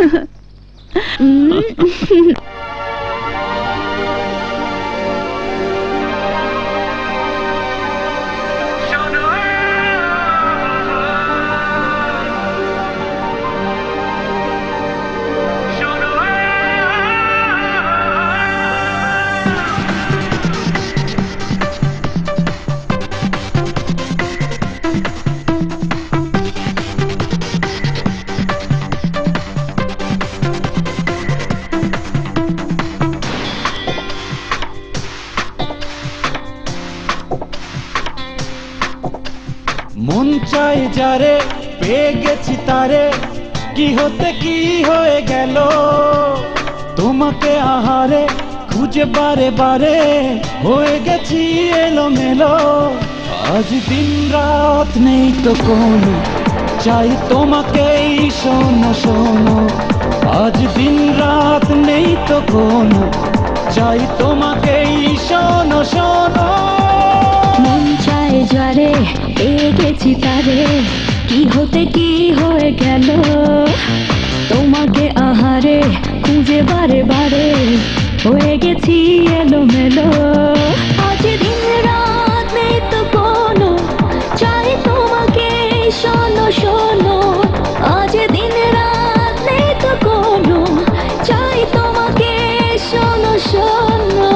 মন চাই যারে, পেয়ে গেছি তারে, কি হতে কি হয়ে গেল তোমাকে আহারে, খুঁজে বারে বারে হয়ে গেছি এলোমেলো। আজ দিন রাত নেই তো কোনো, চাই তোমাকেই শোনো শোনো। আজ দিন রাত নেই তো কোনো, চাই তোমাকেই শোনো শোনো। মন চায় যারে, পেয়ে গেছি তারে, কি হতে কি হয়ে গেল তোমাকে আহারে, খুঁজে বারে বারে হয়ে গেছি এলোমেলো। আজ দিন রাত নেই তো কোনো, চাই তোমাকে শোনো শোনো। আজ দিন রাত নেই তো কোনো, চাই তোমাকে শোনো শোনো।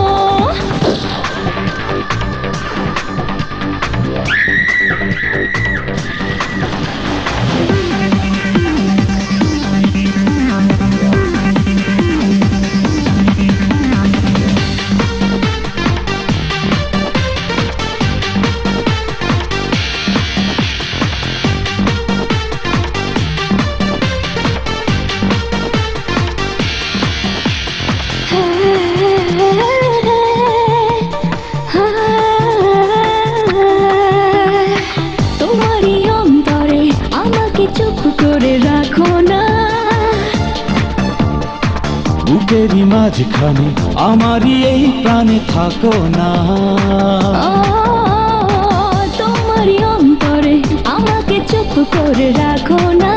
তোমারই অন্তরে আমাকে চুপ করে রাখো না, বুকেরই মাঝখানে আমারই এই প্রাণে থাকো না। তোমারই অন্তরে আমাকে চুপ করে রাখো না।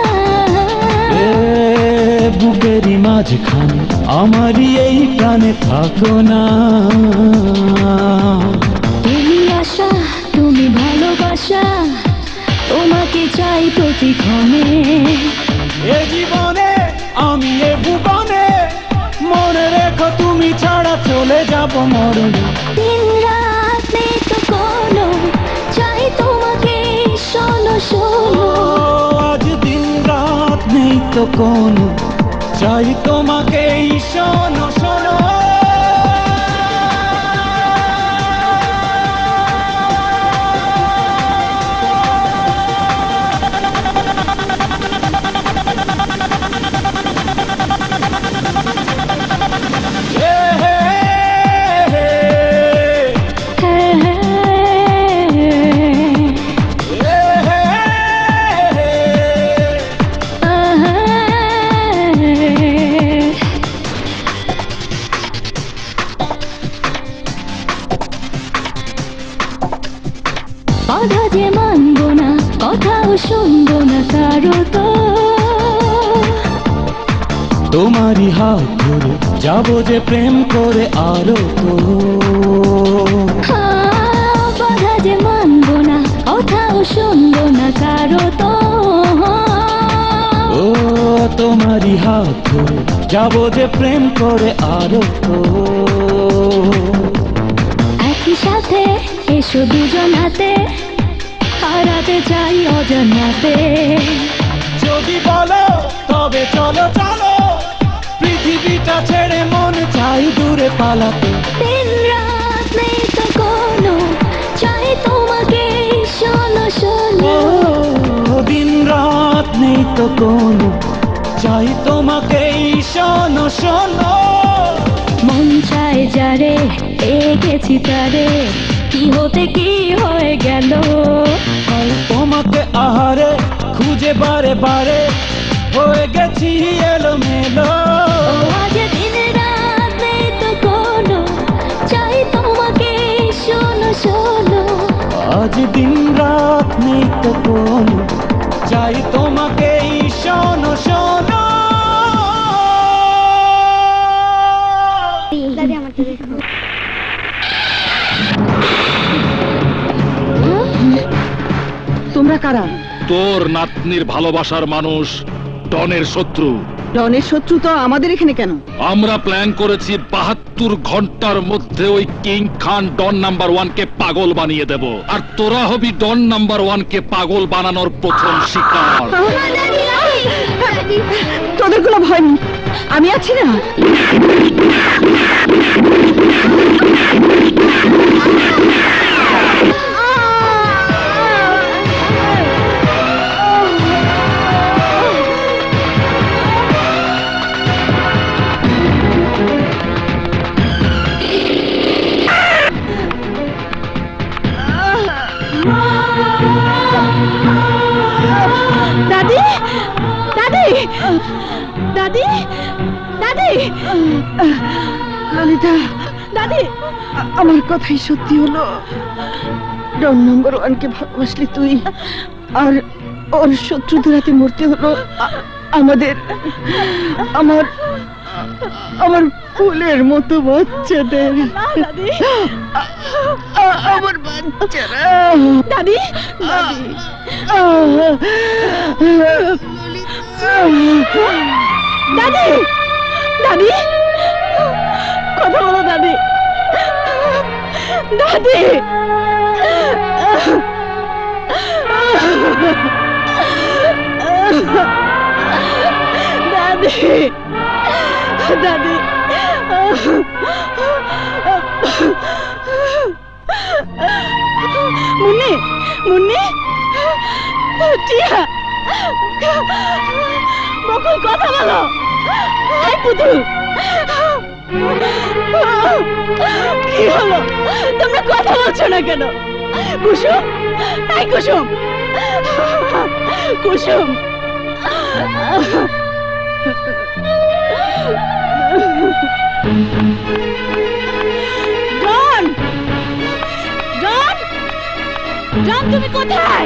বুকেরই মাঝখানে আমারই এই প্রাণে থাকো না। তুমি আশা, তুমি ভালোবাসা, তোমাকে চাই প্রতিক্ষণে। এ জীবনে আমি এ ভুবনে, মনে রেখো তুমি ছাড়া চলে যাব মরণে। দিন রাত নেই তো কোনো, চাই তোমাকে শোনো শোনো। আজ দিন রাত তো কোনো, চাই তোমাকেই শোনো শোনো। বাধা যে মানবো না, কথাও শুনবো না কারো তো। তোমারই হাত ধরে যাবো যে প্রেম করে আরো তো। বাধা যে মানবো না, কথাও শুনবো না কারো তো। ও তোমারই হাত ধরে যাবো যে প্রেম করে আরো তো। একই সাথে এসো দুজন হাতে, হারাতে চাই অজানাতে। যদি বলো তবে চলো চলো, পৃথিবীটা ছেড়ে মন চাই দূরে পালাতে। দিন রাত নেই তো কোনো, চাই তোমাকে শোনো শোনো। দিন রাত নেই তো কোনো, চাই তোমাকেই শোনো শোনো। মন চায় যারে, এগেছি তারে, কি হতে কি হয়ে গেল। তোমাকে আহারে খুঁজে বারে বারে হয়ে গেছি এলোমেলো। আজ দিন রাত নেই তো কোনো, চাই তোমাকে শোনো শোনো। আজ দিন রাত নেই তো কোনো, চাই তোমাকেই শোনো শোনো। দাদি আমাকে দেখো। তোমরা কারা? তোর নাতনির ভালোবাসার মানুষ, ডনের শত্রু। ডনের শত্রু তো আমাদের এখানে কেন? আমরা প্ল্যান করেছি 72 ঘন্টার মধ্যে ওই কিং খান ডন নাম্বার 1 কে পাগল বানিয়ে দেব, আর তোরা হবি ডন নাম্বার 1 কে পাগল বানানোর প্রথম শিকার। তোদের কোনো ভয় নেই, আমি আছি না। দাদি, দাদি, দাদি, দাদি, ললিতা, দাদি, আমার কথাই সত্যি হলো। ডন নম্বর 1 কে ভালোবাসলি তুই, আর ওর শত্রুদের হাতে মরতে হলো আমাদের। আমার আমার ফুলের মতো বাচ্চাদের। আমার বাচ্চারা। দাদি, দাদি, দাদি, কথা বলো দাদি, দাদি, দাদি, দাদি, মুন্নি, মুন্নি, টিয়া, বকুল কথা বলো। এই পুতুল, কি হলো? তোমরা কথা বলছো না কেন? কুসুম, এই কুসুম, কুসুম, জন, জন, জন, তুমি কোথায়?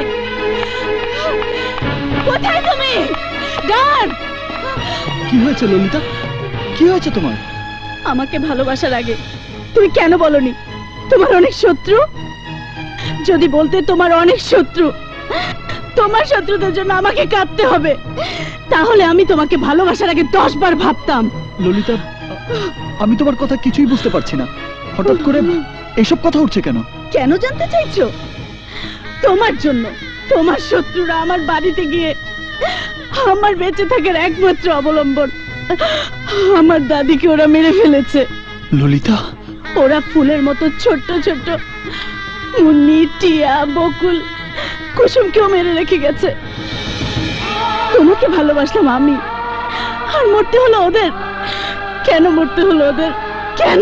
কোথায় তুমি? জন, কি হয়েছে ললিতা? কি হয়েছে তোমার? আমাকে ভালোবাসার আগে তুমি কেন বলনি তোমার অনেক শত্রু? যদি বলতে তোমার অনেক শত্রু, তোমার শত্রুদের জন্য আমাকে কাঁদতে হবে, তাহলে আমি তোমাকে ভালোবাসার আগে 10 বার ভাবতাম। ললিতা, আমি তোমার কথা কিছুই বুঝতে পারছি না। হঠাৎ করে এসব কথা উঠছে কেন? কেন জানতে চাইছো? তোমার জন্য তোমার শত্রুরা আমার বাড়িতে গিয়ে আমার বেঁচে থাকার একমাত্র অবলম্বন। আমার দাদিকে ওরা মেরে ফেলেছে। ললিতা, ওরা ফুলের মতো ছোট্ট ছোট্ট মুন্নি, টিয়া, বকুল, কুসুমকেও মেরে রেখে গেছে। তোমাকে ভালোবাসলাম আমি, আর মরতে হলো ওদের। কেন মরতে হলো ওদের? কেন?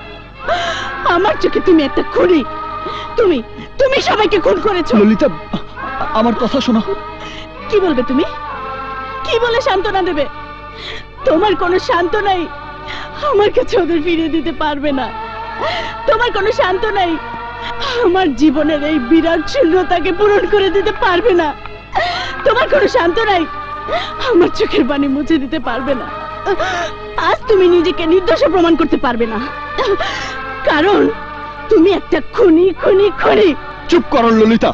আমার চোখে তুমি একটা খুনি। তুমি তুমি সবাইকে খুন করেছো। ললিতা, আমার কথা শোনো। কি বলবে তুমি? কি বলে সান্ত্বনা দেবে? তোমার কোনো সান্ত্বনাই আমার কাছে ওদের ফিরিয়ে দিতে পারবে না। তোমার কোনো সান্ত্বনাই আমার জীবনের এই বিরাট শূন্যতাকে পূরণ করে দিতে পারবে না। তোমার কোনো সান্ত্বনাই আমার চোখের পানি মুছে দিতে পারবে না। আজ তুমি নিজেকে নির্দোষ প্রমাণ করতে পারবে না, কারণ তুমি একটা খুনি খুনি খুনি। চুপ করো ললিতা।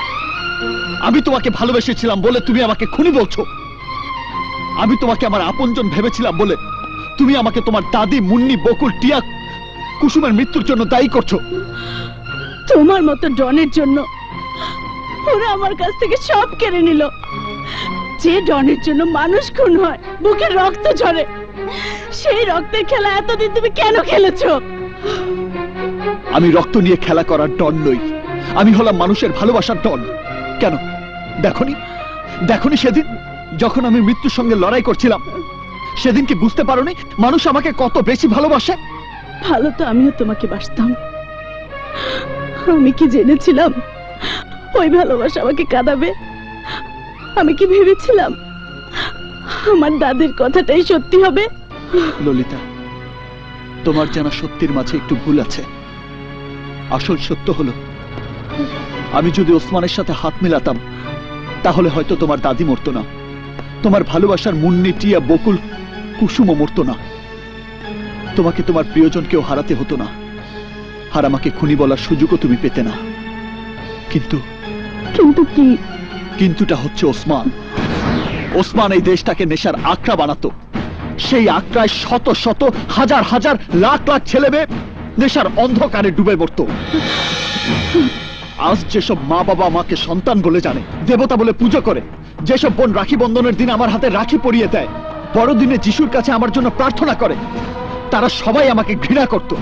আমি তোমাকে ভালোবেসেছিলাম বলে তুমি আমাকে খুনি বলছো? আমি তোমাকে আমার আপনজন ভেবেছিলাম বলে তুমি আমাকে তোমার দাদি, মুন্নি, বকুল, টিয়া, কুসুমের মৃত্যুর জন্য দায়ী করছো? তোমার মতো ডনের জন্য ওরা আমার কাছ থেকে সব কেড়ে নিল। যে ডনের জন্য মানুষ খুন হয়, বুকে রক্ত ঝরে, সেই রক্তের খেলা এতদিন তুমি কেন খেলেছো? আমি রক্ত নিয়ে খেলা করার ডন নই, আমি হলাম মানুষের ভালোবাসার ডন। কেন দেখনি? দেখনি সেদিন যখন আমি মৃত্যুর সঙ্গে লড়াই করছিলাম? সেদিন কি বুঝতে পারোনি মানুষ আমাকে কত বেশি ভালোবাসে? ভালো তো আমিও তোমাকে বাসতাম। আমি কি জেনেছিলাম ওই ভালোবাসা আমাকে কাঁদাবে? আমি কি ভেবেছিলাম আমার দাদির কথাটাই সত্যি হবে? ললিতা, তোমার জানা সত্যির মাঝে একটু ভুল আছে। আসল সত্য হলো আমি যদি ওসমানের সাথে হাত মিলাতাম তাহলে হয়তো তোমার দাদি মরতো না, তোমার ভালোবাসার মুন্নি, টিয়া, বকুল, কুসুমও মরতো না, তোমাকে তোমার প্রিয়জনকেও হারাতে হতো না, আর আমাকে খুনি বলার সুযোগও তুমি পেতে না। কিন্তু কিন্তু কি? কিন্তুটা হচ্ছে ওসমান। ওসমান এই দেশটাকে নেশার আখড়া বানাতো। সেই আখড়ায় শত শত, হাজার হাজার, লাখ লাখ ছেলে মেয়ে নেশার অন্ধকারে ডুবে মরত। আজ যেসব মা বাবা আমাকে সন্তান বলে জানে, দেবতা বলে পুজো করে, যেসব বোন রাখি বন্ধনের দিন আমার হাতে রাখি পরিয়ে দেয়, বড়দিনে যিশুর কাছে আমার জন্য প্রার্থনা করে, তারা সবাই আমাকে ঘৃণা করত।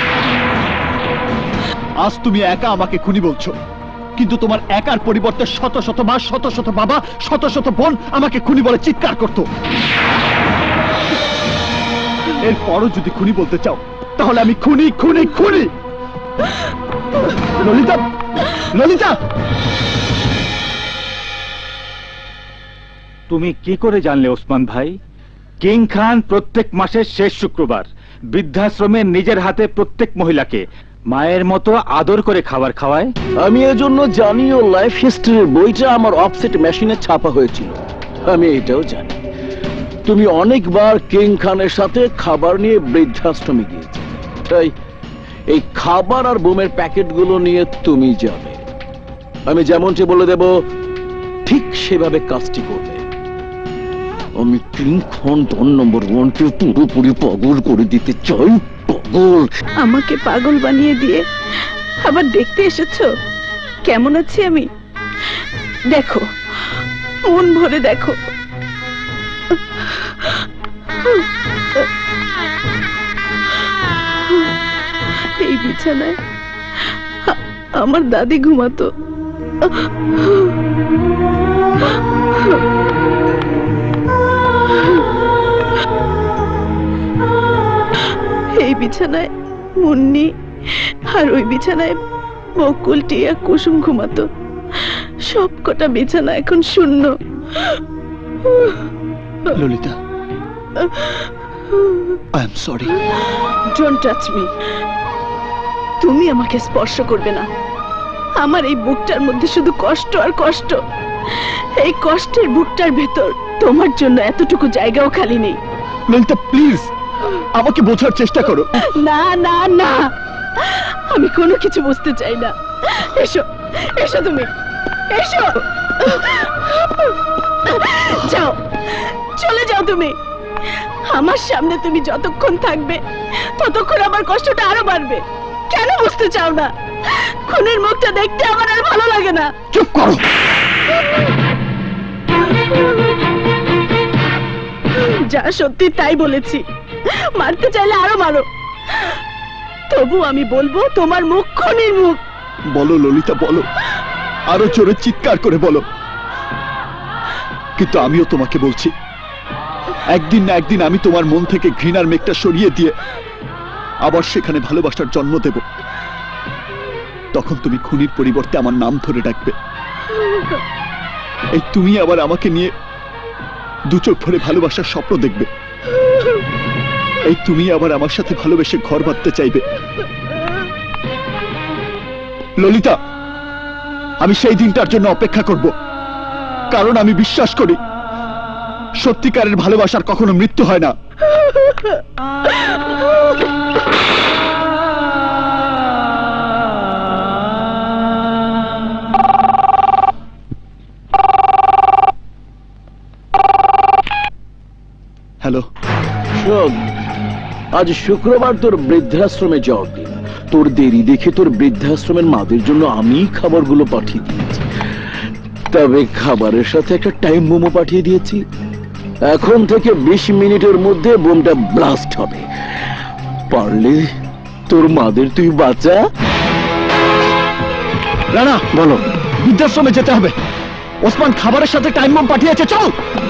আজ তুমি একা আমাকে খুনি বলছো, কিন্তু তোমার একার পরিবর্তে শত শত মা, শত শত বাবা, শত শত বোন আমাকে খুনি বলে চিৎকার করত। এরপরও যদি খুনি বলতে চাও তাহলে আমি খুনি খুনি খুনি। ললিতা, ললিতা, তুমি কি করে জানলে ওসমান ভাই? কিং খান প্রত্যেক মাসের শেষ শুক্রবার বৃদ্ধাশ্রমে নিজের হাতে প্রত্যেক মহিলাকে মায়ের মতো আদর করে খাবার খাওয়ায়। আমি এজন্য জানি ও লাইফ হিস্ট্রির বইটা আমার অফসেট মেশিনে ছাপা হয়েছিল। আমি এটাও জানি তুমি অনেকবার কিং খানের সাথে খাবার নিয়ে বৃদ্ধাশ্রমে গিয়েছো, তাই এই খাবার আর বোমের প্যাকেটগুলো নিয়ে তুমি যাবে। আমি যেমনটি বলে দেব ঠিক সেভাবে কাজটি করবে। আমি কিং খান ডন নম্বর 1 কে পুরোপুরি পাগল করে দিতে চাই। পাগল। আমাকে পাগল বানিয়ে দিয়ে আবার দেখতে এসেছো কেমন আছি আমি? দেখো, মন ভরে দেখো। এই বিছানায় আমার দাদি ঘুমাতো। এই বিছানায় মুন্নি, আর ওই বিছানায় বকুল, টিয়া, কুসুম ঘুমাতো। সবকটা বিছানা এখন শূন্য। Lalita, I am sorry. Don't touch me. তুমি আমাকে স্পর্শ করবে না। আমার এই বুকটার মধ্যে শুধু কষ্ট আর কষ্ট। এই কষ্টের বুকটার ভেতর তোমার জন্য এতটুকু জায়গাও খালি নেই। ললিতা প্লিজ আমাকে বোঝার চেষ্টা করো। না না না, আমি কোনো কিছু বুঝতে চাই না। এসো, এসো তুমি, এসো। যাও, চলে যাও তুমি। আমার সামনে তুমি যতক্ষণ থাকবে ততক্ষণ আমার কষ্টটা আরো বাড়বে। কেন বুঝতে চাও না? খুনের মুখটা দেখতে আমার আর ভালো লাগে না। চুপ করো। যা সত্যি তাই বলেছি, মারতে চাইলে আরো মারো, তবু আমি বলবো তোমার মুখ খুনির মুখ। বলো ললিতা, বলো, আরো জোরে চিৎকার করে বলো। কিন্তু আমিও তোমাকে বলছি, একদিন না একদিন আমি তোমার মন থেকে ঘৃণার মেঘটা সরিয়ে দিয়ে আবার সেখানে ভালোবাসার জন্ম দেব। তখন তুমি খুনির পরিবর্তে আমার নাম ধরে ডাকবে। এই তুমি আবার আমাকে নিয়ে দু চোখ ভরে ভালোবাসার স্বপ্ন দেখবে। এই তুমি আবার আমার সাথে ভালোবেসে ঘর বাঁধতে চাইবে। ললিতা, আমি সেই দিনটার জন্য অপেক্ষা করব, কারণ আমি বিশ্বাস করি সত্যিকারের ভালোবাসার কখনো মৃত্যু হয় না। হ্যালো, শোন, আজ শুক্রবার তোর বৃদ্ধাশ্রমে যাওয়ার দিন। তোর দেরি দেখে তোর বৃদ্ধাশ্রমের মাদের জন্য আমি খাবারগুলো পাঠিয়ে দিয়েছি, তবে খাবারের সাথে একটা টাইম বোমও পাঠিয়ে দিয়েছি। এখন থেকে 20 মিনিটের মধ্যে বোমটা ব্লাস্ট হবে। পারলে তোর মাদের তুই বাঁচা। রানা, বলো, বৃদ্ধাশ্রমে যেতে হবে। ওসমান খাবারের সাথে টাইম বোম পাঠিয়েছে, চল।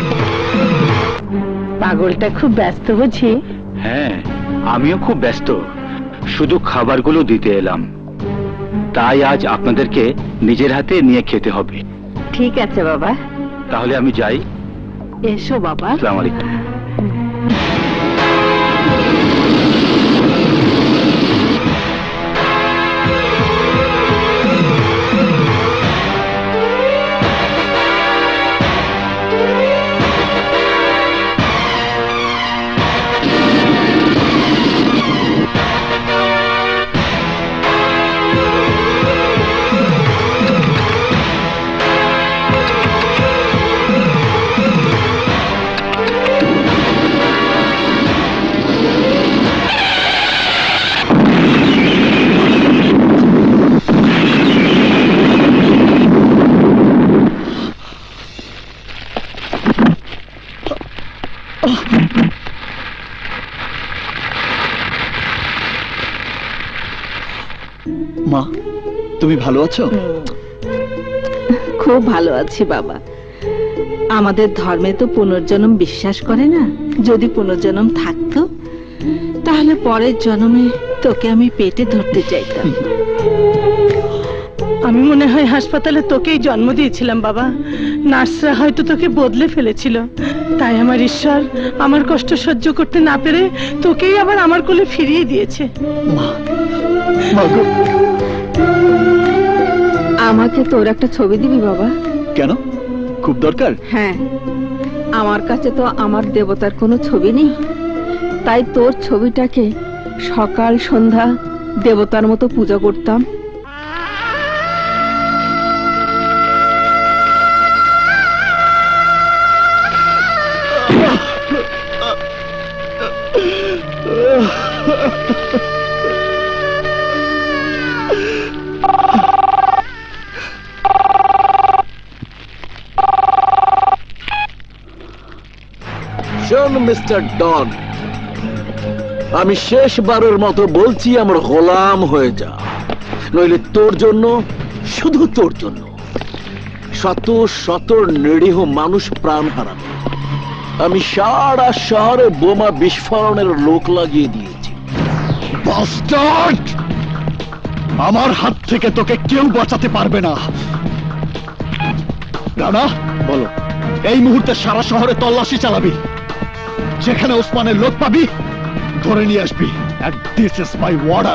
পাগলটা খুব ব্যস্ত বুঝি? হ্যাঁ, আমিও খুব ব্যস্ত, শুধু খাবারগুলো দিতে এলাম। তাই আজ আপনাদেরকে নিজের হাতে নিয়ে খেতে হবে। ঠিক আছে বাবা, তাহলে আমি যাই। এসো বাবা। আসসালামু আলাইকুম। মা, তুমি ভালো আছো? খুব ভালো আছি বাবা। আমাদের ধর্মে তো পুনর্জন্ম বিশ্বাস করে না। যদি পুনর্জন্ম থাকতো তাহলে পরের জন্মে তোকে আমি পেটে ধরতে চাইতাম। আমি মনে হয় হাসপাতালে তোকেই জন্ম দিয়েছিলাম বাবা। নার্সরা হয়তো তোকে বদলে ফেলেছিল, তাই আমার ঈশ্বর আমার কষ্ট সহ্য করতে না পেরে তোকেই আবার আমার কোলে ফিরিয়ে দিয়েছে। আমাকে তোর একটা ছবি দিবি বাবা? কেন, খুব দরকার? হ্যাঁ, আমার কাছে তো আমার দেবতার কোনো ছবি নেই, তাই তোর ছবিটাকে সকাল সন্ধ্যা দেবতার মতো পূজা করতাম। শোন মিস্টার ডন, আমি শেষবারের মতো বলছি, আমার গোলাম হয়ে যা, নইলে তোর জন্য, শুধু তোর জন্য শত শত নিরীহ মানুষ প্রাণ হারাবে। আমি সারা শহরে বোমা বিস্ফোরণের লোক লাগিয়ে দিয়েছি। বাস্টার্ড! আমার হাত থেকে তোকে কেউ বাঁচাতে পারবে না। রানা, বলো, এই মুহূর্তে সারা শহরে তল্লাশি চালাবি, যেখানে ওসমানের লোক পাবি ধরে নিয়ে আসবি। And this is my order.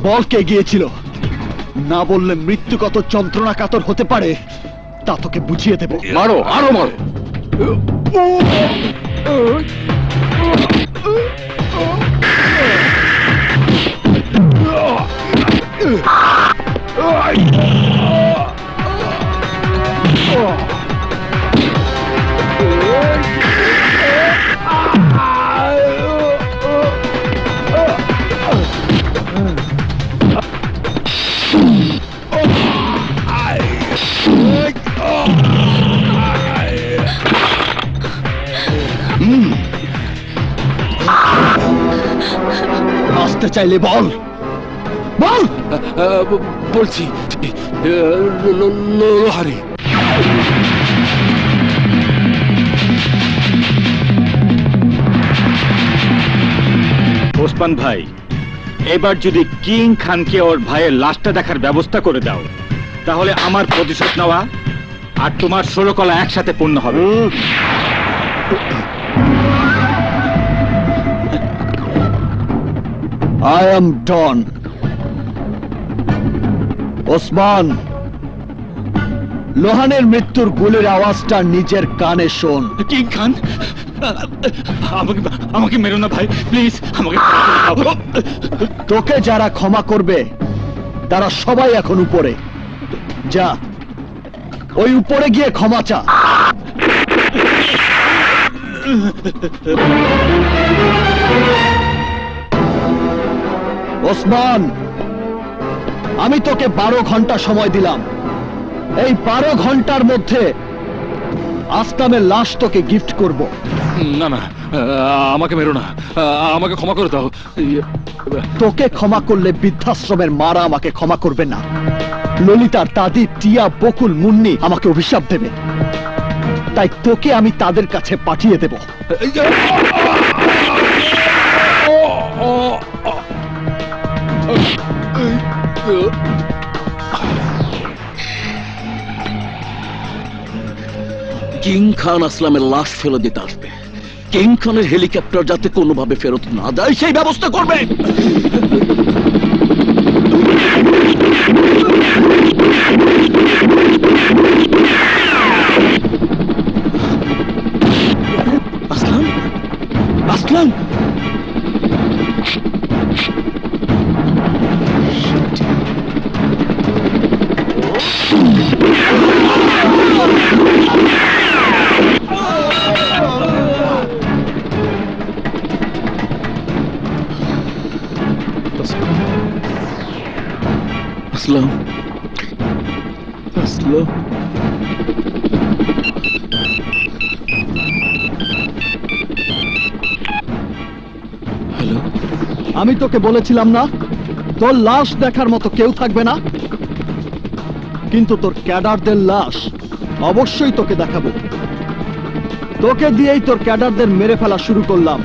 বল কে গিয়েছিল, না বললে মৃত্যু কত যন্ত্রণা কাতর হতে পারে তা তোকে বুঝিয়ে দেব। মারো, আরো মারো। আসতে চাইলে বল, বল। বলছি লোহারি। ওসমান ভাই, এবার যদি কিং খানকে ওর ভাইয়ের লাশটা দেখার ব্যবস্থা করে দাও, তাহলে আমার প্রতিশোধ নেওয়া আর তোমার 16 কলা একসাথে পূর্ণ হবে। I am Don. ওসমান, লোহানের মৃত্যুর গুলির আওয়াজটা নিজের কানে শোন। কিং খান, আমাকে মেরো না ভাই, প্লিজ আমাকে। তোকে যারা ক্ষমা করবে তারা সবাই এখন উপরে যা, ওই উপরে গিয়ে ক্ষমা চা। ওসমান, আমি তোকে 12 ঘন্টা সময় দিলাম। এই 12 ঘন্টার মধ্যে আসলামের লাশ তোকে গিফট করব। না না, আমাকে মেরো না, আমাকে ক্ষমা করে দাও। তোকে ক্ষমা করলে বৃদ্ধাশ্রমের মারা আমাকে ক্ষমা করবে না, ললিতার দাদি, টিয়া, বকুল, মুন্নি আমাকে অভিশাপ দেবে, তাই তোকে আমি তাদের কাছে পাঠিয়ে দেব। কিং খান আসলামের লাশ ফেলে দিতে আসবে, কিং খানের হেলিকপ্টার যাতে কোনোভাবে ফেরত না যায় সেই ব্যবস্থা করবে। আসলাম, আসলাম, আসলাম, আসলাম। হ্যালো, আমি তোকে বলেছিলাম না তোর লাশ দেখার মতো কেউ থাকবে না, কিন্তু তোর ক্যাডারদের লাশ অবশ্যই তোকে দেখাবো। তোকে দিয়েই তোর ক্যাডারদের মেরে ফেলা শুরু করলাম।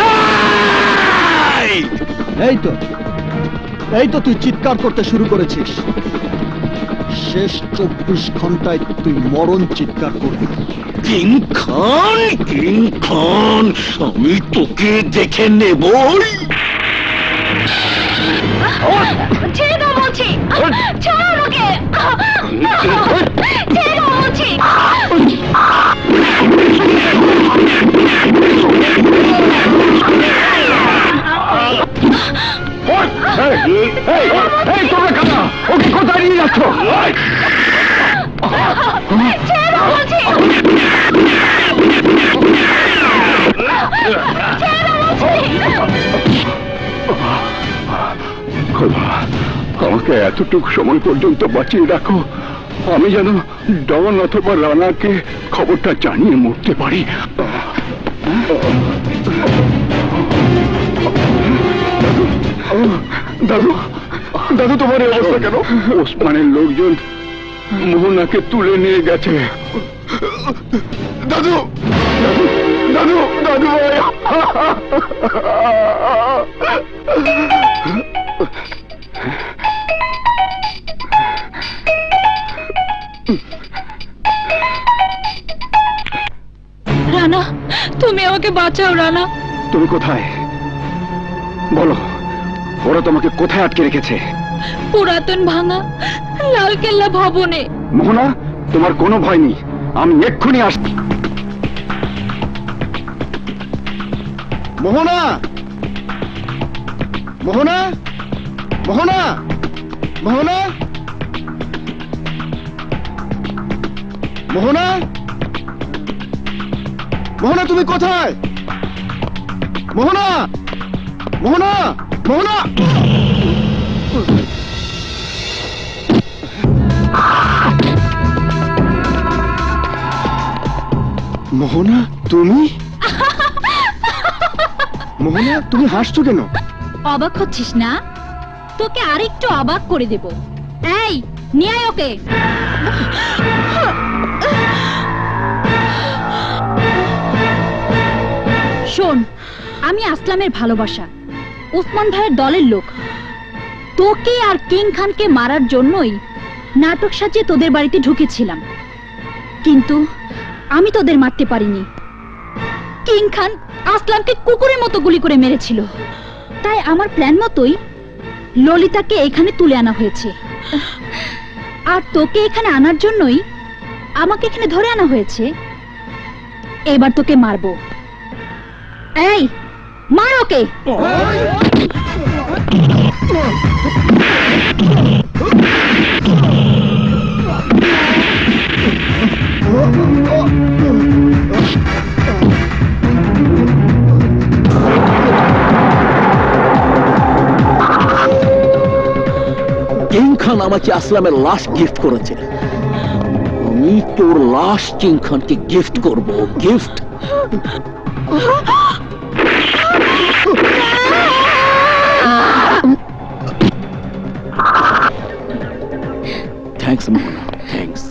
এই তো তুই চিৎকার করতে শুরু করেছিস। শেষ 24 ঘন্টায় তুই মরণ চিৎকার করবি। কিং খান, কিং খান, আমি তোকে দেখে নেবই। ছেড়ে দাও বলছি, ছাড়ো আমাকে, ছেড়ে দাও বলছি। তোমরা কারা? ওকে কোথায় নিয়ে যাচ্ছ? ছেড়ে দাও বলছি, ছেড়ে দাও বলছি। আমাকে এতটুকু সময় পর্যন্ত বাঁচিয়ে রাখো, আমি যেন ডন অথবা রানাকে খবরটা জানিয়ে মরতে পারি। দাদু, দাদু তোমার এই অবস্থা কেন? ওসমানের লোকজন মোহনাকে তুলে নিয়ে গেছে। দাদু, দাদু, দাদু, রানা, তুমি আমাকে বাঁচাও রানা। তুমি কোথায় বলো, ওরা তোমাকে কোথায় আটকে রেখেছে? পুরাতন ভাঙা লালকেল্লা ভবনে। মোহনা, তোমার কোনো ভয় নেই, আমি এক্ষুনি আসছি। মোহনা, মোহনা, মোহনা, মোহনা, মোহনা, মোহনা, তুমি কোথায়? মোহনা, মোহনা, মোহনা। মোহনা, তুমি? মোহনা, তুমি হাসছো কেন? অবাক হচ্ছিস না? তোকে আরেকটু অবাক করে দেব। এই নিয়ে আয় ওকে। শোন, আমি আসলামের ভালোবাসা, ওসমান ভাইয়ের দলের লোক। তোকে আর কিং খানকে মারার জন্যই নাটক সাজিয়ে তোদের বাড়িতে ঢুকেছিলাম, কিন্তু আমি তোদের মারতে পারিনি। কিং খান আসলামকে কুকুরের মতো গুলি করে মেরেছিল, তাই আমার প্ল্যান মতোই ললিতাকে এখানে তুলে আনা হয়েছে। আর তোকে এখানে আনার জন্যই আমাকে এখানে ধরে আনা হয়েছে। এবার তোকে মারবো। এই মার ওকে। কিং খান আমাকে আসলামের লাশ গিফট করেছে, আমি তোর লাশ কিং খানকে গিফট করব। গিফট। থ্যাঙ্কস মোহনা, থ্যাঙ্কস।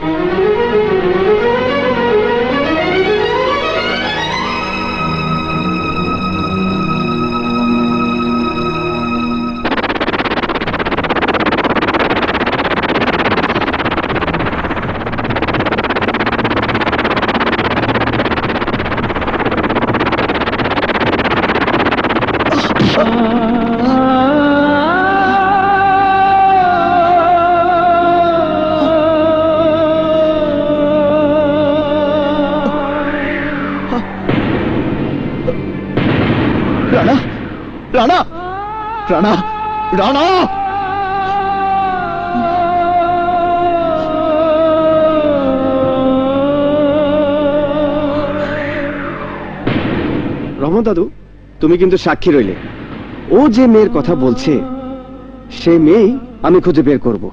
রানা, রানা, রানা, রানা। রহমান দাদু, তুমি কিন্তু সাক্ষী রইলে। ও যে মেয়ের কথা বলছে সে মেয়েই আমি খুঁজে বের করব।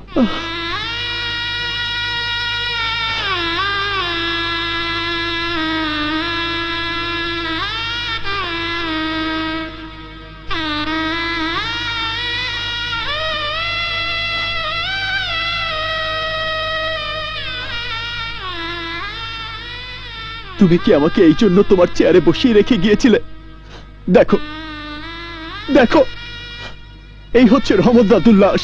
তুমি কি আমাকে এই জন্য তোমার চেয়ারে বসিয়ে রেখে গিয়েছিলে? দেখো, দেখো, এই হচ্ছে রহমত দাদুর লাশ।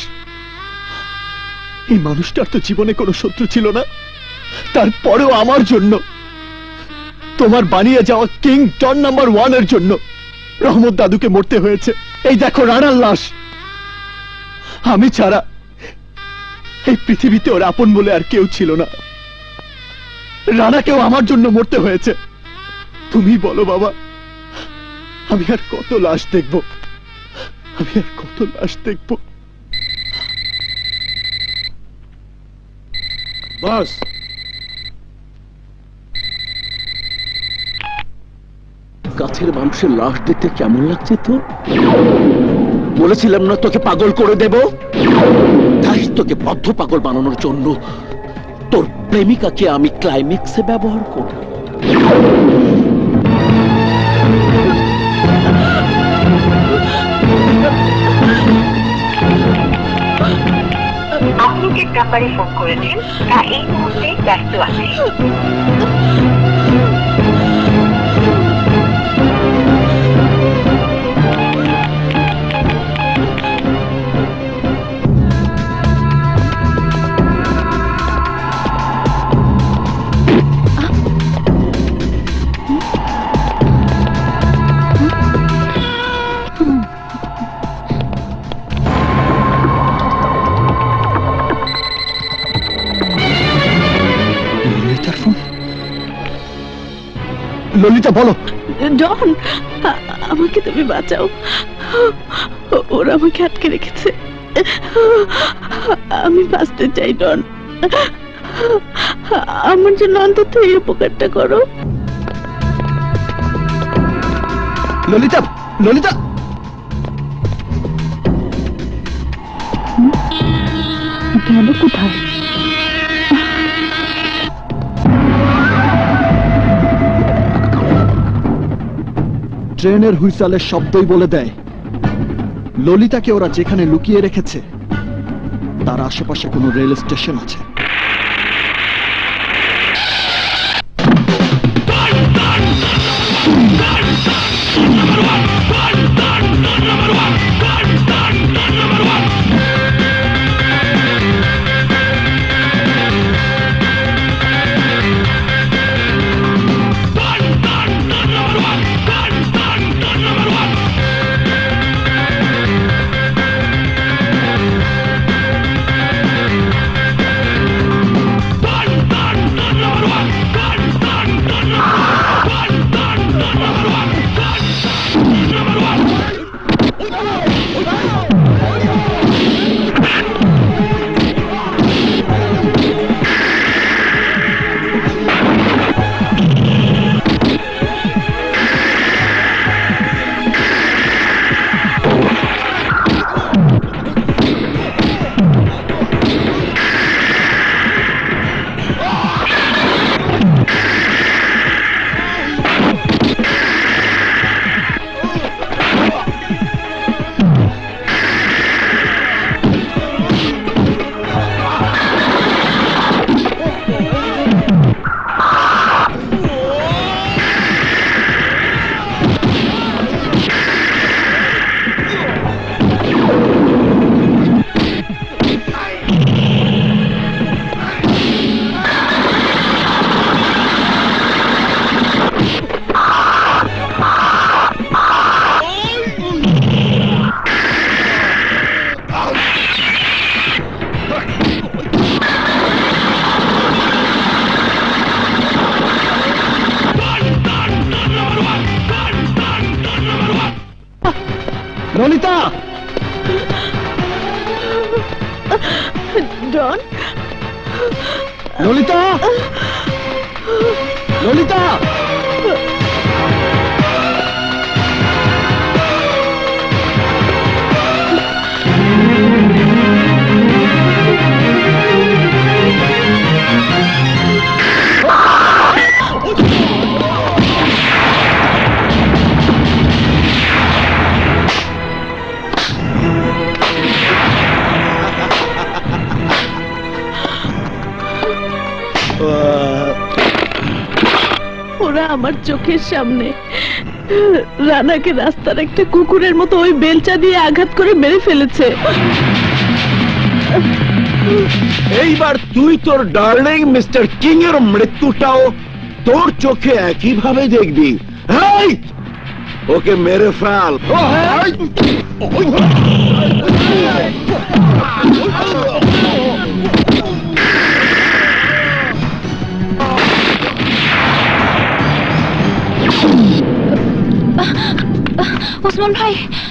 এই মানুষটার তো জীবনে কোনো শত্রু ছিল না, তারপরেও আমার জন্য, তোমার বানিয়ে যাওয়া কিং ডন নাম্বার 1 এর জন্য রহমত দাদুকে মরতে হয়েছে। এই দেখো রানার লাশ। আমি ছাড়া এই পৃথিবীতে ওর আপন বলে আর কেউ ছিল না। রানাকেও আমার জন্য মরতে হয়েছে। তুমি বলো বাবা, আমি আর কত লাশ দেখব? আমি আর কত লাশ দেখব? বস, কাছের মানুষের লাশ দেখতে কেমন লাগছে তো? বলেছিলাম না তোকে পাগল করে দেব? তাই তোকে বদ্ধ পাগল বানানোর জন্য তোর প্রেমিকাকে আমি ক্লাইম্যাক্সে ব্যবহার করব। আপনি যে নাম্বারে ফোন করেছেন তা এই মুহূর্তে ব্যস্ত আছে। ললিতা বলো। ডন, আমাকে তুমি বাঁচাও। ওরা আমাকে আটকে রেখেছে, আমি বাঁচতে চাই। ডন, আমার জন্য অন্তত এই উপকারটা করো। ললিতা, ললিতা, গেল কোথায়? ট্রেনের হুইসালের শব্দই বলে দেয় ললিতাকে ওরা যেখানে লুকিয়ে রেখেছে তার আশেপাশে কোনো রেল স্টেশন আছে। ললিতা, ডন, ললিতা, ললিতা, ওরা আমার চোখের সামনে রানাকে রাস্তার একটা কুকুরের মতো ওই বেলচা দিয়ে আঘাত করে মেরে ফেলেছে। এইবার তুই তোর ডার্লিং মিস্টার কিং এর মৃত্যুটাও তোর চোখে একইভাবে দেখবি। এই, ওকে মেরে ফেল। ওসমান ভাই,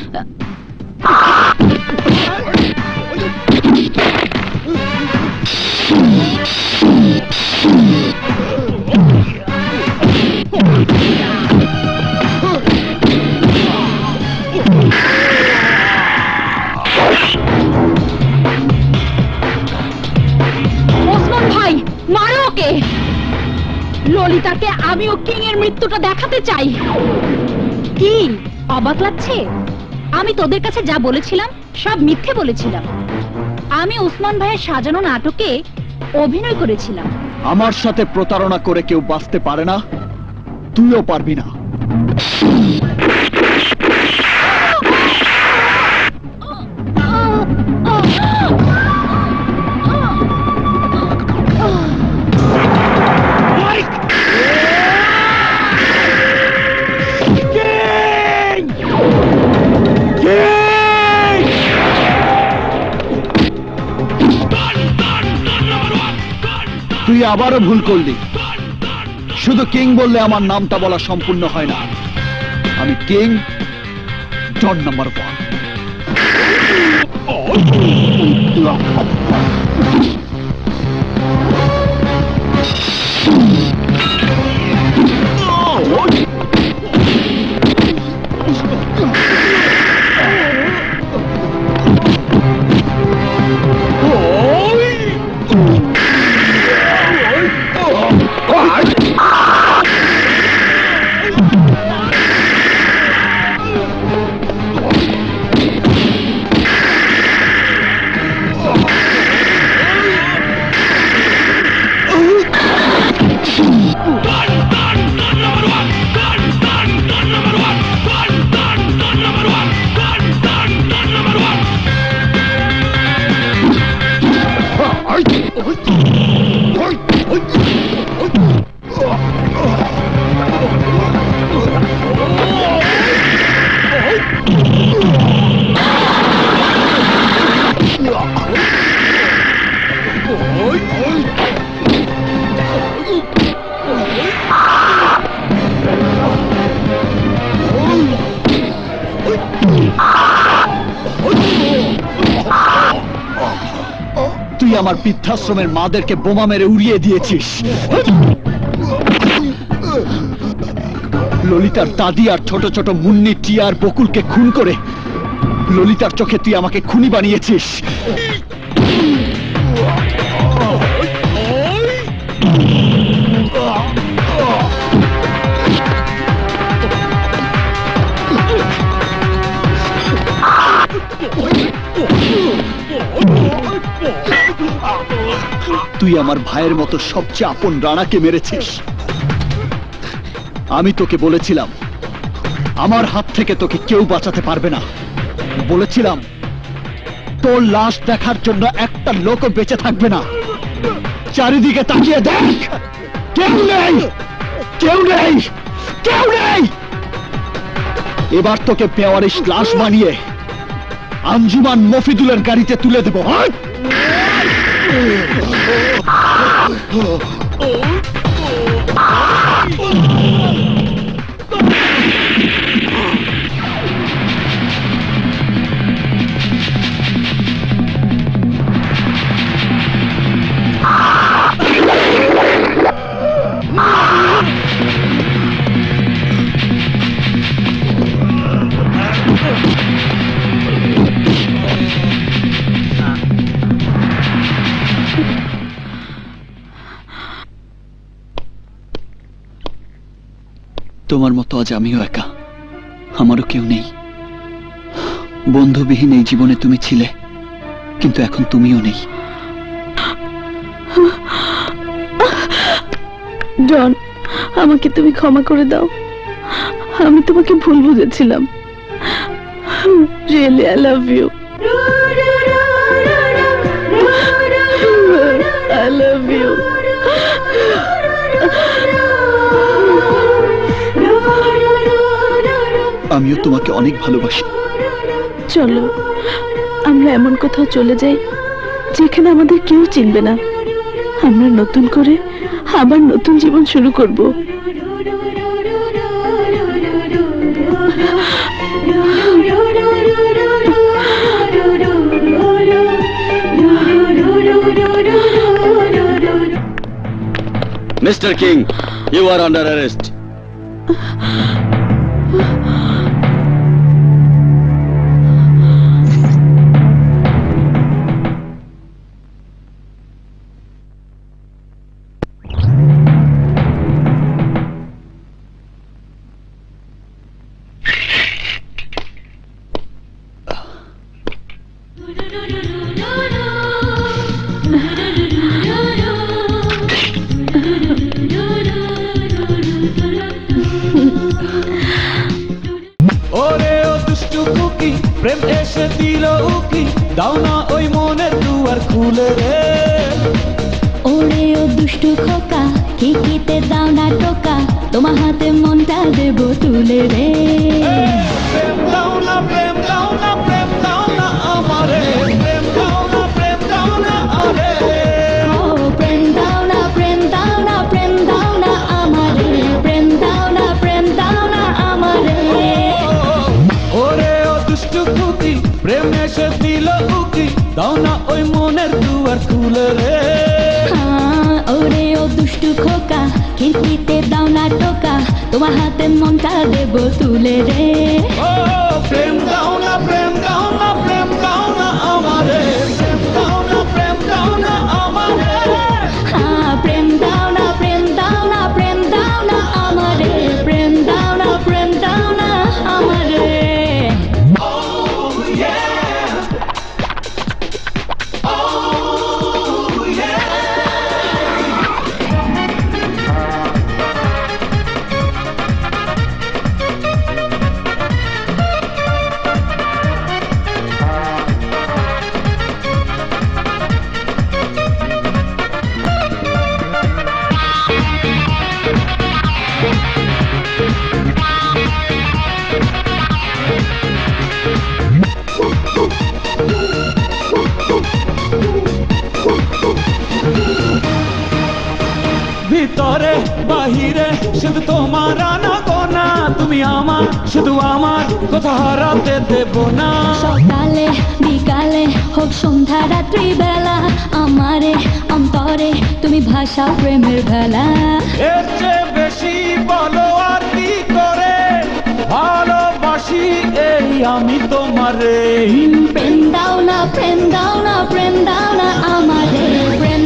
ওসমান ভাই, মারো ওকে। ললিতাকে আমিও কিং এর মৃত্যুটা দেখাতে চাই। কি অবাক লাগছে? আমি তোদের কাছে যা বলেছিলাম সব মিথ্যে বলেছিলাম। আমি ওসমান ভাইয়ের সাজানো নাটকে অভিনয় করেছিলাম। আমার সাথে প্রতারণা করে কেউ বাঁচতে পারে না, তুইও পারবি না। তুই আবারও ভুল করলি। শুধু কিং বললে আমার নামটা বলা সম্পূর্ণ হয় না। আমি কিং ডন নাম্বার 1। তুই আমার বৃদ্ধাশ্রমের মাদেরকে বোমা মেরে উড়িয়ে দিয়েছিস। ললিতার দাদি আর ছোট ছোট মুন্নি, টিয়া আর বকুলকে খুন করে ললিতার চোখে তুই আমাকে খুনি বানিয়েছিস। তুই আমার ভাইয়ের মতো সবচেয়ে আপন রানাকে মেরেছিস। আমি তোকে বলেছিলাম আমার হাত থেকে তোকে কেউ বাঁচাতে পারবে না। বলেছিলাম তোর লাশ দেখার জন্য একটা লোকও বেঁচে থাকবে না। চারিদিকে তাকিয়ে দেখ, কেউ নেই, কেউ নেই, কেউ নেই। এবার তোকে বেওয়ারিশ লাশ বানিয়ে আঞ্জুমান মফিদুলের গাড়িতে তুলে দেবো। তোমার মতো আজ আমিও একা, আমারও কেউ নেই। বন্ধুবিহীন এই জীবনে তুমি ছিলে, কিন্তু এখন তুমিও নেই। ডন, আমাকে তুমি ক্ষমা করে দাও। আমি তোমাকে ভুল বুঝেছিলাম। Really I love you. I love you. আমিও তোমাকে অনেক ভালোবাসি। চলো আমরা এমন কোথাও চলে যাই যেখানে আমাদের কেউ চিনবে না। আমরা নতুন করে আবার নতুন জীবন শুরু করব। Mr. King, you are under arrest. প্রেম এসে দিল উকি, দাও না ওই মনের দুয়ার খুলে রে। ওরে ও দুষ্টু খোকা, খিকিতে দাও না টোকা, তোমার হাতে মনটা দেব তুলে রে। প্রেম দাও না, প্রেম দাও না, প্রেম দাও না আমারে, প্রেম দাও না, প্রেম দাও না আরে। ও প্রেম দাও না, প্রেম দাও না, প্রেম দাও না আমারে। প্রেম এসে দিল উকি দাও না ওই মনের দুয়ার খুলে রে ওরে ও দুষ্টু খোকা খিড়কিতে দাও না টোকা তোমার হাতে মনটা দেব তুলে রে ও প্রেম দাও না প্রেম দাও না প্রেম দাও না আমারে প্রেম দাও না প্রেম দাও না আমারে প্রেম দাও না প্রেম দাও না প্রেম দাও না আমারে প্রেম দাও না প্রেম দাও না আমারে ভিতরে বাহিরে শুধু তোমার আনাগোনা তুমি আমার শুধু আমার কথা হারাতে দেব না সকালে বিকালে হোক সন্ধ্যা রাত্রি বেলা আমারে অন্তরে তুমি ভাষা প্রেমের ভেলা এর চেয়ে বেশি বলো আর কি করে ভালোবাসি এই আমি তোমারে প্রেম দাও না প্রেম দাও না প্রেম দাও না আমারে প্রেম